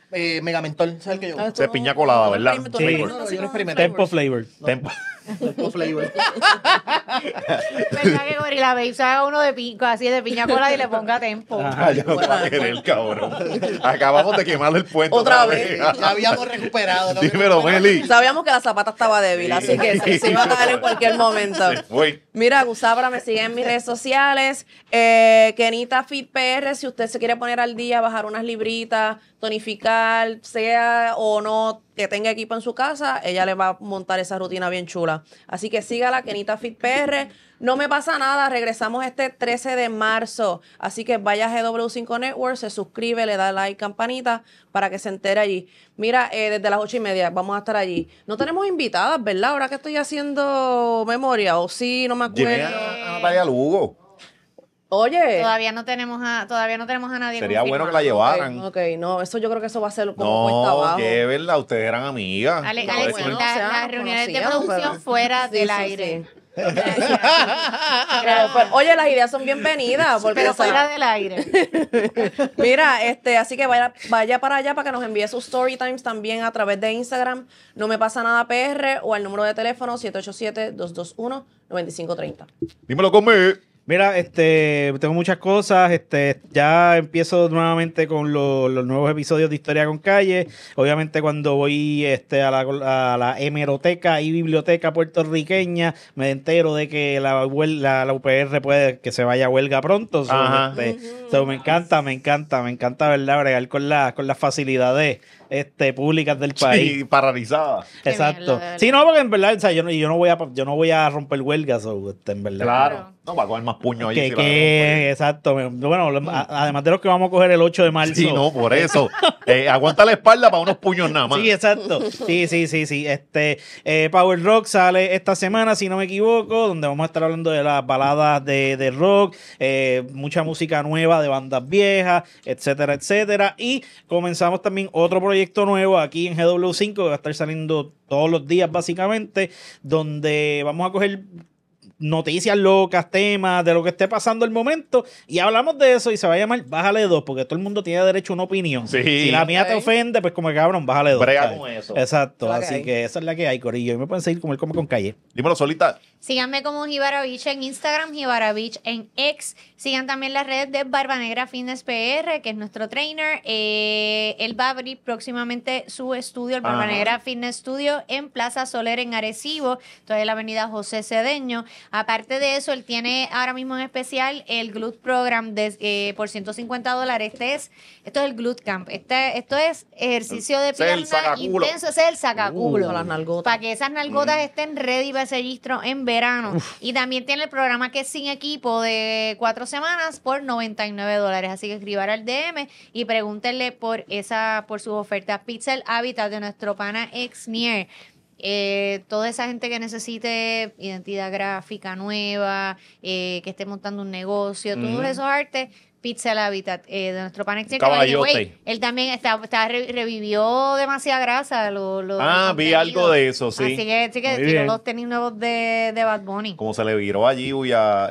Megamentol. ¿Sabes el que yo? Ese es piña colada, ¿verdad? Sí. No, yo lo experimenté. Tempo flavor. Tempo. Tempo flavor. ¿Verdad que Gorilla Babe se haga uno de así de piña cola y le ponga tempo? Ah, ya no te va a querer, cabrón. Acabamos de quemarle el puente. Otra vez. Ya habíamos recuperado. ¿no? Dímelo, Meli. Sabíamos que la zapata estaba débil, así que se iba a caer en cualquier momento. Se fue. Mira, Gusabra me sigue en mis redes sociales. Kenita Fit PR, si usted se quiere poner al día, bajar unas libritas, tonificar, sea o no que tenga equipo en su casa, ella le va a montar esa rutina bien chula. Así que sígala, Kenita Fit PR. No me pasa nada, regresamos este 13 de marzo. Así que vaya a GW5 Network, se suscribe, le da like, campanita, para que se entere allí. Mira, desde las 8:30 vamos a estar allí. No tenemos invitadas, ¿verdad? Ahora que estoy haciendo memoria, o sí, no me Llevé acuerdo. a Natalia Lugo. Oye. Todavía no tenemos a nadie. Sería bueno que la confirmado. llevaran. Ok, no, eso yo creo que eso va a ser como cuesta No, abajo. que verdad, ustedes eran amigas. Alex, No, Alex, eso- bueno, las reuniones de conocíamos, producción pero- fuera Sí, del sí, aire. sí. Pero, oye, las ideas son bienvenidas. Porque, Pero o sea, fuera del aire. mira, así que vaya para allá para que nos envíe sus story times también a través de Instagram. No me pasa nada PR o al número de teléfono 787-221-9530. Dímelo conmigo. Mira, tengo muchas cosas. Ya empiezo nuevamente con los nuevos episodios de Historia con Calle. Obviamente, cuando voy a la hemeroteca y biblioteca puertorriqueña, me entero de que la UPR puede que se vaya a huelga pronto. Ajá. Me encanta, ¿verdad? Bregar con las facilidades públicas del país. Sí, paralizada. Exacto. mierda, de Sí, no, porque en verdad, o sea, yo no voy a romper huelgas, en verdad. Claro. No, va a coger más puños allí. Exacto. Bueno, además de los que vamos a coger el 8 de marzo. Sí, no, por eso. Aguanta la espalda para unos puños nada más. Sí, exacto. Sí. Power Rock sale esta semana, si no me equivoco, donde vamos a estar hablando de las baladas de rock, mucha música nueva de bandas viejas, etcétera, etcétera. Y comenzamos también otro proyecto nuevo aquí en GW5, que va a estar saliendo todos los días básicamente, donde vamos a coger noticias locas, temas de lo que esté pasando el momento y hablamos de eso y se va a llamar Bájale 2 porque todo el mundo tiene derecho a una opinión. Sí. Si la mía te ofende, pues como que cabrón, bájale 2. Brega ¿sabes? con eso. Exacto, La que así hay. que esa es la que hay, corillo. Y me pueden seguir como el Come con Calle. Dímelo solita. Síganme como Jibara Beach en Instagram, Jibara Beach en X. Sigan también las redes de Barba Negra Fitness PR, que es nuestro trainer. Él va a abrir próximamente su estudio, el Barba Ajá. Negra Fitness Studio, en Plaza Soler, en Arecibo, toda la avenida José Cedeño. Aparte de eso, él tiene ahora mismo en especial el Glute Program por $150. Esto es el Glute Camp. Esto es ejercicio de Ese es el pierna sacaculo. intenso. Ese es el sacaculo. Con las nalgotas. Para que esas nalgotas estén ready para ese registro en verano. Y también tiene el programa que es sin equipo de 4 semanas por $99. Así que escriban al DM y pregúntenle por sus ofertas. Pixel Habitat de nuestro pana Exnier. Toda esa gente que necesite identidad gráfica nueva, que esté montando un negocio, todos esos artes. Pixel Habitat de nuestro pana Exnier. que, by the Caballote. way, él también revivió demasiada grasa. Vi algo de eso, sí. Así que Muy tiró bien. los tenis nuevos de Bad Bunny. Como se le viró allí y a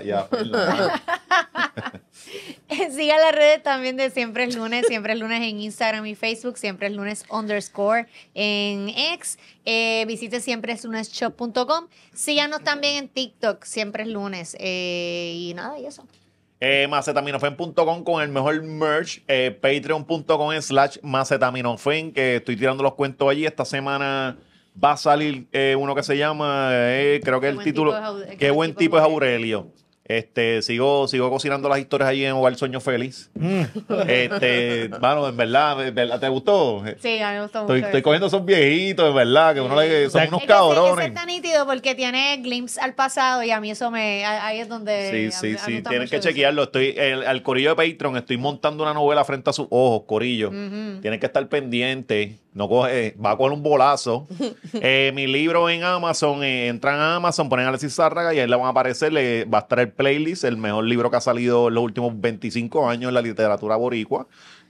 Sigan las redes también de Siempre es Lunes en Instagram y Facebook, Siempre es Lunes _ en X. Visite siempreeslunesshop.com. Síganos también en TikTok, Siempre es Lunes. Y nada, y eso. Macetaminofen.com con el mejor merch, patreon.com/macetaminofen, que estoy tirando los cuentos allí. Esta semana va a salir uno que se llama, creo que el buen título, tipo es Qué buen tipo es Aurelio. Sigo cocinando las historias allí en Hogar Sueño Feliz. Mano, en verdad, ¿te gustó? Sí, a mí me gustó mucho. Estoy cogiendo esos viejitos, en verdad, que uno le son Es unos Es que cabrones. ese está nítido porque tiene glimpse al pasado y a mí eso ahí es donde... Sí, a mí sí, me gusta tienen mucho que eso. chequearlo. Al corillo de Patreon estoy montando una novela frente a sus ojos, corillo. Tienen que estar pendientes. No coge, va a coger un bolazo. Mi libro en Amazon, entran a Amazon, ponen Alexis Zárraga y ahí le van a aparecer, va a estar el playlist, el mejor libro que ha salido en los últimos 25 años en la literatura boricua.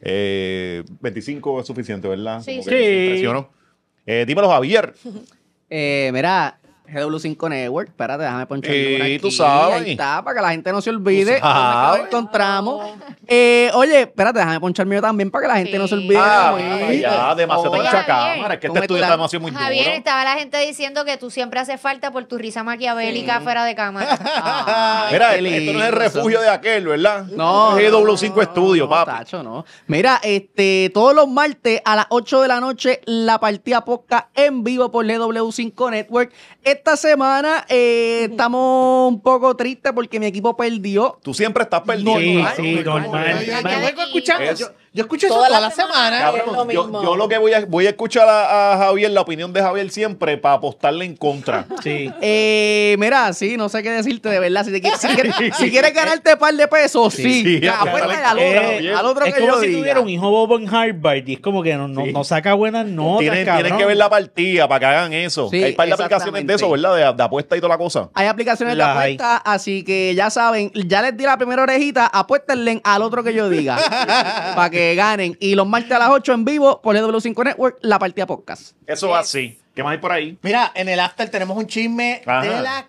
25 es suficiente, ¿verdad? Sí, Como sí. que me impresionó. Dímelo, Javier. Mira, GW5 Network. Espérate, déjame ponchar Sí, una aquí. tú sabes. Ahí está, para que la gente no se olvide. Tú sabes. ¿Dónde que lo encontramos? Oye, espérate, déjame poncharme yo también para que la gente no se olvide. Ya, demasiado Oye, mucha Javier, cámara. Es que ¿cómo este estudio estás? está demasiado muy Javier, duro. estaba la gente diciendo que tú siempre haces falta por tu risa maquiavélica fuera de cámara. Ay, Mira, qué esto no es el lindo. refugio de aquel, ¿verdad? No, es GW5 Studio, no, papi. tacho, no. Mira, todos los martes a las 8 de la noche, la partida podcast en vivo por GW5 Network. Esta semana estamos un poco tristes porque mi equipo perdió. Tú siempre estás perdiendo. Sí, ¿no? sí, normal. Yo vengo escuchando. Es- Yo escucho eso Toda toda la la semana. semana. Cabrón, Es lo mismo. yo lo que voy a escuchar a Javier, la opinión de Javier siempre, para apostarle en contra. Sí. Mira, sí, no sé qué decirte de verdad. Si quieres ganarte un par de pesos, sí. Sí, Ya, apuéstale al Javier. otro Es que como yo si diga. tuviera un hijo bobo en Harvard y es como que no saca buenas notas, Tienen cabrón. que ver la partida para que hagan eso. Sí, Hay par de aplicaciones de eso, ¿verdad? De apuesta y toda la cosa. Hay aplicaciones de Las hay. apuesta, así que ya saben, ya les di la primera orejita, apuéstenle al otro que yo diga, para que ganen. Y los martes a las 8 en vivo por el W5 Network, la partida podcast. Eso va así. ¿Qué más hay por ahí? Mira, en el after tenemos un chisme Ajá. de la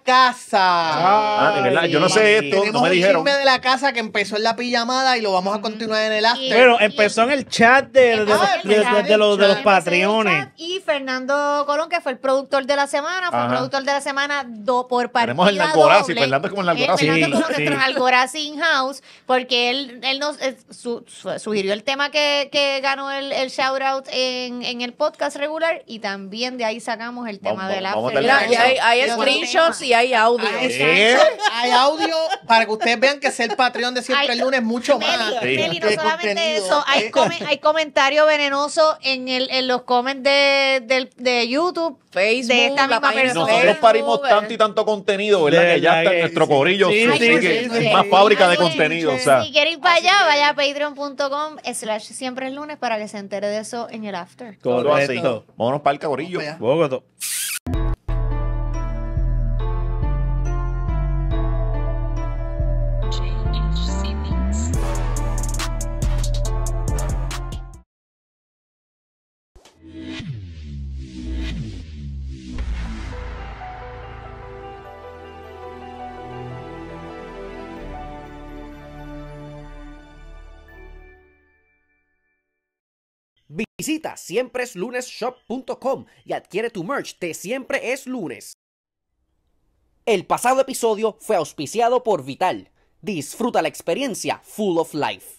casa. De verdad, yo no sé esto, Tenemos no me un dijeron. chisme de la casa que empezó en la pijamada y lo vamos a continuar en el after. Bueno, empezó en el chat de los Patreones. Y Fernando Colón, que fue el productor de la semana, fue el Ajá. productor de la semana por partida Tenemos el Algorazi, doble. Fernando es como el Algorazi. Fernando Sí, como sí. nuestro Algorazi in-house, porque él nos sugirió el tema que ganó el shout-out en el podcast regular y también de ahí sacamos el tema del vamos after. a darle Mira, y hay Yo screenshots y hay audio. ¿Eh? Hay audio para que ustedes vean que ser Patreon de siempre el lunes mucho más. Meli, no que solamente contenido. eso, hay comentario venenoso en los comments de YouTube, Facebook, de esta la misma página de persona. Nosotros parimos tanto y tanto contenido, ¿verdad? De Que ya verdad está en que nuestro sí. corillo. Sí, Así sí, que sí, es sí. más fábrica de Ay, contenido. O sea, Si quiere ir para allá, vaya a patreon.com/siempre el lunes para que se entere de eso en el after. todo así. Correcto. Vámonos para el corillo. Vamos para allá. Bogotá. Visita siempresluneshop.com y adquiere tu merch de Siempre es Lunes. El pasado episodio fue auspiciado por Vital. Disfruta la experiencia Full of Life.